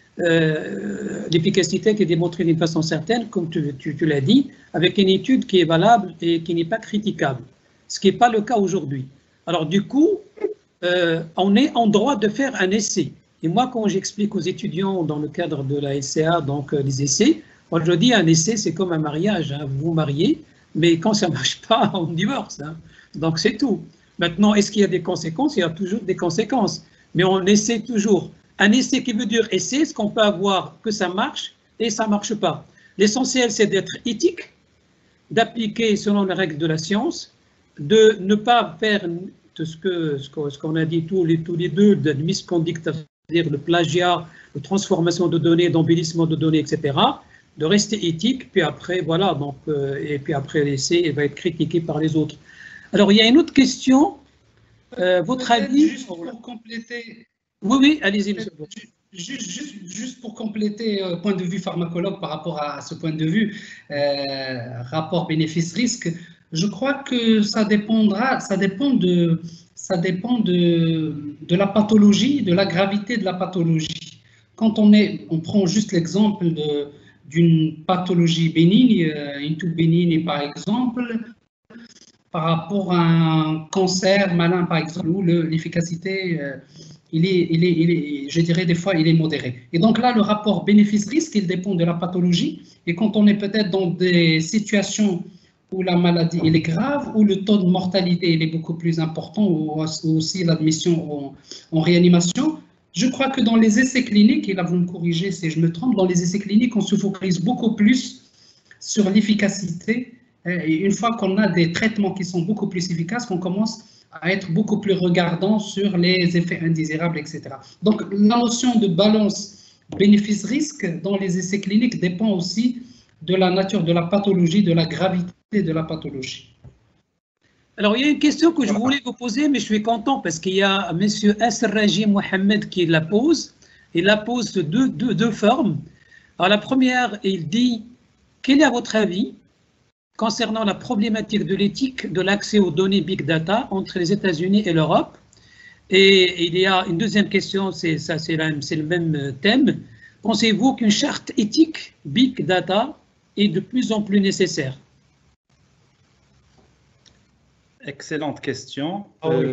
euh, l'efficacité qui est démontrée d'une façon certaine, comme tu, tu, tu l'as dit, avec une étude qui est valable et qui n'est pas critiquable, ce qui n'est pas le cas aujourd'hui. Alors, du coup, euh, on est en droit de faire un essai. Et moi, quand j'explique aux étudiants dans le cadre de la L C A, donc euh, les essais, moi je dis un essai, c'est comme un mariage, hein, vous vous mariez, mais quand ça ne marche pas, on divorce. Hein. Donc c'est tout. Maintenant, est-ce qu'il y a des conséquences? Il y a toujours des conséquences, mais on essaie toujours. Un essai qui veut dire essai, ce qu'on peut avoir que ça marche et ça ne marche pas. L'essentiel, c'est d'être éthique, d'appliquer selon les règles de la science, de ne pas faire de ce qu'on ce qu'on a dit tous les, tous les deux, de misconduite, c'est-à-dire le plagiat, la transformation de données, d'embellissement de données, et cetera, de rester éthique, puis après, voilà, donc, euh, et puis après l'essai, il va être critiqué par les autres. Alors, il y a une autre question, euh, votre avis... Juste pour compléter... Oui, oui, allez-y, monsieur. Juste, juste, juste pour compléter le euh, point de vue pharmacologue par rapport à, à ce point de vue, euh, rapport bénéfice-risque, je crois que ça dépendra, ça dépend de... ça dépend de, de la pathologie, de la gravité de la pathologie. Quand on, est, on prend juste l'exemple d'une pathologie bénigne, une toux bénigne par exemple, par rapport à un cancer malin par exemple, où l'efficacité, il est, il est, il est, je dirais des fois, il est modéré. Et donc là, le rapport bénéfice-risque, il dépend de la pathologie. Et quand on est peut-être dans des situations où la maladie elle est grave, où le taux de mortalité il est beaucoup plus important, ou aussi l'admission en, en réanimation. Je crois que dans les essais cliniques, et là vous me corrigez si je me trompe, dans les essais cliniques, on se focalise beaucoup plus sur l'efficacité. Et une fois qu'on a des traitements qui sont beaucoup plus efficaces, on commence à être beaucoup plus regardant sur les effets indésirables, et cetera. Donc la notion de balance bénéfice-risque dans les essais cliniques dépend aussi de la nature de la pathologie, de la gravité de la pathologie. Alors, il y a une question que je voulais vous poser, mais je suis content parce qu'il y a M. Asraji Mohamed qui la pose. Il la pose de deux, deux, deux formes. Alors, la première, il dit, quel est à votre avis concernant la problématique de l'éthique de l'accès aux données Big Data entre les États-Unis et l'Europe? Et il y a une deuxième question, c'est ça, c'est le même thème. pensez-vous qu'une charte éthique Big Data est de plus en plus nécessaire? Excellente question. Ah oui. euh,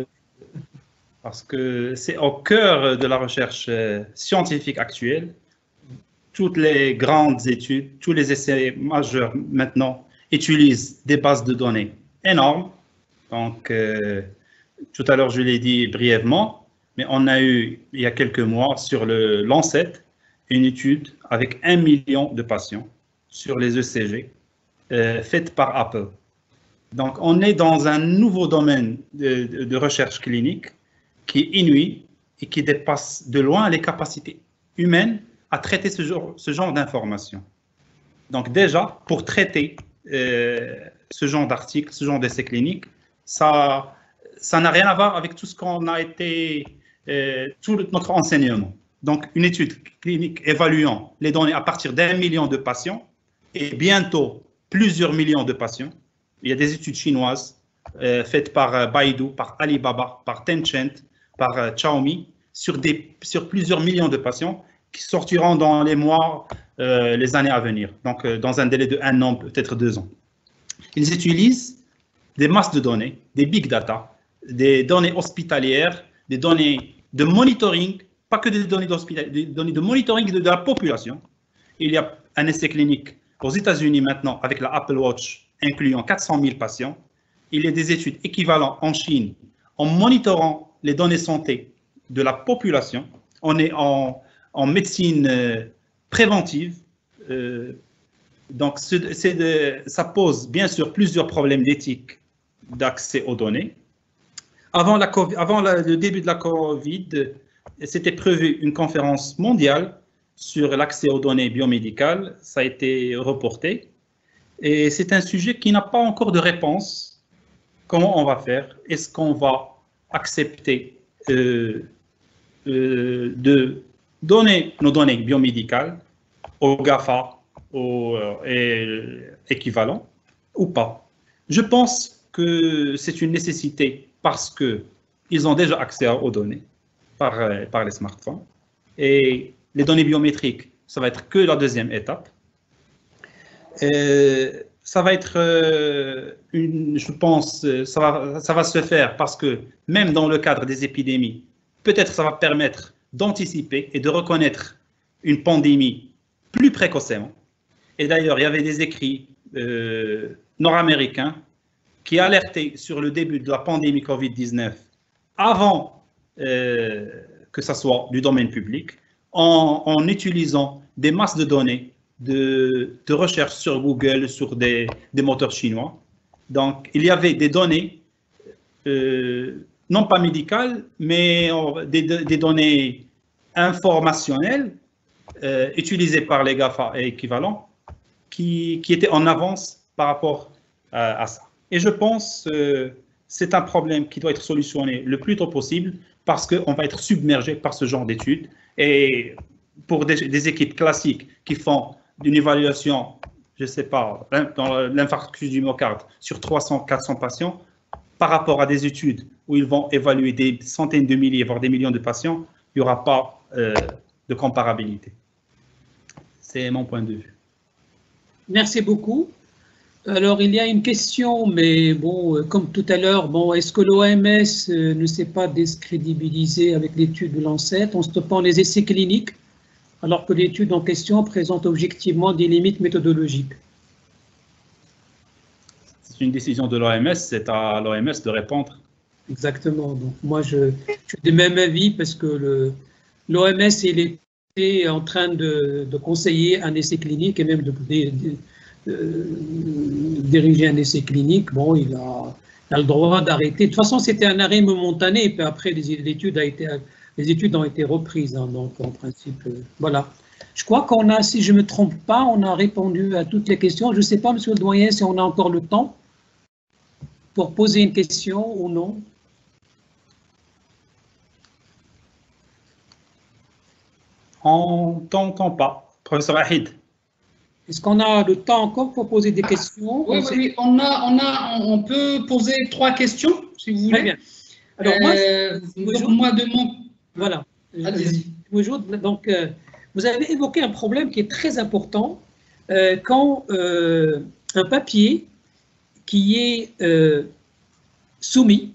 parce que c'est au cœur de la recherche euh, scientifique actuelle. Toutes les grandes études, tous les essais majeurs maintenant utilisent des bases de données énormes. Donc, euh, tout à l'heure, je l'ai dit brièvement, mais on a eu, il y a quelques mois, sur le Lancet, une étude avec un million de patients sur les E C G, euh, faite par Apple. Donc, on est dans un nouveau domaine de, de, de recherche clinique qui est inouï et qui dépasse de loin les capacités humaines à traiter ce genre, ce genre d'informations. Donc déjà, pour traiter euh, ce genre d'article, ce genre d'essai clinique, ça ça n'a rien à voir avec tout ce qu'on a été, euh, tout notre enseignement. Donc une étude clinique évaluant les données à partir d'un million de patients et bientôt plusieurs millions de patients. Il y a des études chinoises euh, faites par euh, Baidu, par Alibaba, par Tencent, par euh, Xiaomi, sur, des, sur plusieurs millions de patients qui sortiront dans les mois, euh, les années à venir, donc euh, dans un délai de un an, peut-être deux ans. Ils utilisent des masses de données, des big data, des données hospitalières, des données de monitoring, pas que des données d'hospitalière, des données de monitoring de, de la population. Il y a un essai clinique aux États-Unis maintenant avec la Apple Watch, incluant quatre cent mille patients. Il y a des études équivalentes en Chine en monitorant les données santé de la population. On est en en médecine euh, préventive. Euh, donc, c'est, c'est de, ça pose bien sûr plusieurs problèmes d'éthique d'accès aux données. Avant, la COVID, avant la, le début de la Covid, c'était prévu une conférence mondiale sur l'accès aux données biomédicales. Ça a été reporté. Et c'est un sujet qui n'a pas encore de réponse. Comment on va faire? Est-ce qu'on va accepter euh, euh, de donner nos données biomédicales aux GAFA, aux euh, équivalents, ou pas? Je pense que c'est une nécessité parce qu'ils ont déjà accès aux données par, par les smartphones. Et les données biométriques, ça va être que la deuxième étape. Et ça va être, euh, une, je pense, ça va, ça va se faire parce que même dans le cadre des épidémies, peut-être ça va permettre d'anticiper et de reconnaître une pandémie plus précocement. Et d'ailleurs, il y avait des écrits euh, nord-américains qui alertaient sur le début de la pandémie Covid dix-neuf avant euh, que ça soit du domaine public, en, en utilisant des masses de données de, de recherche sur Google, sur des, des moteurs chinois. Donc, il y avait des données euh, non pas médicales, mais des, des données informationnelles euh, utilisées par les GAFA et équivalents qui, qui étaient en avance par rapport à, à ça. Et je pense que euh, c'est un problème qui doit être solutionné le plus tôt possible parce qu'on va être submergé par ce genre d'études. Et pour des, des équipes classiques qui font une évaluation, je ne sais pas, dans l'infarctus du myocarde sur trois cents, quatre cents patients, par rapport à des études où ils vont évaluer des centaines de milliers, voire des millions de patients, il n'y aura pas euh, de comparabilité. C'est mon point de vue. Merci beaucoup. Alors, il y a une question, mais bon, comme tout à l'heure, bon, est-ce que l'O M S ne s'est pas décrédibilisé avec l'étude de Lancet en stoppant les essais cliniques, alors que l'étude en question présente objectivement des limites méthodologiques? C'est une décision de l'O M S, c'est à l'O M S de répondre. Exactement. Donc, moi, je, je suis du même avis parce que l'O M S, il était en train de, de conseiller un essai clinique et même de, de, de Euh, diriger un essai clinique. Bon, il a, il a le droit d'arrêter. De toute façon, c'était un arrêt momentané, et puis après, les, l'étude a été, les études ont été reprises. Hein, donc, en principe, euh, voilà. Je crois qu'on a, si je ne me trompe pas, on a répondu à toutes les questions. Je ne sais pas, monsieur le doyen, si on a encore le temps pour poser une question ou non. On t'entend pas, professeur Ahid. Est-ce qu'on a le temps encore pour poser des questions? Oui, oui, oui, on, a, on, a, on peut poser trois questions, si vous voulez. Très bien. Alors, moi, euh, je, donc, moi de mon... Voilà. Allez-y. Donc, euh, vous avez évoqué un problème qui est très important euh, quand euh, un papier qui est euh, soumis,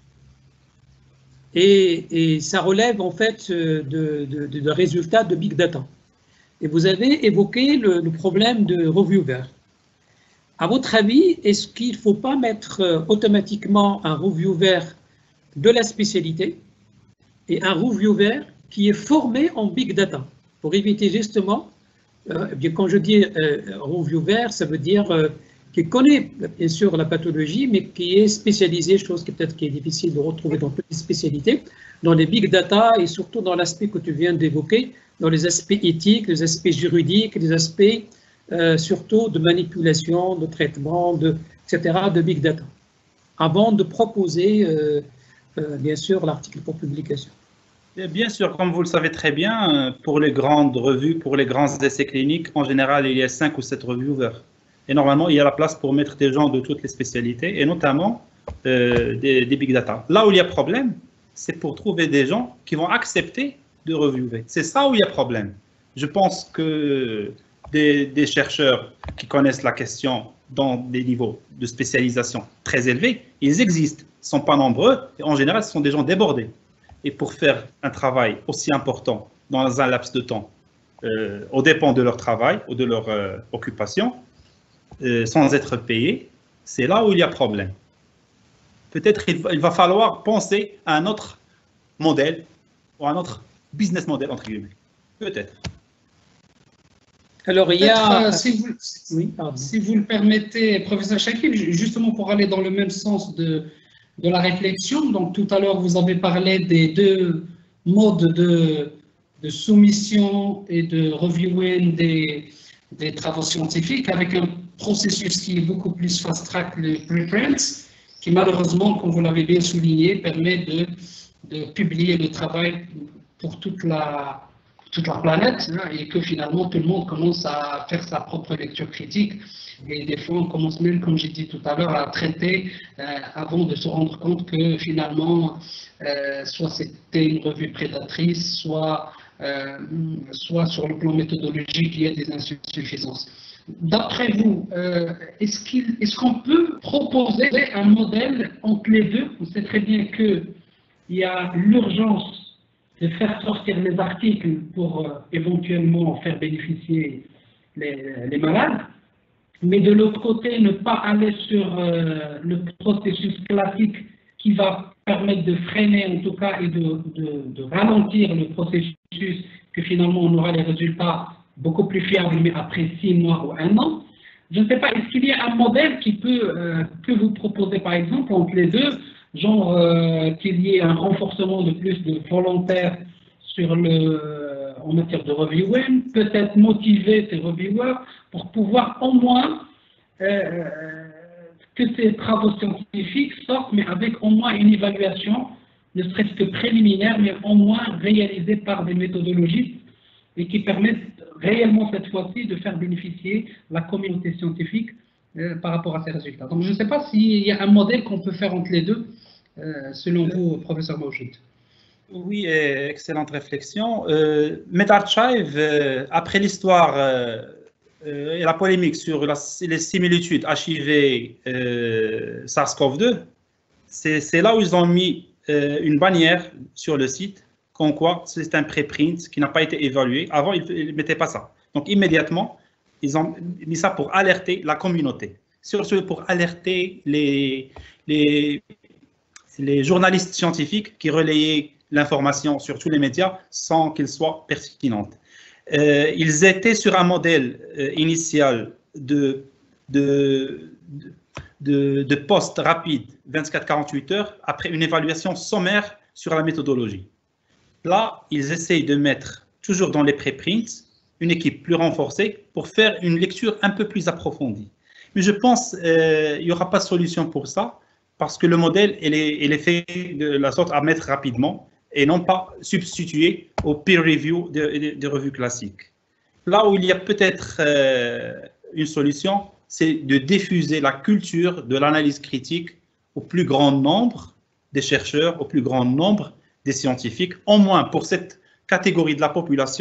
et, et ça relève en fait de, de, de, de résultats de Big Data. Et vous avez évoqué le, le problème de reviewer. À votre avis, est-ce qu'il ne faut pas mettre automatiquement un reviewer de la spécialité et un reviewer qui est formé en Big Data pour éviter justement, euh, bien quand je dis euh, reviewer, ça veut dire euh, qui connaît bien sûr la pathologie, mais qui est spécialisé, chose qui peut-être qui est difficile de retrouver dans toutes les spécialités, dans les Big Data et surtout dans l'aspect que tu viens d'évoquer, dans les aspects éthiques, les aspects juridiques, les aspects euh, surtout de manipulation, de traitement, de, et cetera, de Big Data, avant de proposer, euh, euh, bien sûr, l'article pour publication. Et bien sûr, comme vous le savez très bien, pour les grandes revues, pour les grands essais cliniques, en général, il y a cinq ou sept reviewers. Et normalement, il y a la place pour mettre des gens de toutes les spécialités, et notamment euh, des, des Big Data. Là où il y a problème, c'est pour trouver des gens qui vont accepter de reviewer. C'est ça où il y a problème. Je pense que des, des chercheurs qui connaissent la question dans des niveaux de spécialisation très élevés, ils existent, ils ne sont pas nombreux, et en général, ce sont des gens débordés. Et pour faire un travail aussi important dans un laps de temps, euh, aux dépens de leur travail ou de leur euh, occupation, euh, sans être payés, c'est là où il y a problème. Peut-être il, il va falloir penser à un autre modèle ou à un autre business model, entre guillemets. Peut-être. Alors, il y a... Euh, si, vous, oui, si vous le permettez, professeur Chakib, justement pour aller dans le même sens de, de la réflexion, donc tout à l'heure, vous avez parlé des deux modes de, de soumission et de reviewing des, des travaux scientifiques, avec un processus qui est beaucoup plus fast-track, le preprint, qui malheureusement, comme vous l'avez bien souligné, permet de, de publier le travail pour toute la... toute la planète, hein, et que finalement tout le monde commence à faire sa propre lecture critique, et des fois on commence même, comme j'ai dit tout à l'heure, à traiter euh, avant de se rendre compte que finalement euh, soit c'était une revue prédatrice, soit, euh, soit sur le plan méthodologique il y a des insuffisances. D'après vous, euh, est-ce qu'il, est-ce qu'on peut proposer un modèle entre les deux? On sait très bien qu'il y a l'urgence de faire sortir les articles pour euh, éventuellement faire bénéficier les, les malades, mais de l'autre côté, ne pas aller sur euh, le processus classique qui va permettre de freiner en tout cas et de, de, de ralentir le processus, que finalement on aura les résultats beaucoup plus fiables, mais après six mois ou un an. Je ne sais pas, est-ce qu'il y a un modèle qui peut, euh, que vous proposez par exemple entre les deux, genre euh, qu'il y ait un renforcement de plus de volontaires sur le, euh, en matière de reviewing, peut-être motiver ces reviewers pour pouvoir au moins euh, que ces travaux scientifiques sortent, mais avec au moins une évaluation, ne serait-ce que préliminaire, mais au moins réalisée par des méthodologistes et qui permettent réellement cette fois-ci de faire bénéficier la communauté scientifique euh, par rapport à ces résultats. Donc je ne sais pas s'il y a un modèle qu'on peut faire entre les deux, euh, selon vous, professeur Moujid. Oui, excellente réflexion. Euh, MedArchive, euh, après l'histoire euh, euh, et la polémique sur la, les similitudes H I V euh, SARS-CoV deux, c'est là où ils ont mis euh, une bannière sur le site, comme quoi c'est un préprint qui n'a pas été évalué. Avant, ils ne mettaient pas ça. Donc, immédiatement, ils ont mis ça pour alerter la communauté. Surtout pour alerter les, les, les journalistes scientifiques qui relayaient l'information sur tous les médias sans qu'elle soit pertinente. Euh, ils étaient sur un modèle euh, initial de, de, de, de post rapide vingt-quatre à quarante-huit heures après une évaluation sommaire sur la méthodologie. Là, ils essayent de mettre, toujours dans les préprints, une équipe plus renforcée pour faire une lecture un peu plus approfondie. Mais je pense qu'il euh, n'y aura pas de solution pour ça, parce que le modèle il est, il est fait de la sorte à mettre rapidement et non pas substitué au peer review des de, de revues classiques. Là où il y a peut-être euh, une solution, c'est de diffuser la culture de l'analyse critique au plus grand nombre des chercheurs, au plus grand nombre des scientifiques, au moins pour cette catégorie de la population,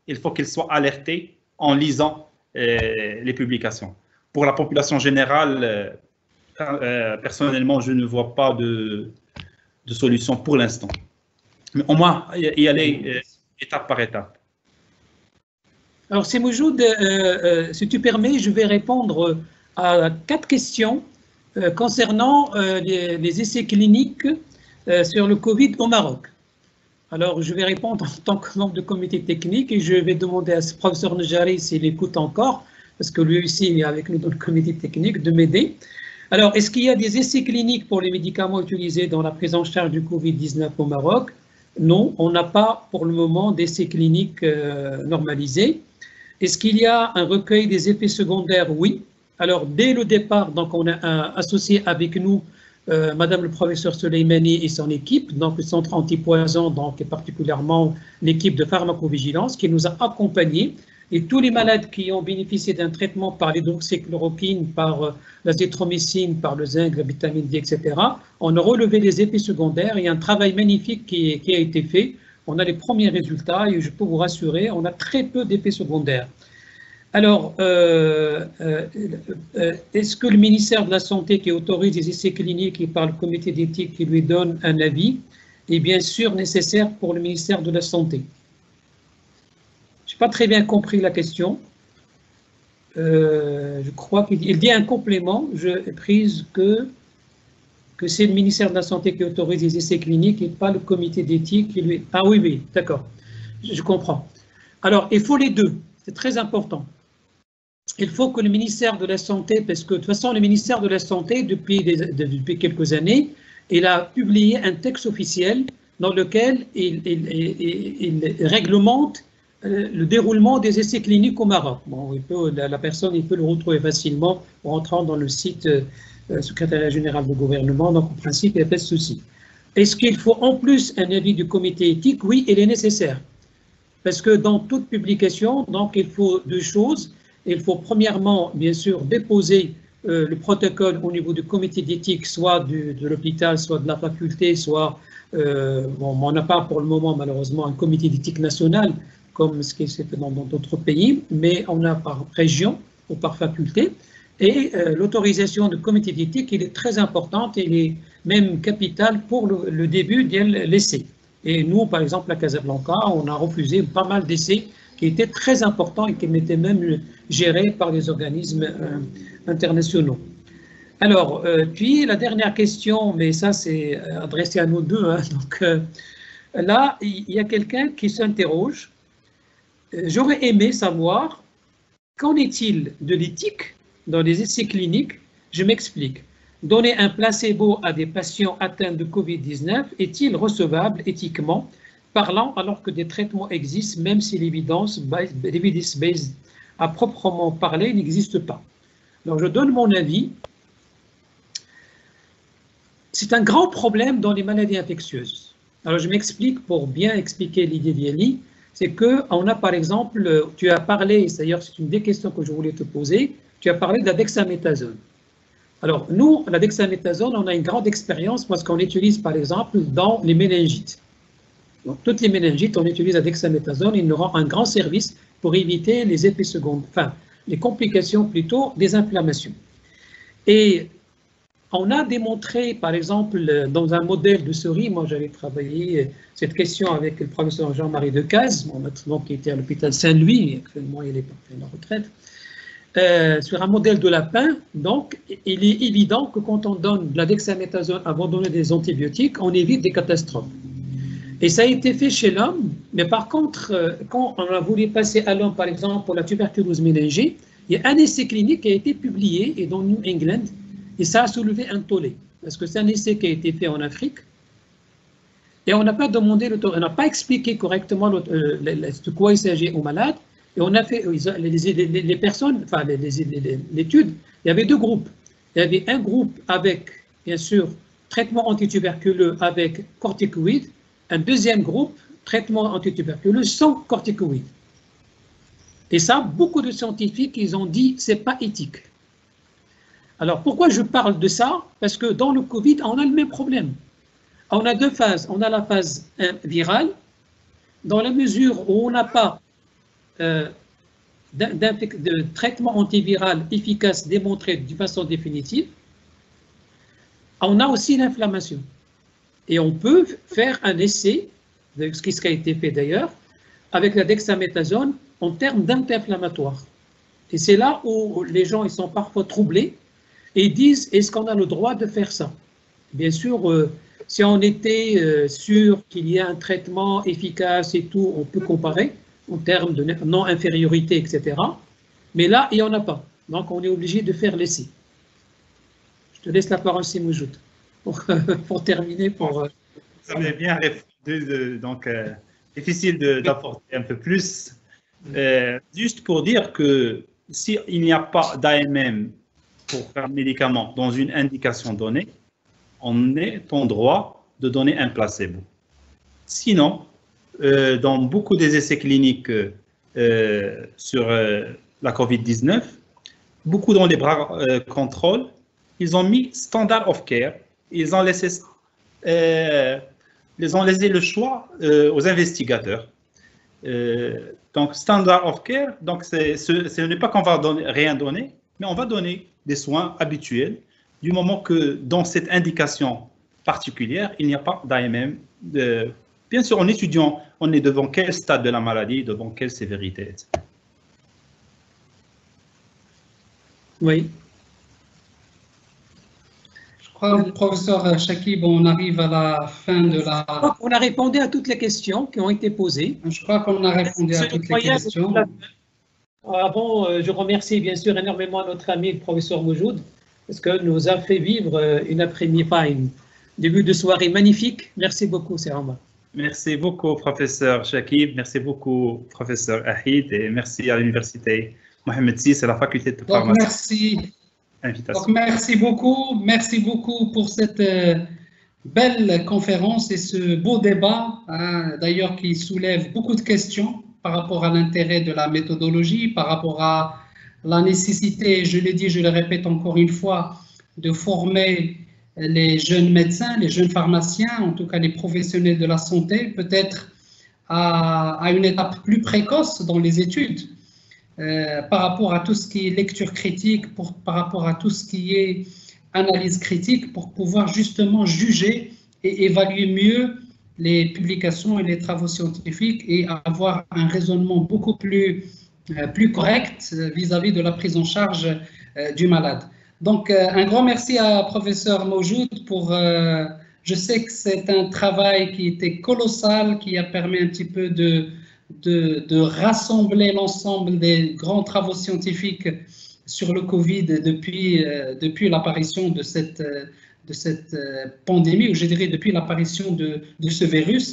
il faut qu'ils soient alertés en lisant euh, les publications. Pour la population générale, euh, euh, personnellement, je ne vois pas de, de solution pour l'instant. Mais au moins, y aller euh, étape par étape. Alors, Semoujud, euh, euh, si tu permets, je vais répondre à quatre questions euh, concernant euh, les, les essais cliniques euh, sur le Covid au Maroc. Alors, je vais répondre en tant que membre de comité technique et je vais demander à ce professeur Nejari, s'il écoute encore, parce que lui aussi il est avec nous dans le comité technique, de m'aider. Alors, est-ce qu'il y a des essais cliniques pour les médicaments utilisés dans la prise en charge du Covid dix-neuf au Maroc? Non, on n'a pas pour le moment d'essais cliniques euh, normalisés. Est-ce qu'il y a un recueil des effets secondaires? Oui. Alors, dès le départ, donc, on a un, associé avec nous euh, Madame le professeur Soleimani et son équipe, donc le centre antipoison, donc, et particulièrement l'équipe de pharmacovigilance qui nous a accompagnés. Et tous les malades qui ont bénéficié d'un traitement par l'hydroxychloroquine, par euh, l'azithromycine, par le zinc, la vitamine D, et cetera, on a relevé les effets secondaires. Il y a un travail magnifique qui, qui a été fait. On a les premiers résultats et je peux vous rassurer, on a très peu d'effets secondaires. Alors, euh, euh, euh, est-ce que le ministère de la Santé qui autorise les essais cliniques et par le comité d'éthique qui lui donne un avis est bien sûr nécessaire pour le ministère de la Santé? Je n'ai pas très bien compris la question. Euh, je crois qu'il dit un complément. Je prise que que c'est le ministère de la Santé qui autorise les essais cliniques et pas le comité d'éthique qui lui... Ah oui, oui, d'accord, je comprends. Alors, il faut les deux, c'est très important. Il faut que le ministère de la Santé, parce que de toute façon, le ministère de la Santé, depuis, des, depuis quelques années, il a publié un texte officiel dans lequel il, il, il, il réglemente le déroulement des essais cliniques au Maroc. Bon, il peut, la, la personne il peut le retrouver facilement en entrant dans le site euh, secrétariat général du gouvernement, donc en principe, il n'y a pas de souci. Est-ce qu'il faut en plus un avis du comité éthique? Oui, il est nécessaire. Parce que dans toute publication, donc, il faut deux choses. Il faut premièrement, bien sûr, déposer euh, le protocole au niveau du comité d'éthique, soit du, de l'hôpital, soit de la faculté, soit, euh, bon, on n'a pas pour le moment malheureusement un comité d'éthique national, comme ce qui s'est fait dans d'autres pays, mais on a par région ou par faculté. Et euh, l'autorisation du comité d'éthique, il est très importante, il est même capital pour le, le début de l'essai. Et nous, par exemple, à Casablanca, on a refusé pas mal d'essais qui étaient très importants et qui étaient même gérés par les organismes euh, internationaux. Alors, euh, puis la dernière question, mais ça c'est adressé à nous deux, hein, donc euh, là, il y a quelqu'un qui s'interroge. J'aurais aimé savoir, qu'en est-il de l'éthique dans les essais cliniques? Je m'explique. Donner un placebo à des patients atteints de Covid dix-neuf est-il recevable éthiquement parlant alors que des traitements existent, même si l'évidence based à proprement parler n'existe pas? Donc je donne mon avis. C'est un grand problème dans les maladies infectieuses. Alors je m'explique pour bien expliquer l'idée d'Yali. C'est qu'on a par exemple, tu as parlé, d'ailleurs c'est une des questions que je voulais te poser, tu as parlé de la dexaméthasone. Alors nous, la dexaméthasone, on a une grande expérience parce qu'on l'utilise par exemple dans les méningites. Donc toutes les méningites, on utilise la dexaméthasone, il nous rend un grand service pour éviter les effets secondaires, enfin les complications plutôt des inflammations. Et on a démontré, par exemple, dans un modèle de souris, moi j'avais travaillé cette question avec le professeur Jean-Marie Decazes, mon maître qui était à l'hôpital Saint-Louis, actuellement il est parti à la retraite, euh, sur un modèle de lapin. Donc il est évident que quand on donne de la dexaméthasone avant de donner des antibiotiques, on évite des catastrophes. Et ça a été fait chez l'homme, mais par contre, quand on a voulu passer à l'homme, par exemple, pour la tuberculose méningée, il y a un essai clinique qui a été publié et dans New England. Et ça a soulevé un tollé, parce que c'est un essai qui a été fait en Afrique, et on n'a pas demandé, on n'a pas expliqué correctement le, euh, de quoi il s'agit aux malades, et on a fait, les, les, les personnes, enfin l'étude, il y avait deux groupes. Il y avait un groupe avec, bien sûr, traitement antituberculeux avec corticoïdes, un deuxième groupe, traitement antituberculeux sans corticoïdes. Et ça, beaucoup de scientifiques, ils ont dit, c'est pas éthique. Alors, pourquoi je parle de ça? Parce que dans le Covid, on a le même problème. On a deux phases. On a la phase virale, dans la mesure où on n'a pas euh, de traitement antiviral efficace démontré de façon définitive, on a aussi l'inflammation. Et on peut faire un essai, de ce qui a été fait d'ailleurs, avec la dexaméthasone en termes d'anti-inflammatoire. Et c'est là où les gens ils sont parfois troublés et disent, est-ce qu'on a le droit de faire ça? Bien sûr, euh, si on était euh, sûr qu'il y a un traitement efficace et tout, on peut comparer en termes de non-infériorité, et cetera. Mais là, il n'y en a pas. Donc, on est obligé de faire l'essai. Je te laisse la parole, Simoujou, pour, pour terminer. Pour, euh... Vous avez bien répondu, donc euh, difficile d'apporter un peu plus. Euh, juste pour dire que s'il n'y a pas d'A M M pour faire un médicament dans une indication donnée, on est en droit de donner un placebo. Sinon, euh, dans beaucoup des essais cliniques euh, sur euh, la COVID dix-neuf, beaucoup dans les bras euh, contrôle, ils ont mis standard of care, ils ont laissé, euh, ils ont laissé le choix euh, aux investigateurs. Euh, donc, standard of care, donc ce, ce n'est pas qu'on va donner, rien donner, mais on va donner des soins habituels du moment que dans cette indication particulière, il n'y a pas d'A M M. De, bien sûr, en étudiant, on est devant quel stade de la maladie, devant quelle sévérité, et cetera. Oui. Je crois, professeur Chakib, on arrive à la fin de la... Je crois qu'on a répondu à toutes les questions qui ont été posées. Je crois qu'on a répondu à toutes les questions. Avant, je remercie bien sûr énormément notre ami le professeur Moujoud, parce que nous a fait vivre une après-midi, enfin, un début de soirée magnifique. Merci beaucoup, Seramba. Merci beaucoup, professeur Chakib. Merci beaucoup, professeur Ahid. Et merci à l'université Mohamed six et à la faculté de pharmacie. Donc, merci. Donc, merci beaucoup. Merci beaucoup pour cette euh, belle conférence et ce beau débat, hein, d'ailleurs, qui soulève beaucoup de questions par rapport à l'intérêt de la méthodologie, par rapport à la nécessité, je l'ai dit, je le répète encore une fois, de former les jeunes médecins, les jeunes pharmaciens, en tout cas les professionnels de la santé, peut-être à, à une étape plus précoce dans les études, euh, par rapport à tout ce qui est lecture critique, pour, par rapport à tout ce qui est analyse critique, pour pouvoir justement juger et évaluer mieux les publications et les travaux scientifiques et avoir un raisonnement beaucoup plus plus correct vis-à-vis de la prise en charge euh, du malade. Donc, euh, un grand merci à professeur Moujoud pour, euh, je sais que c'est un travail qui était colossal, qui a permis un petit peu de, de, de rassembler l'ensemble des grands travaux scientifiques sur le Covid depuis, euh, depuis l'apparition de cette, de cette pandémie, ou je dirais depuis l'apparition de, de ce virus.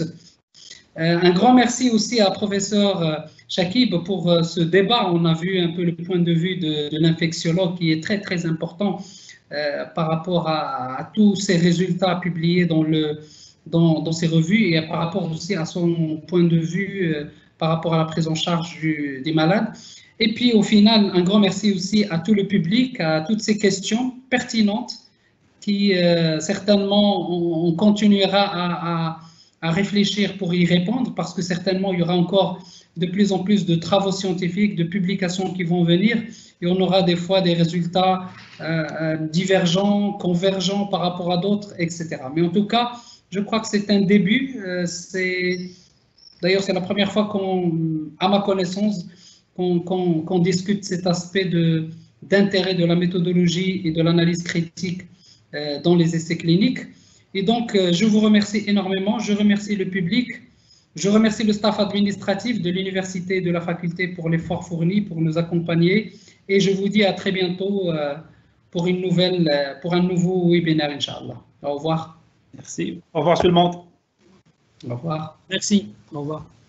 Euh, un grand merci aussi à professeur euh, Chakib pour euh, ce débat. On a vu un peu le point de vue de, de l'infectiologue qui est très très important euh, par rapport à, à tous ces résultats publiés dans, le, dans, dans ces revues et par rapport aussi à son point de vue euh, par rapport à la prise en charge du, des malades. Et puis au final, un grand merci aussi à tout le public, à toutes ces questions pertinentes qui euh, certainement on, on continuera à, à à réfléchir pour y répondre, parce que certainement il y aura encore de plus en plus de travaux scientifiques, de publications qui vont venir, et on aura des fois des résultats euh, divergents, convergents par rapport à d'autres, et cetera. Mais en tout cas, je crois que c'est un début. Euh, c'est d'ailleurs c'est la première fois qu'on, à ma connaissance, qu'on qu'on, qu'on discute cet aspect de d'intérêt de la méthodologie et de l'analyse critique euh, dans les essais cliniques. Et donc, euh, je vous remercie énormément. Je remercie le public. Je remercie le staff administratif de l'université et de la faculté pour l'effort fourni, pour nous accompagner. Et je vous dis à très bientôt euh, pour, une nouvelle, euh, pour un nouveau webinaire, Inch'Allah. Au revoir. Merci. Au revoir tout le monde. Au revoir. Merci. Au revoir.